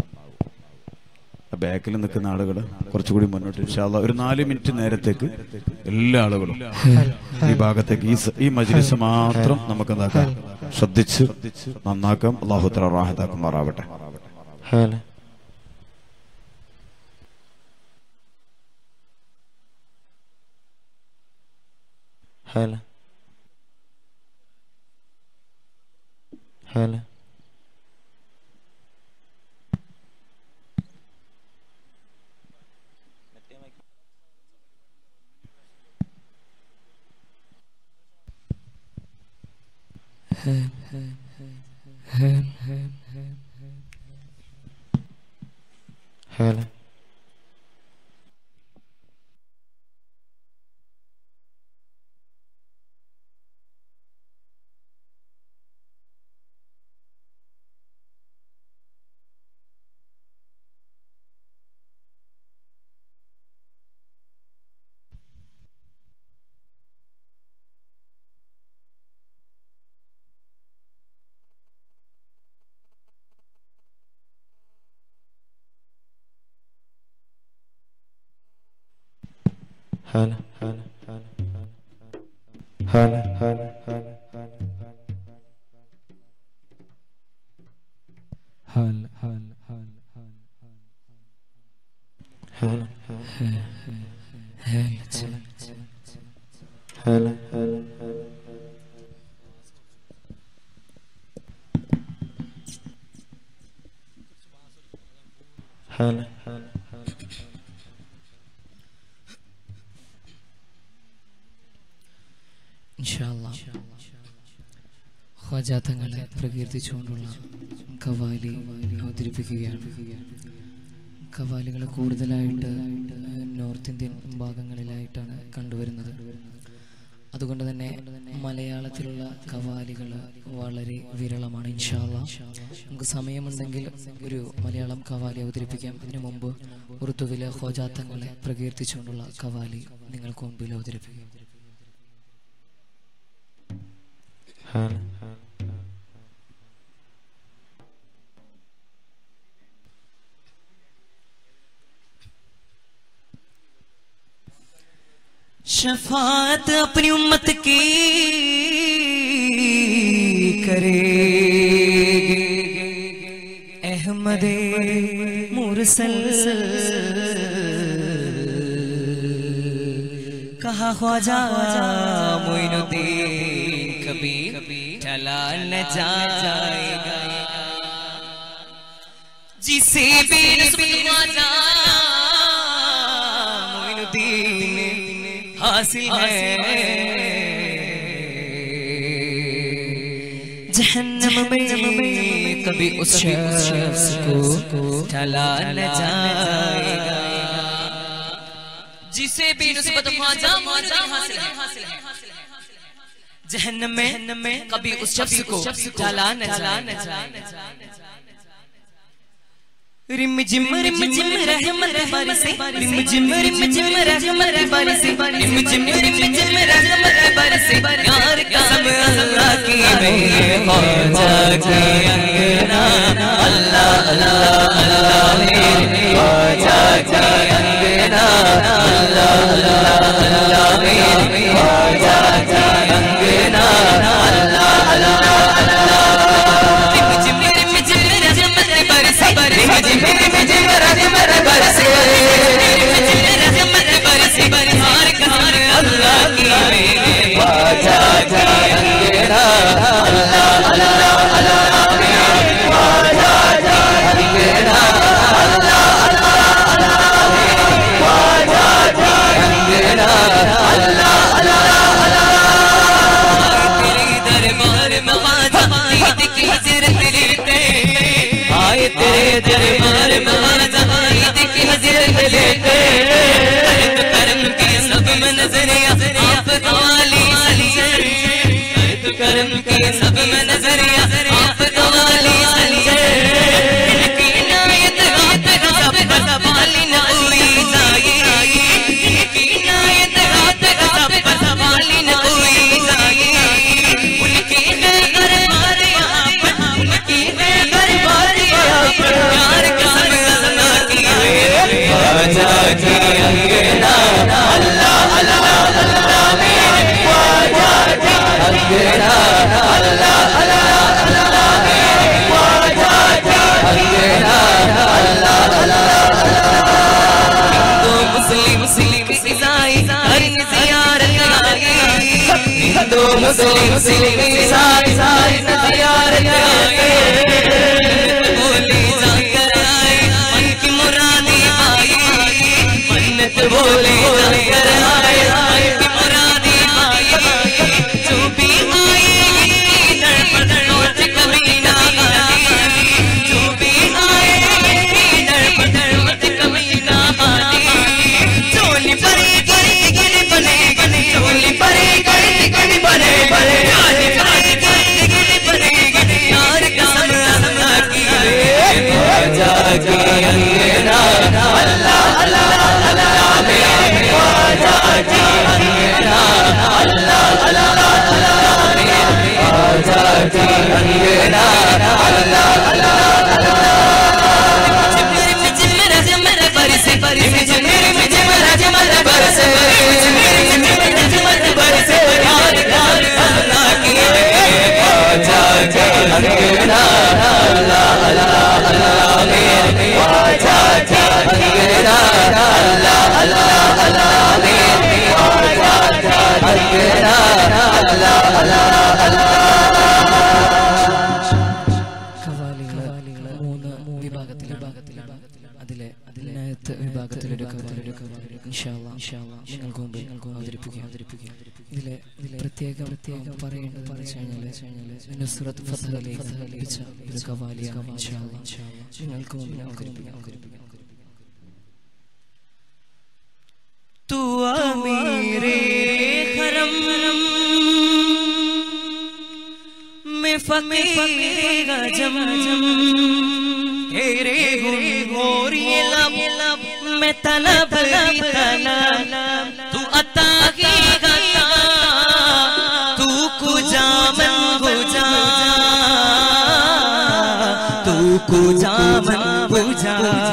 A: ബാക്കിൽ നിൽക്കുന്ന ആളുകൾ കുറച്ചുകൂടി മുന്നോട്ട് ഇൻഷാ അല്ലാഹ് ഒരു 4 മിനിറ്റ് നേരത്തേക്ക് എല്ലാ ആളുകളും ഈ ഭാഗത്തേക്ക് ഈ മജ്ലിസ് മാത്രം നമുക്ക് എന്താക്കാം, ശ്രദ്ധിച്ച് നന്നാക്കാം. അല്ലാഹു തആല റാഹത്താക്കുമാറാവട്ടെ.
B: ഖ്വാജാ തങ്ങളെ പ്രകീർത്തിച്ചുകൊണ്ടുള്ള ഖവാലി അവതരിപ്പിക്കുകയാണ്. ഖവാലികൾ കൂടുതലായിട്ട് നോർത്ത് ഇന്ത്യൻ ഭാഗങ്ങളിലായിട്ടാണ് കണ്ടുവരുന്നത്. അതുകൊണ്ട് തന്നെ മലയാളത്തിലുള്ള ഖവാലികൾ വളരെ വിരളമാണ്. ഇൻഷാ അല്ലാഹ് നമുക്ക് സമയമുണ്ടെങ്കിൽ ഒരു മലയാളം ഖവാലി അവതരിപ്പിക്കാം. അതിനു മുമ്പ് ഉറുദുവിലെ ഖ്വാജാ തങ്ങളെ പ്രകീർത്തിച്ചുകൊണ്ടുള്ള ഖവാലി നിങ്ങൾക്ക് മുമ്പിൽ അവതരിപ്പിക്കാം.
G: शफाअत अपनी उम्मत की करेगी अहमद मुरसल कहा ख्वाजा मोइनुद्दीन कभी चला न जाएगा जिसे भी नस्बत ख्वाजा मोइनुद्दीन हासिल है जहन्नम में कभी उस शख्स को चला न जाएगा जिसे भी नस्बत ख्वाजा हासिल है जहन्नम में कभी उस शख्स को चला न जाएगा रिम जिम रहमत बरसे रिम जिम रहमत बरसे रिम जिम रहमत बरसे यार कसम अल्लाह की मैं ख्वाजा के अंगना अल्लाह अल्लाह अल्लाह मेरे ख्वाजा के अंगना अल्लाह अल्लाह अल्लाह मेरे ख्वाजा के अंगना अल्लाह अल्लाह रिम जिम रहमत बरसे अल्लाह की मेरे ख्वाजा के अंगना अल्लाह अल्लाह अल्लाह मेरे ख्वाजा के अंगना अल्लाह अल्लाह अल्लाह मेरे ख्वाजा के अंगना अल्लाह अल्लाह अल्लाह तेरे दरबार में ख्वाजा ईद की हजरत लेते आए तेरे दरबार में ख्वाजा ईद की हजरत लेते करम के सब में नजरिया आप क़वाली करम के सब में नजरिया आप क़वाली इनकी इनायत रात सब सवाली न हुई जाए इनकी इनायत रात सब सवाली न हुई जाए उनकी दरबार यहाँ पर उनकी दरबार यहाँ पर प्यार कसम अल्लाह की ख्वाजा के अंगना अल्लाह अल्लाह अल्लाह मेरे ख्वाजा के अंगना अल्लाह अल्लाह अल्लाह मेरे ख्वाजा के अंगना अल्लाह अल्लाह हिंदू मुस्लिम ईसाई हर ज़ियारत आए हिंदू मुस्लिम ईसाई हर ज़ियारत आए बोली जाकर आए मन की मुरादी पाई मन्नत बोले जाकर आए मन की मुरादी पाई जो भी आए इनकी दर पर लौट कभी ना आए जो भी आए इनकी दर पर लौट कभी ना आए चोली परे गड़ी बने बने चोली परे गड़ी बने बने चोली परे गड़ी बने बने यार कसम अल्लाह की
B: നിങ്ങൾക്ക് മുമ്പിൽ അവതരിപ്പിക്കുക. ഇതിലെ പ്രത്യേകം പറയേണ്ടത് നുസ്രത്ത് ഫതഹ് ലഭിച്ച ഒരു ഖവാലിയാണ്. നിങ്ങൾക്ക് മുമ്പിൽ അവതരിപ്പിക്കാം.
G: तू मेरे हरम में फकीर गजम तेरे और ये लब में तलब तू अता की गता तू कुजा मन गुजा तू कुजा मन गुजा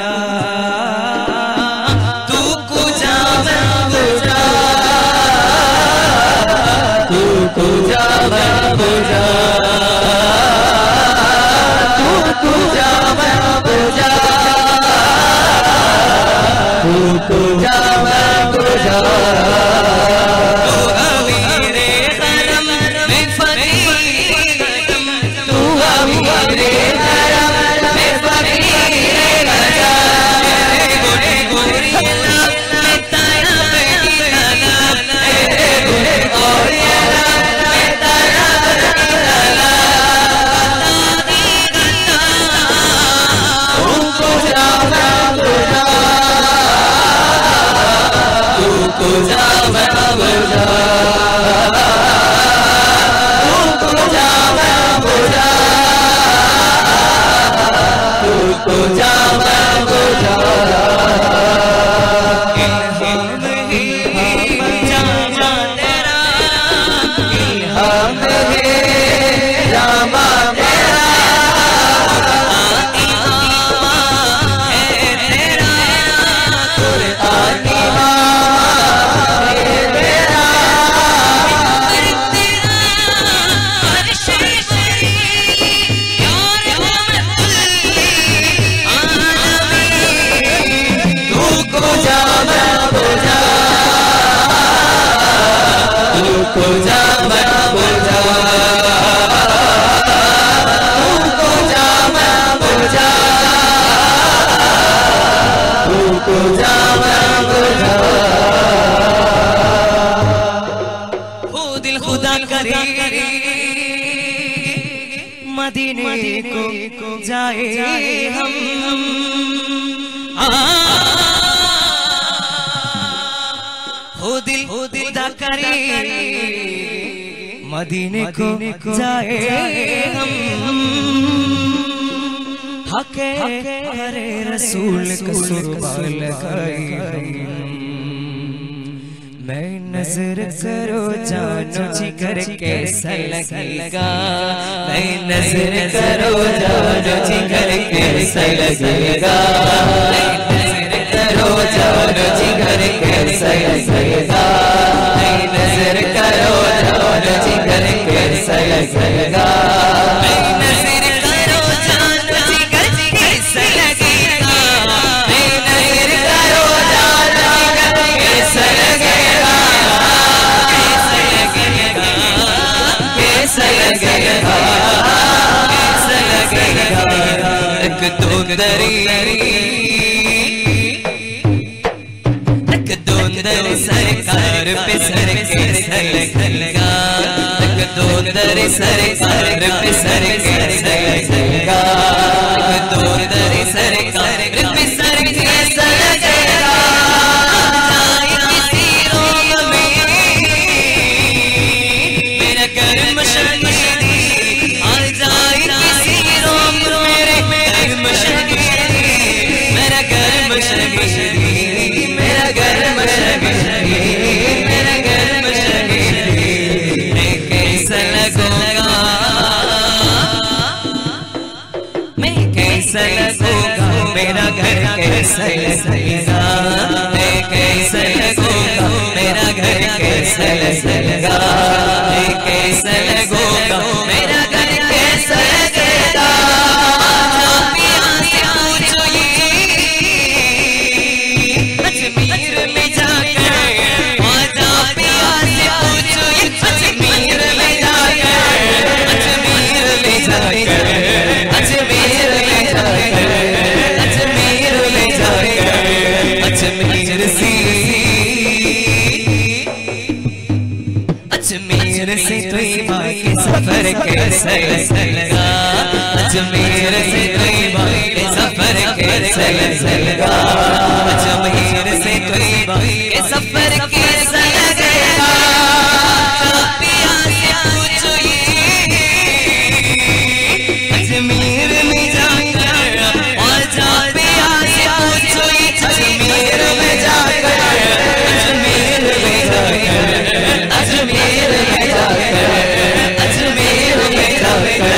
G: मदीने को जाए हम हो दिल खुदा करे मदीने को जाए हम हके हरे रसूल कसूरबा लगाई मैं नजर करो जानो जिगर कैसा लगेगा मैं नजर करो जानो जिगर कैसा लगेगा मैं नजर करो जानो जिगर कैसा लगेगा मैं नजर करो जानो जिगर कैसा लगेगा मैं नजर करो जानो जिगर कैसा लगेगा मैं नजर करो जानो जिगर कैसा लगेगा कैसा लगेगा एक दो दरी सरकार पे सर कैसा लगेगा एक दो दरी सरकार पे सर कैसा लगेगा एक दो दरी सरकार पे सर कैसा लगेगा किसी रोम में मेरा कर्म शहीदी आ जाए किसी रोम मेरे कर्म शहीदी मेरा कर्म शहीदी मेरा कर्म शहीदी मेरा कर्म शहीदी मैं कैसा लगूंगा मैं कैसा लगूंगा मेरा घर कैसा लगेगा मैं कैसा लगूंगा मेरा घर कैसा लगेगा मैं कैसा लगूंगा मेरा घर कैसा लगेगा अजमेर में जाकर आजा पिया से पूछो अजमेर में जाकर अजमेर में जाकर अजमेर में जाकर अजमेर में जाकर अजमेर से से तैयबा के सफर कैसा लगा अजमेर से तैयबा के सफर कैसा लगा अजमेर से तैयबा के सफर कैसा लगेगा पिया से पूछो ये अजमेर में जाकर और जा पिया से पूछो ये अजमेर में जाकर अजमेर में जाकर अजमेर में जाकर अजमेर में जाकर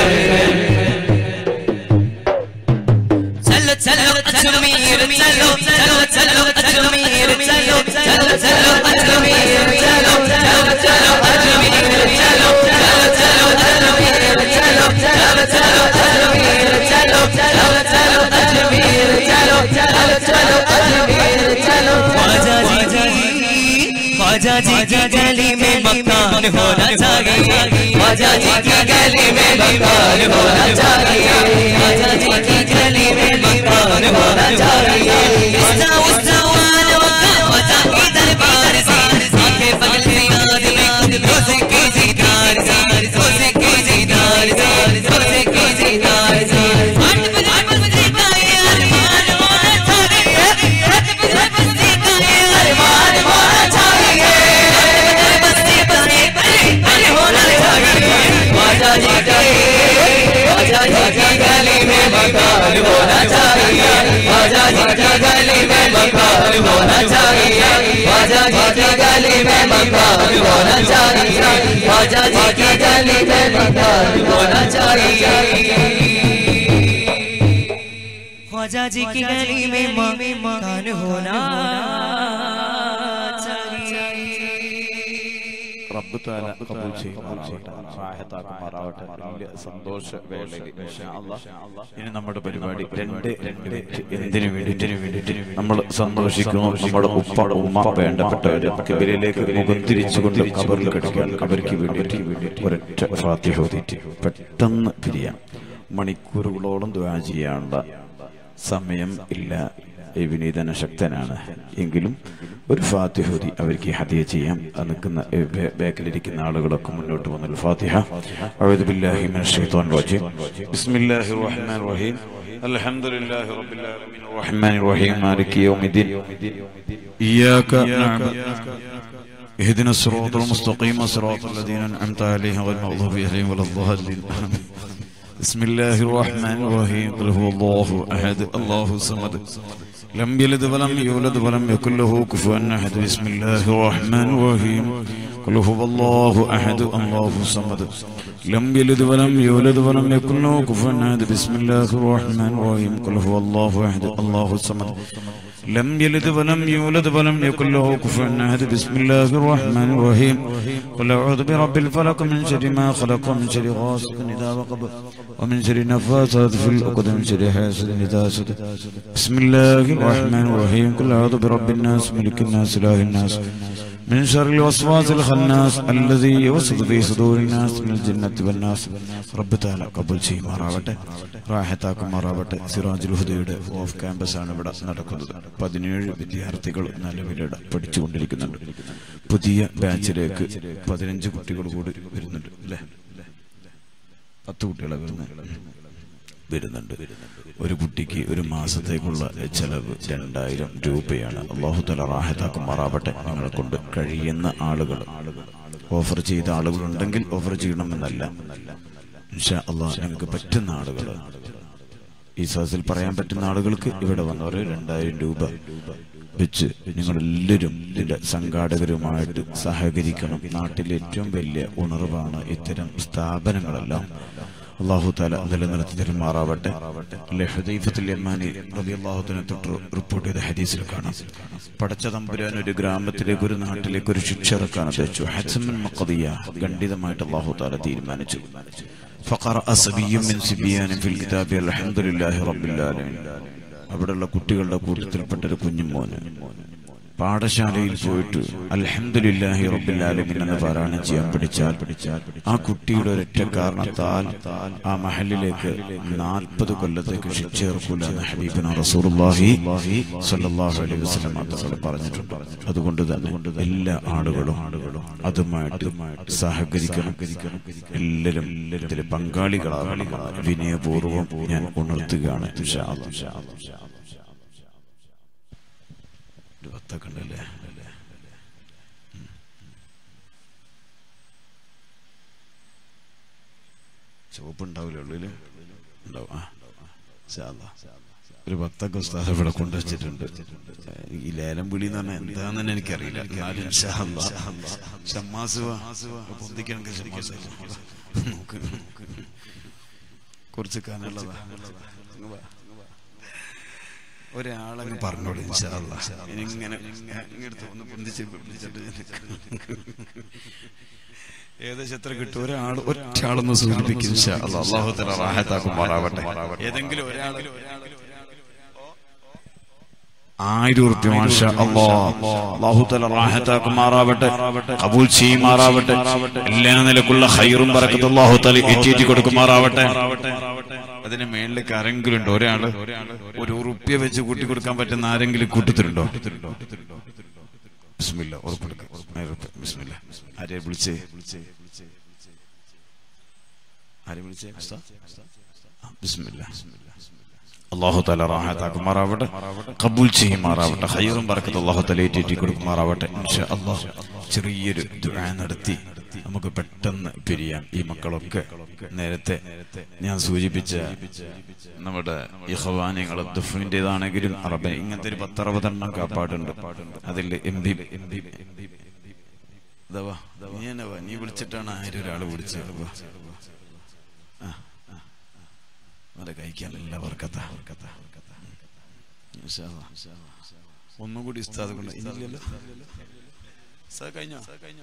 G: चलो चलो अजमेर चलो चलो चलो अजमेर चलो चलो चलो अजमेर चलो चलो चलो अजमेर चलो चलो चलो अजमेर चलो चलो चलो अजमेर चलो चलो चलो अजमेर चलो चलो चलो अजमेर चलो ख्वाजा जी की गली में मकान होना चाहिए ख्वाजा जी की गली में मकान होना चाहिए ख्वाजा जी की गली में मकान होना चाहिए उसका वालों का ख्वाजा के दरबार से आंखें बगल में याद में रोज़े के दीदार से रोज़े के दीदार से रोज़े के दीदार से 8 बजे का ये अरमान होना चाहिए 8 बजे का ये अरमान होना चाहिए ख्वाजा जी की गली में मकान होना चाहिए ख्वाजा जी की गली में मकान होना चाहिए ख्वाजा जी की गली में मकान होना चाहिए ख्वाजा जी की गली में मकान होना चाहिए ख्वाजा जी की गली में मकान होना
A: റബ്ബ് തആല ഖബൂൽ ചെയ്യുമാറാവട്ടെ റാഹത്താക്കുമാറാവട്ടെ വലിയ സന്തോഷ വേളയിൽ ഇൻഷാ അല്ലാഹ് ഇനി നമ്മുടെ പരിപാടി രണ്ട് എന്തിനു വേണ്ടിയിട്ട് നമ്മൾ സന്തോഷിക്കുന്നു നമ്മുടെ ഉപ്പ ഉമ്മ വേണ്ടപ്പെട്ടവരെ ഖബറിലേക്ക് മുഖം തിരിച്ചുകൊണ്ട് ഖബറിൽ കിടക്കാൻ അവർക്ക് വേണ്ടിയിട്ട് ഒരൊറ്റ ഫാത്തിഹ ഓതിയിട്ട് പെട്ടെന്ന് പിരിയാം മണിക്കൂറുകളോളം ദുആ ചെയ്യാനുള്ള സമയം ഇല്ല വിനീതന ശക്തനാണ് എങ്കിലും ഒരു ഫാത്തിഹ ഓതി അവർക്ക് ഹദിയ ചെയ്യാം നിൽക്കുന്ന ബാക്കിലിരിക്കുന്ന ആളുകളൊക്കെ മുന്നോട്ട് വന്നു ഫാത്തിഹ അഊദു ബില്ലാഹി മിനശ് ശൈത്വാനിർ റജീം ബിസ്മില്ലാഹിർ റഹ്മാനിർ റഹീം അൽഹംദുലില്ലാഹി റബ്ബിൽ ആലമീൻ റഹ്മാനിർ റഹീം മാലികി യൗമിദ്ദീൻ ഇയ്യാക നഅബുദു اهدنا الصراط المستقيم صراط الذين أنعمت عليهم غير المغضوب عليهم ولا الضالين بسم الله الرحمن الرحيم قل هو الله أحد الله الصمد لم يلد ولم يولد ولم يكن له كفوا أحد بسم الله الرحمن الرحيم قل هو الله أحد الله الصمد لم يلد ولم يولد ولم يكن له كفوا أحد بسم الله الرحمن الرحيم قل هو الله أحد الله الصمد لم يلد ولم يولد ولم يكن له كفوا أحد بسم الله الرحمن الرحيم قل أعوذ برب الفلق من شر ما خلق ومن شر غاسق إذا وقب ومن شر النفاثات في العقد من شر حاسد إذا حسد بسم الله الرحمن الرحيم قل أعوذ برب الناس ملك الناس إله الناس من شر الوسواس الخناس الذي يوسوس في صدور الناس من الجنة والناس رب تعالى قبول ചെയ്യുമാറാവട്ടെ റാഹത്താക്കുമാറാവട്ടെ സിറാജുൽ ഹുദയുടെ ഓഫ് ക്യാമ്പസ് ആണ് ഇവിടെ നടക്കുന്നത് 17 വിദ്യാർത്ഥികൾ നിലവിലിടെ പഠിച്ചുകൊണ്ടിരിക്കുന്നുണ്ട് പുതിയ ബാച്ചിലേക്ക് 15 കുട്ടികൾ കൂടി വരുന്നുണ്ട് അല്ലേ 10 കുട്ടികളെ വരുന്നുണ്ട് ഒരു കുട്ടിക്ക് ഒരു മാസത്തേക്കുള്ള ചെലവ് 2000 രൂപയാണ് അല്ലാഹു തആല റാഹത്താക്കുമാറാവട്ടെ നിങ്ങളെ കൊണ്ട് കഴിയുന്ന ആളുകൾ ഓഫർ ചെയ്ത ആളുകളുണ്ടെങ്കിൽ ഓഫർ ചെയ്യണമെന്നല്ല ഇൻഷാ അല്ലാഹ് നിങ്ങൾക്ക് പറ്റുന്ന ആളുകൾ ഈ സദസ്സിൽ പറയാൻ പറ്റുന്ന ആളുകൾക്ക് ഇവിടെ വന്നവർ 2000 രൂപ വെച്ച് നിങ്ങളെല്ലാവരും ഇതിന്റെ സംഘാടകരുമായിട്ട് സഹകരിക്കണം നാട്ടിലെ ഏറ്റവും വലിയ ഉണർവാണ് ഇത്തരം സ്ഥാപനങ്ങളെല്ലാം അല്ലാഹു തആല നിലനിർത്തി തരുമാറാവട്ടെ ഹുദൈഫത്തുൽ യമാനി റളിയല്ലാഹു തആല തൊട്ട് റിപ്പോർട്ട് ചെയ്ത ഹദീസിൽ കാണാം പടച്ച തമ്പുരാൻ ഒരു ഗ്രാമത്തിലേക്ക് ഒരു നാട്ടിലേക്ക് ഒരു ശിക്ഷ ഇറക്കാൻ ഉദ്ദേശിച്ചു ഹസ്മൻ മഖദിയ ഖണ്ഡിതമായിട്ട് അല്ലാഹു തആല തീരുമാനിച്ചു ഫഖറഅ സബിയ്യുൻ മിൻ സിബിയാനി ഫിൽ കിതാബി അൽഹംദുലില്ലാഹി റബ്ബിൽ ആലമീൻ അവിടെയുള്ള കുട്ടികളുടെ കൂട്ടത്തിൽപ്പെട്ട ഒരു കുഞ്ഞുമോന് പാഠശാലയിൽ പോയിട്ട് അൽഹംദുലില്ലാഹി റബ്ബിൽ ആലമീൻ എന്ന് പാരായണം ചെയ്യാൻ പഠിച്ചാൽ ആ കുട്ടിയുടെ ഒരൊറ്റ കാരണത്താൽ ആ മഹലിലേക്ക് 40 കൊല്ലത്തേക്ക് ശിക്ഷേർക്കൂല എന്ന് ഹബീബുനാ റസൂലുള്ളാഹി സ്വല്ലല്ലാഹു അലൈഹി വസല്ലം തങ്ങൾ പറഞ്ഞിട്ടുണ്ട്. അതുകൊണ്ട് തന്നെ എല്ലാ ആളുകളും അതുമായിട്ട് സഹകരിക്കണം, എല്ലാവരും ഇതിൽ പങ്കാളികളാകണം വിനയപൂർവ്വം ഞാൻ ഉണർത്തുകയാണ്. ഇൻഷാ അല്ലാഹ് കണ്ടല്ലേ ചുവപ്പുണ്ടാവില്ല ഉള്ളില് ഉണ്ടാവും. ഒരു ഭക്തൊക്കെ ഉസ്താദ് ഇവിടെ കൊണ്ടുവച്ചിട്ടുണ്ട്. ഈ ലേലം വിളി എന്ന് പറഞ്ഞാൽ എന്താന്ന് തന്നെ എനിക്കറിയില്ല. കുറച്ച് കാനുള്ളതാ. ഒരാളങ്ങ് പറഞ്ഞോളൂ ഇൻഷാ അല്ലാഹ്. ഇങ്ങനെ ഇങ്ങടുത്ത് ഒന്ന് പൊന്തിച്ചിട്ട് ഏകദേശം എത്ര കിട്ടും? ഒരാളൊന്ന് സൂചിപ്പിക്കും ഇൻഷാ അല്ലാഹ്. അല്ലാഹു തആല റാഹത്താക്കുമാറാവട്ടെ. ഏതെങ്കിലും ഒരാൾ 1000 ഉറുപ്യ മാഷാ അല്ലാഹ്. അല്ലാഹു തആല റാഹത്താക്കുമാറാവട്ടെ, ഖബൂൽ ചെയ്യുമാറാവട്ടെ. എല്ലാ നിലക്കുള്ള ഖൈറും ബറക്കത്തും അല്ലാഹു തആല ഏറ്റി കൊടുക്കുമാറാവട്ടെ. അതിന് മേളിലേക്ക് ആരെങ്കിലും ഉണ്ടോ? ഒരാള് ഒരു ഉറുപ്യ വെച്ച് കൂട്ടി കൊടുക്കാൻ പറ്റുന്ന ആരെങ്കിലും കൂട്ടത്തിലുണ്ടോ? ബിസ്മില്ലാ. ബിസ്മില്ലാ. ആരെ വിളിച്ചേ? ബിസ്മില്ലാ. അല്ലാഹു തആല റാഹത്താക്കുമാറാവട്ടെ, ഖബൂൽ ചെയ്യുമാറാവട്ടെ, ഖൈറും ബറക്കത്തും അല്ലാഹു തആല ഏറ്റി കൊടുക്കുമാറാവട്ടെ. ഇൻഷാ അല്ലാഹ് ചെറിയൊരു ദുആ നടത്തി നമുക്ക് പെട്ടെന്ന് പിരിയാം. ഈ മക്കളൊക്കെ നേരത്തെ ഞാൻ സൂചിപ്പിച്ച നമ്മുടെ ഇഖ്വാനികൾ ദുഫിൻ്റെതാണെങ്കിലും അറബി ഇങ്ങനത്തെ ഒരു 10-60 എണ്ണം കാപ്പാടുണ്ട്. അതിൽ നീ വിളിച്ചിട്ടാണ് ആരും ഒരാൾ വിളിച്ചത്. അത് കഴിക്കാൻ എല്ലാ വർക്കത്ത ഒന്നും കൂടി ഉസ്താദ് കൊണ്ട് ഇല്ലല്ലോ. കഴിഞ്ഞോ?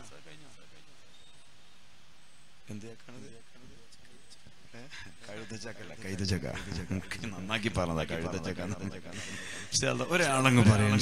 A: കഴുതച്ചക്ക നന്നാക്കി പറഞ്ഞതാ. കഴുതച്ചക്ക ഒരാളങ്ങ് പറയും.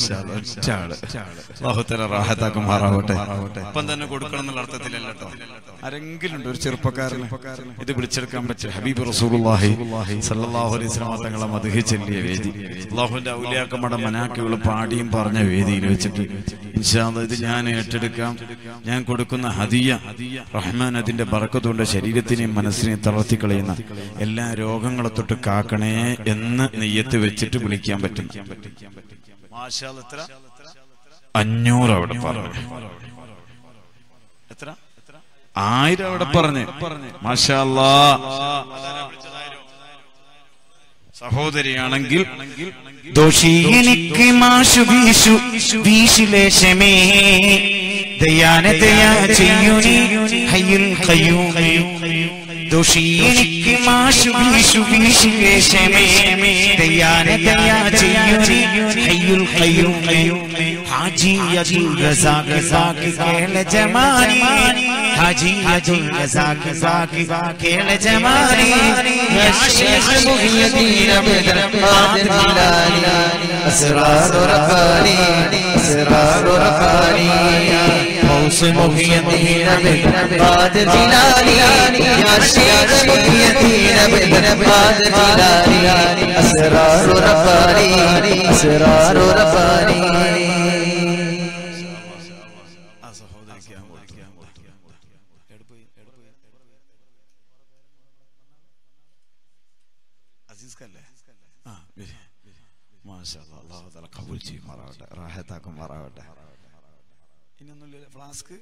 A: റാഹത്താക്കുമാറാവട്ടെ. ഇപ്പം തന്നെ കൊടുക്കണം എന്നുള്ള അർത്ഥത്തിലല്ല കേട്ടോ. ആരെങ്കിലും ഉണ്ട് ഒരു ചെറുപ്പക്കാരന് ഇത് വിളിച്ചെടുക്കാൻ പറ്റും? ഹബീബ് റസൂലുള്ളാഹി സ്വല്ലല്ലാഹു അലൈഹി വസല്ലം തങ്ങളെ മദ്ഹ് ചൊല്ലിയ വേദി, അല്ലാഹുവിന്റെ ഔലിയാക്കന്മാരുടെ മനാഖിബുകൾ പാടിയും പറഞ്ഞ വേദിയിൽ വെച്ചിട്ട് ഇൻഷാ അല്ലാഹ് ഇത് ഞാൻ ഏറ്റെടുക്കാം. ഞാൻ കൊടുക്കുന്ന ഹദിയ റഹ്മാൻ അതിന്റെ ബറക്കത്തുകൊണ്ട് ശരീരത്തിനെയും മനസ്സിനെയും തളർത്തിക്കളയുന്ന എല്ലാ രോഗങ്ങളെ തൊട്ട് കാക്കണേ എന്ന് നെയ്യത്ത് വെച്ചിട്ട് വിളിക്കാൻ പറ്റും. 500 അവിടെ പറഞ്ഞു. എത്ര? 1000 അവിടെ പറഞ്ഞു. മാഷാ അല്ലാഹ്. സഹോദരിയാണെങ്കിൽ
B: ദോഷിയെനിക്ക് മാഷു വീശു വീശിലേശമേ ദയാന ദയാ ചെയ്യുനി ഹയ്യുൽ ഖയ്യൂമേ. ദോഷിയെനിക്ക് മാഷു വീശു വീശിലേശമേ ദയാന ദയാ ചെയ്യുനി ഹയ്യുൽ ഖയ്യൂമേ. ഹാജി അബ്ദുൽ റസാഖ് സാഖി കേള ജമാനി, ഹാജി അബ്ദുൽ റസാഖ് സാഖി കേള ജമാനി. യാ ശൈഖ് മുഹിയുദ്ദീൻ അബ്ദുൽ ഖാദിർ ജിലാനി, അസ്റാർ റബ്ബാനി അസ്റാർ റബ്ബാനി. ഖൗസ് മുഹിയുദ്ദീൻ അബ്ദുൽ ഖാദിർ ജിലാനി, യാ ശൈഖ് മുഹിയുദ്ദീൻ അബ്ദുൽ ഖാദിർ ജിലാനി, അസ്റാർ റബ്ബാനി അസ്റാർ റബ്ബാനി.
A: റാഹത്താക്കുമാറാവട്ടെ. ഇനിയൊന്നുമില്ല. ഫ്ലാസ്ക്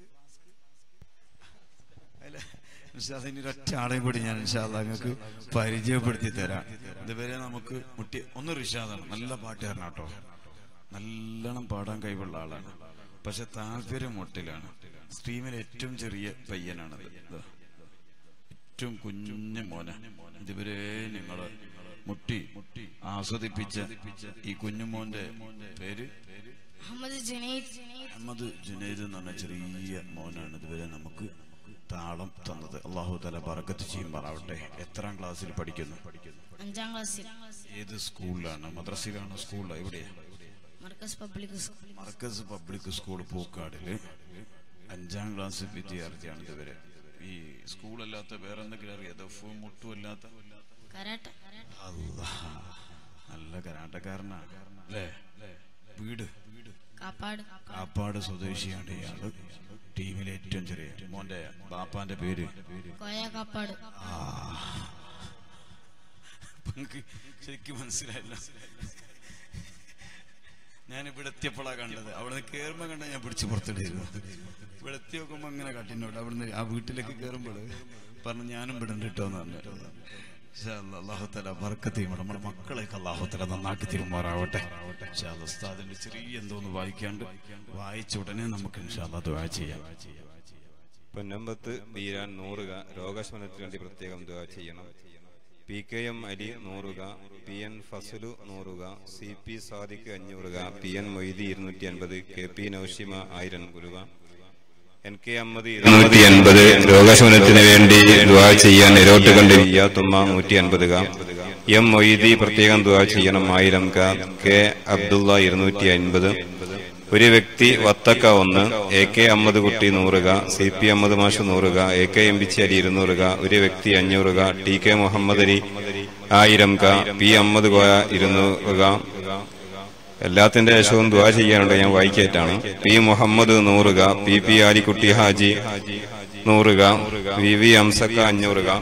A: ഇനി ഒരൊറ്റ ആളെയും കൂടി ഞാൻ ഇൻഷാ അല്ലാഹ് നിങ്ങൾക്ക് പരിചയപ്പെടുത്തി തരാം. ഇതുവരെ നമുക്ക് മുട്ടി ഒന്ന് റിഷാദാണ്, നല്ല പാട്ടുകാരനാട്ടോ, നല്ലോണം പാടാൻ കഴിവുള്ള ആളാണ്. പക്ഷെ താല്പര്യം മുട്ടിലാണ്. സ്ട്രീമിൽ ഏറ്റവും ചെറിയ പയ്യനാണത്, ഏറ്റവും കുഞ്ഞു മോന. ഇതുവരെ നിങ്ങള് മുട്ടി ആസ്വദിപ്പിച്ച ഈ കുഞ്ഞുമോന്റെ പേര് അഹമ്മദ് ജുനൈദ് എന്ന് പറഞ്ഞ ചെറിയ മോനാണ് ഇതുവരെ നമുക്ക് താളം തന്നത്. അല്ലാഹു തആല ബറക്കത്ത് ചെയ്യുമാറാവട്ടെ. എത്രാം ക്ലാസ്സിൽ പഠിക്കുന്നു?
H: 5ാം ക്ലാസ്സിൽ.
A: ഏത് സ്കൂളിലാണ്? മദ്രസയിലാണോ സ്കൂളിലോ? എവിടെയാ? മർക്കസ് പബ്ലിക് സ്കൂൾ പൂക്കാടില് 5ാം ക്ലാസ് വിദ്യാർത്ഥിയാണ് ഇതുവരെ. ഈ സ്കൂളല്ലാത്ത വേറെ എന്തെങ്കിലും അറിയാം? ദഫും മുട്ടും അല്ലാത്ത നല്ല കരാട്ടക്കാരനാ അല്ലേ? വീട് കാപ്പാട് സ്വദേശിയാണ് ഇയാള്. ടീമിലെ ഏറ്റവും ചെറിയ മോന്റെ ബാപ്പാന്റെ പേര് ശരിക്കും മനസ്സിലായില്ല. ഞാൻ ഇവിടെ എത്തിയപ്പോഴാണ് കണ്ടത്. അവിടെ നിന്ന് കയറുമ്പോൾ കണ്ട ഞാൻ പിടിച്ച് പുറത്തിടായിരുന്നു. ഇവിടെ എത്തി നോക്കുമ്പോൾ അങ്ങനെ കാട്ടിനോട് അവിടുന്ന് ആ വീട്ടിലേക്ക് കയറുമ്പോൾ പറഞ്ഞു ഞാനും ഇവിടെ ഉണ്ട് കേട്ടോ എന്ന് പറഞ്ഞു. അല്ലാഹുതആല ബർക്കത്ത് ചെയ്യും. നമ്മുടെ മക്കളെയൊക്കെ അല്ലാഹുതആല നന്നാക്കി തിരുമാറാവട്ടെ. ഇൻഷാ അല്ലാഹ് ഉസ്താദിന്റെ ചെറിയ എന്തോന്ന് വായിക്കാണ്ട് വായിച്ച ഉടനെ നമുക്ക് ഇൻഷാ അല്ലാഹ് ദുആ ചെയ്യാം.
E: പൊന്നമ്പത്ത് ബീരാൻ 100 രോഗശമനത്തിന് വേണ്ടി പ്രത്യേകം ദുആ ചെയ്യണം. PKM Ali 100, PN Fazal 100, CP Sadiq 500, PN Moythi 250, KP നൗഷിമ 1000 ഗുരുവ, NK Ahmed 280 രോഗശമനത്തിന് വേണ്ടി ദുആ ചെയ്യാൻ എരോട്ടുകണ്ട് വിയ്യാത്തുമ്മ 150, M മൊയ്തി പ്രത്യേകം ദുആ ചെയ്യണം 1000, K അബ്ദുള്ള 250, ഒരു വ്യക്തി വത്തക്ക 1, AK അഹമ്മദ് കുട്ടി 100, CP അഹമ്മദ് മാഷ് 100, AK എംപിച്ചി അലി 200, ഒരു വ്യക്തി 500, TK മുഹമ്മദ് അലി 1000, P അഹമ്മദ് കോയ 200. എല്ലാത്തിന്റെ ശേഷവും ദുആ ചെയ്യാനുണ്ട്. ഞാൻ വായിക്കേറ്റാണ്. P Muhammad 100, PP Alikutty Haji 100, VV അംസക്ക 500,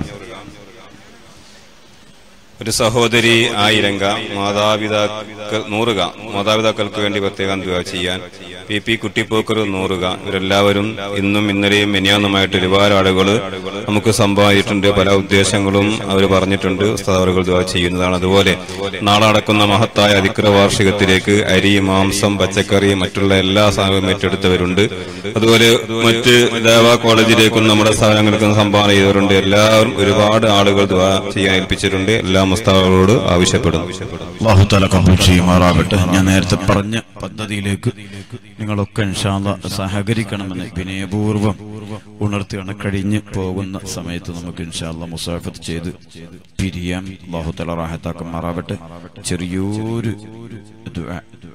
E: ഒരു സഹോദരി 1000, മാതാപിതാക്കൾ 100, മാതാപിതാക്കൾക്ക് വേണ്ടി പ്രത്യേകം ദുആ ചെയ്യാൻ PP കുട്ടിപ്പോക്കർ 100. ഇവരെല്ലാവരും ഇന്നും ഇന്നലെയും മിനിയാന്നുമായിട്ട് ഒരുപാട് ആളുകൾ നമുക്ക് സംഭവിച്ചിട്ടുണ്ട്. പല ഉദ്ദേശങ്ങളും അവർ പറഞ്ഞിട്ടുണ്ട്. ഉസ്താദുകൾ ദുആ ചെയ്യുന്നതാണ്. അതുപോലെ നാളെ നടക്കുന്ന മഹത്തായ അധികൃത വാർഷികത്തിലേക്ക് അരി, മാംസം, പച്ചക്കറി, മറ്റുള്ള എല്ലാ സാധനങ്ങളും ഏറ്റെടുത്തവരുണ്ട്. അതുപോലെ മറ്റ് ദേവാ കോളേജിലേക്കും നമ്മുടെ സ്ഥാപനങ്ങൾക്കും സംഭാവന ചെയ്തവരുണ്ട്. എല്ലാവരും ഒരുപാട് ആളുകൾ ദുആ ചെയ്യാൻ ഏൽപ്പിച്ചിട്ടുണ്ട്. എല്ലാ മുസ്താദുകളോട് ആവശ്യപ്പെടുന്നു.
A: അല്ലാഹു തആല കബൂൽ ചെയ്യുമാറാവട്ടെ. ഞാൻ നേരത്തെ പറഞ്ഞ പദ്ധതിയിലേക്ക് നിങ്ങളൊക്കെ ഇൻഷാ അല്ലാഹ് സഹകരിക്കണമെന്ന് വിനയപൂർവ്വം ഉണർത്തുകയാണ്. കഴിഞ്ഞ് പോകുന്ന സമയത്ത് നമുക്ക് ഇൻഷാ അല്ലാഹ് മുസാഫത്ത് ചെയ്ത് പിരിയാം. അല്ലാഹു തആല റാഹത്താക്കുമാറാവട്ടെ. ചെറിയൊരു ദുആ.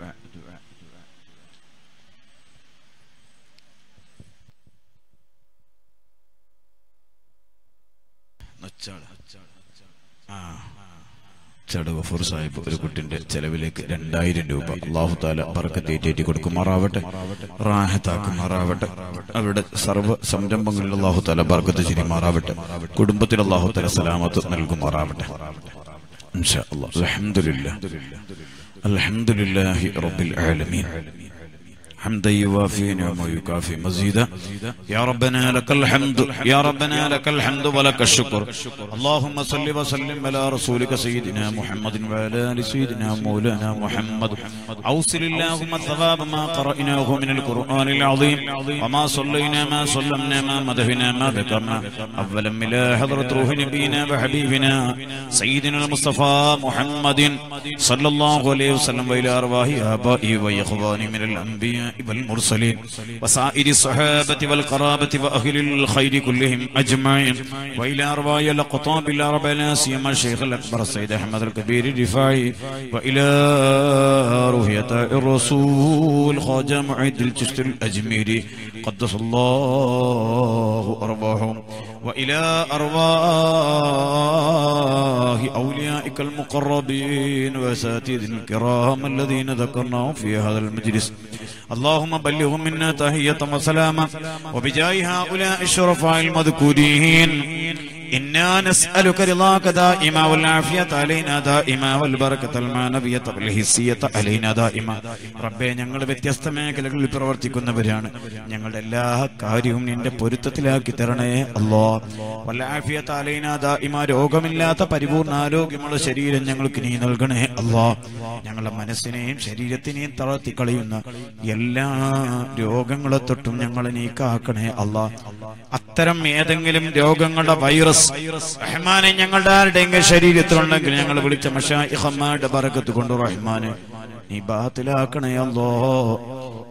A: ഗഫൂർ സാഹിബ് ഒരു കുട്ടിന്റെ ചെലവിലേക്ക് 2000 രൂപ അല്ലാഹു തആല ബർക്കത്തേറ്റി കൊടുക്കുമാറാവട്ടെ, റാഹത്താക്കുമാറാവട്ടെ. അവരുടെ സർവ്വ സംരംഭങ്ങളിൽ അല്ലാഹു തആല ബർക്കത്ത് ചെയ്യുമാറാവട്ടെ. കുടുംബത്തിൽ അല്ലാഹു തആല സലാമത്ത് നൽകുമാറാവട്ടെ ഇൻഷാ അല്ലാഹ്. അൽഹംദുലില്ലാഹി റബ്ബിൽ ആലമീൻ حمدا يوافي نعمه ويكافي مزيدا. يا ربنا لك الحمد، يا ربنا لك الحمد ولك الشكر. اللهم صل وسلم على رسولك سيدنا محمد وعلى ال سيدنا مولانا محمد. اوصل اللهم ثواب ما قرأناه من القرآن العظيم وما صلينا ما سلمنا ما مدحنا ما ذكرنا اولا الى حضرة روح نبينا وحبيبنا سيدنا المصطفى محمد صلى الله عليه وسلم والى ارواح ابائه واخوانه من الانبياء والمرسلين وسائر الصحابة والقرابة وأهل الخير كلهم أجمعين وإلى أرواح الأقطاب الأربعة لا سيما الشيخ الأكبر السيد أحمد الكبير الرفاعي وإلى روح الرسول خواجة معيد الجسر الأجميري قدس الله أرواحهم وإلى أرواح أوليائك المقربين وأساتذتنا الكرام الذين ذكرناهم في هذا المجلس. اللهم بلغهم منا تحية وسلاما وبجاه هؤلاء الشرفاء المذكورين إنا نسألك رضاك دائما والعافية علينا دائما والبركة المعنوية والحسية علينا دائما. റബ്ബേ, ഞങ്ങൾ വ്യത്യസ്ത മേഖലകളിൽ പ്രവർത്തിക്കുന്നവരാണ്. ഞങ്ങളുടെ എല്ലാ കാര്യവും നിന്റെ പൊരുത്തത്തിലാക്കി തരണേ അല്ലാഹ്. വൽആഫിയത അലൈനാ ദായിമാ, രോഗമില്ലാത്ത പരിപൂർണ്ണ ആരോഗ്യമുള്ള ശരീരം ഞങ്ങൾക്ക് നീ നൽകണേ അല്ലാഹ്. ഞങ്ങളുടെ മനസ്സിനെയും ശരീരത്തിനെയും തളർത്തി കളയുന്ന എല്ലാ രോഗങ്ങളെ തൊട്ടും ഞങ്ങളെ നീ കാക്കണേ അല്ലാഹ്. അത്തരം ഏതെങ്കിലും രോഗങ്ങളുടെ വൈറസ് റഹ്മാനെ ഞങ്ങളുടെ ആരുടെയെങ്കിലും ശരീരത്തിലുണ്ടെങ്കിൽ ഞങ്ങൾ വിളിച്ച മശായിഖന്മാരുടെ ബറക്കത്ത് കൊണ്ട് റഹ്മാനെ നീ ബാത്തിലാക്കണേ അല്ലാഹ്.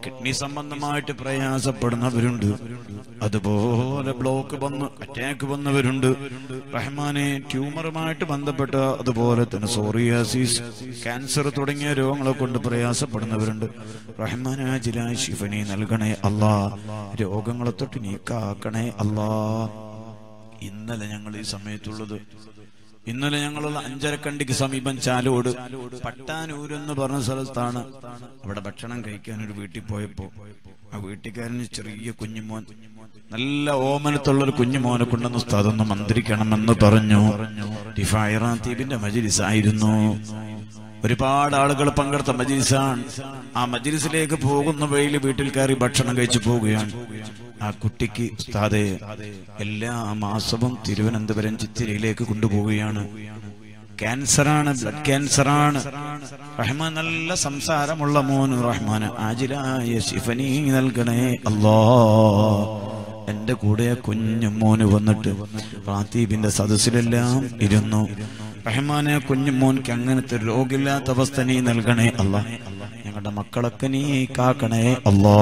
A: കിഡ്നി സംബന്ധമായിട്ട് പ്രയാസപ്പെടുന്നവരുണ്ട്, അതുപോലെ ബ്ലോക്ക് വന്ന് അറ്റാക്ക് വന്നവരുണ്ട് റഹ്മാനെ. ട്യൂമറുമായിട്ട് ബന്ധപ്പെട്ട അതുപോലെ തന്നെ സോറിയാസിസ്, ക്യാൻസർ തുടങ്ങിയ രോഗങ്ങളെ കൊണ്ട് പ്രയാസപ്പെടുന്നവരുണ്ട് റഹ്മാനെ. ആജിലായി ശിഫ നീ നൽകണേ അല്ലാ, രോഗങ്ങളെ തൊട്ട് നീ കാക്കണേ അല്ലാ. ഇന്നലെ ഞങ്ങൾ ഈ സമയത്തുള്ളത്, ഇന്നലെ ഞങ്ങളുള്ള അഞ്ചരക്കണ്ടിക്ക് സമീപം ചാലോട് പട്ടാനൂർ എന്ന് പറഞ്ഞ സ്ഥലത്താണ്. അവിടെ ഭക്ഷണം കഴിക്കാൻ ഒരു വീട്ടിൽ പോയപ്പോ ആ വീട്ടുകാരന് ചെറിയ കുഞ്ഞുമോൻ, നല്ല ഓമനത്തുള്ളൊരു കുഞ്ഞുമോനെ കൊണ്ടൊന്ന് ഉസ്താദൊന്ന് മന്ത്രിക്കണമെന്ന് പറഞ്ഞു. റിഫായി റാത്തീബിന്റെ മജ്‌ലിസ് ആയിരുന്നു, ഒരുപാട് ആളുകൾ പങ്കെടുത്ത മജ്‌ലിസാണ്. ആ മജ്‌ലിസിലേക്ക് പോകുന്ന വഴിയിൽ വീട്ടിൽ കയറി ഭക്ഷണം കഴിച്ചു പോവുകയാണ്. ആ കുട്ടിക്ക് ഉസ്താദേ എല്ലാ മാസവും തിരുവനന്തപുരം ചിത്തിരയിലേക്ക് കൊണ്ടുപോവുകയാണ്. ക്യാൻസറാണ്, ബ്ലഡ് ക്യാൻസറാണ്. റഹ്മാൻ നല്ല സംസാരമുള്ള മോന് റഹ്മാന് ആജിലായ ശിഫനീ നൽകണേ അല്ലാ. എന്റെ കൂടെ കുഞ്ഞു മോന് വന്നിട്ട് റാത്തീബിന്റെ സദസ്സിലെല്ലാം ഇരുന്നു. റഹ്മാനെ കുഞ്ഞുമോൻക്ക് അങ്ങനത്തെ രോഗമില്ലാത്ത അവസ്ഥ നീ നൽകണേ അല്ലാ. ഞങ്ങളുടെ മക്കളൊക്കെ നീ കാക്കണേ അല്ലാ.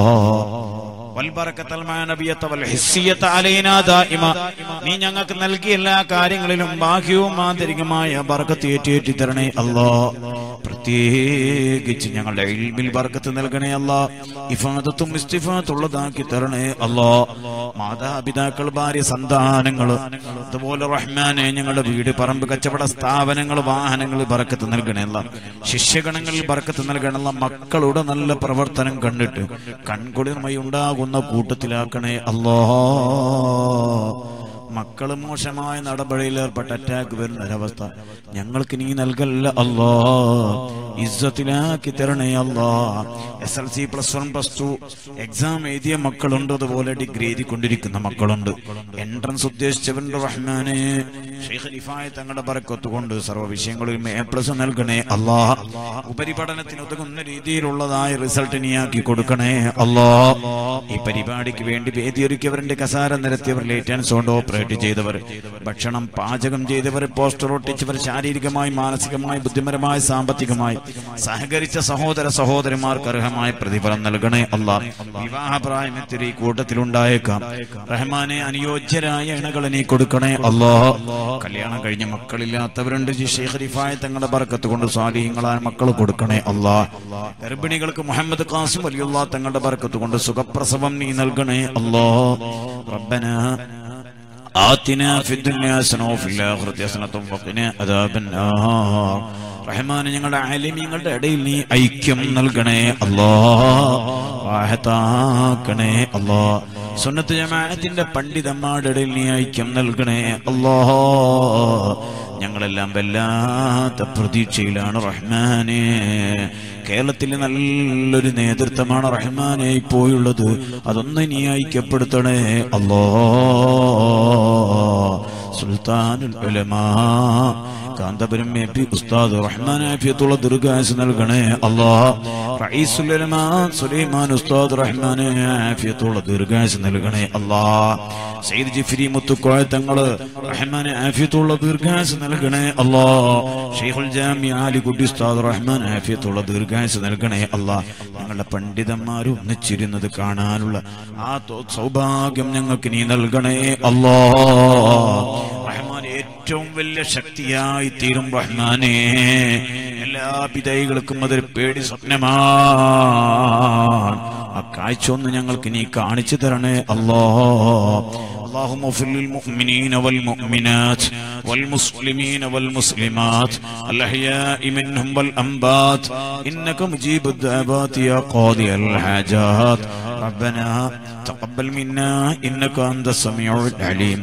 A: നീ ഞങ്ങൾക്ക് നൽകിയ എല്ലാ കാര്യങ്ങളിലും ബാഹ്യവും ആന്തരികമായ ബർക്കത്ത് ഏറ്റേറ്റി തരണേ അല്ലാ. പ്രത്യേകിച്ച് ഞങ്ങളുടെ ഇൽമിൽ ബർക്കത്ത് നൽകണേ അല്ലാ. ഇഫാദത്തും ഇസ്തിഫാദത്തും ഉള്ളതാക്കി തരണേ അല്ലാ. മാതാപിതാക്കൾ, ഭാര്യ, സന്താനങ്ങൾ, അതുപോലെ റഹ്മാനെ ഞങ്ങളുടെ വീട്, പറമ്പ്, കച്ചവട സ്ഥാപനങ്ങൾ, വാഹനങ്ങൾ ബർക്കത്ത് നൽകണേ അല്ലാ. ശിഷ്യഗണങ്ങളിൽ ബർക്കത്ത് നൽകണേ അല്ലാ. മക്കളുടെ നല്ല പ്രവർത്തനം കണ്ടിട്ട് കൺകുളിർമ ഉണ്ടാകുന്ന കൂട്ടത്തിലാക്കണേ അല്ലാ. മക്കള് മോശമായ നടപടിയിൽ ഏർപ്പെട്ട അറ്റാക്ക് വരുന്ന ഒരവസ്ഥ ഞങ്ങൾക്ക് നീ നൽകല്ല അല്ലാ. ഇസ്സത്തിലാക്കി തരണേ അല്ലാ. SLC +1 +2 എക്സാം എഴുതിയ മക്കളുണ്ട്, അതുപോലെ ഡിഗ്രി എഴുതിക്കൊണ്ടിരിക്കുന്ന മക്കളുണ്ട്, എൻട്രൻസ് ഉദ്ദേശിച്ചവരുടെ റഹ്മാനെ ശൈഖ് റിഫായി തങ്ങളുടെ ബർക്കത്ത് കൊണ്ട് സർവ്വ വിഷയങ്ങളിലും A+ നൽകണേ അല്ലാ. ഉപരിപഠനത്തിന് ഉതകുന്ന രീതിയിലുള്ളതായ റിസൾട്ട് നീയാക്കി കൊടുക്കണേ അല്ലാ. ഈ പരിപാടിക്ക് വേണ്ടി വേദിയൊരുക്കിയവരുടെ കസാര നിരത്തിയവർ, ലേറ്റ് ആൻഡ് സൗണ്ട് ഓപ്പറേറ്റ് ചെയ്തവർ, ഭക്ഷണം പാചകം ചെയ്തവർ, പോസ്റ്റർ ഒട്ടിച്ചവർ, ശാരീരികമായി, മാനസികമായി, ബുദ്ധിപരമായി, സാമ്പത്തികമായി സഹകരിച്ച സഹോദര സഹോദരിമാർക്ക് അർഹമായ പ്രതിഫലം നൽകണേ അല്ലാ. വിവാഹപ്രായമെത്തിരി കൂട്ടത്തിലുണ്ടായേക്കാം റഹ്മാനെ. അനുയോജ്യരായ ഇണകളെ നീ കൊടുക്കണേ അല്ലാ. കല്യാണം കഴിഞ്ഞ മക്കളില്ലാത്തവരുണ്ട്, ശൈഖ് റിഫായി തങ്ങളുടെ ബർക്കത്ത് കൊണ്ട് സാലിഹീങ്ങളായ മക്കൾ കൊടുക്കണേ അല്ലാ. ഗർഭിണികൾക്ക് മുഹമ്മദ് ഖാസിം വലിയുള്ള തങ്ങളുടെ ബർക്കത്ത് കൊണ്ട് സുഖപ്രസവം നീ നൽകണേ അല്ലാ. റബ്ബനാ ആതിനാ ഫിദ്ദുനിയാ ഹസനത വഫിൽ ആഖിറതി ഹസനത വഖിനാ അദാബന്നാർ. റഹ്മാനെ ഞങ്ങളുടെ ആലിമീങ്ങളുടെ ഇടയിൽ നീ ഐക്യം നൽകണേ അല്ലാ. റാഹത്താക്കണേ അല്ലാ. സുന്നത്ത് ജമാഅത്തിന്റെ പണ്ഡിതന്മാരുടെ ഇടയിൽ നീ ഐക്യം നൽകണേ അല്ലാ. ഞങ്ങളെല്ലാം വല്ലാത്ത പ്രതീക്ഷയിലാണ് റഹ്മാനെ. കേരളത്തിൽ നല്ലൊരു നേതൃത്വമാണ് റഹ്മാനെ ഇപ്പോഴുള്ളത്, അതൊന്ന് നീ ഐക്യപ്പെടുത്തണേ അല്ലാ. സുൽത്താനുൽ ഉലമാ കാന്തപുരം AP ഉസ്താദ് റഹ്മാൻ ആഫിയത്തുള്ള ദീർഘായുസ്സ് നൽകണേ അല്ലാ. റഈസുൽ ഉലമാ സുലൈമാൻ ഉസ്താദ് റഹ്മാൻ ആഫിയത്തുള്ള ദീർഘായുസ്സ് നൽകണേ അല്ലാ. സയ്യിദ് ജിഫ്രി മുത്തുക്കോയ തങ്ങള് റഹ്മാൻ ആഫിയത്തുള്ള ദീർഘായുസ്സ് നൽകണേ അല്ലാ. ശൈഖുൽ ജാമിഅ ആലികുട്ടി ഉസ്താദ് റഹ്മാൻ ആഫിയത്തുള്ള ദീർഘായുസ്സ് നൽകണേ അല്ലാ. ഞങ്ങളുടെ പണ്ഡിതന്മാർ ഒന്നിച്ചിരുന്നത് കാണാനുള്ള ആ സൗഭാഗ്യം ഞങ്ങൾക്ക് നീ നൽകണേ അല്ലാ. റഹ്മാൻ ഏറ്റവും വലിയ ശക്തിയായി തീരും റഹ്മാനെ. എല്ലാ വിധൈകൾക്കും അതൊരു പേടി സ്വപ്നമാണ്. ആ കാഴ്ച ഒന്ന് ഞങ്ങൾക്ക് നീ കാണിച്ചു തരണേ അല്ലാ. اللهم اغفر للمؤمنين والمؤمنات والمسلمين والمسلمات الأحياء منهم والأموات إنك مجيب الدعوات يا قاضي الحاجات. ربنا تقبل منا إنك أنت السميع العليم.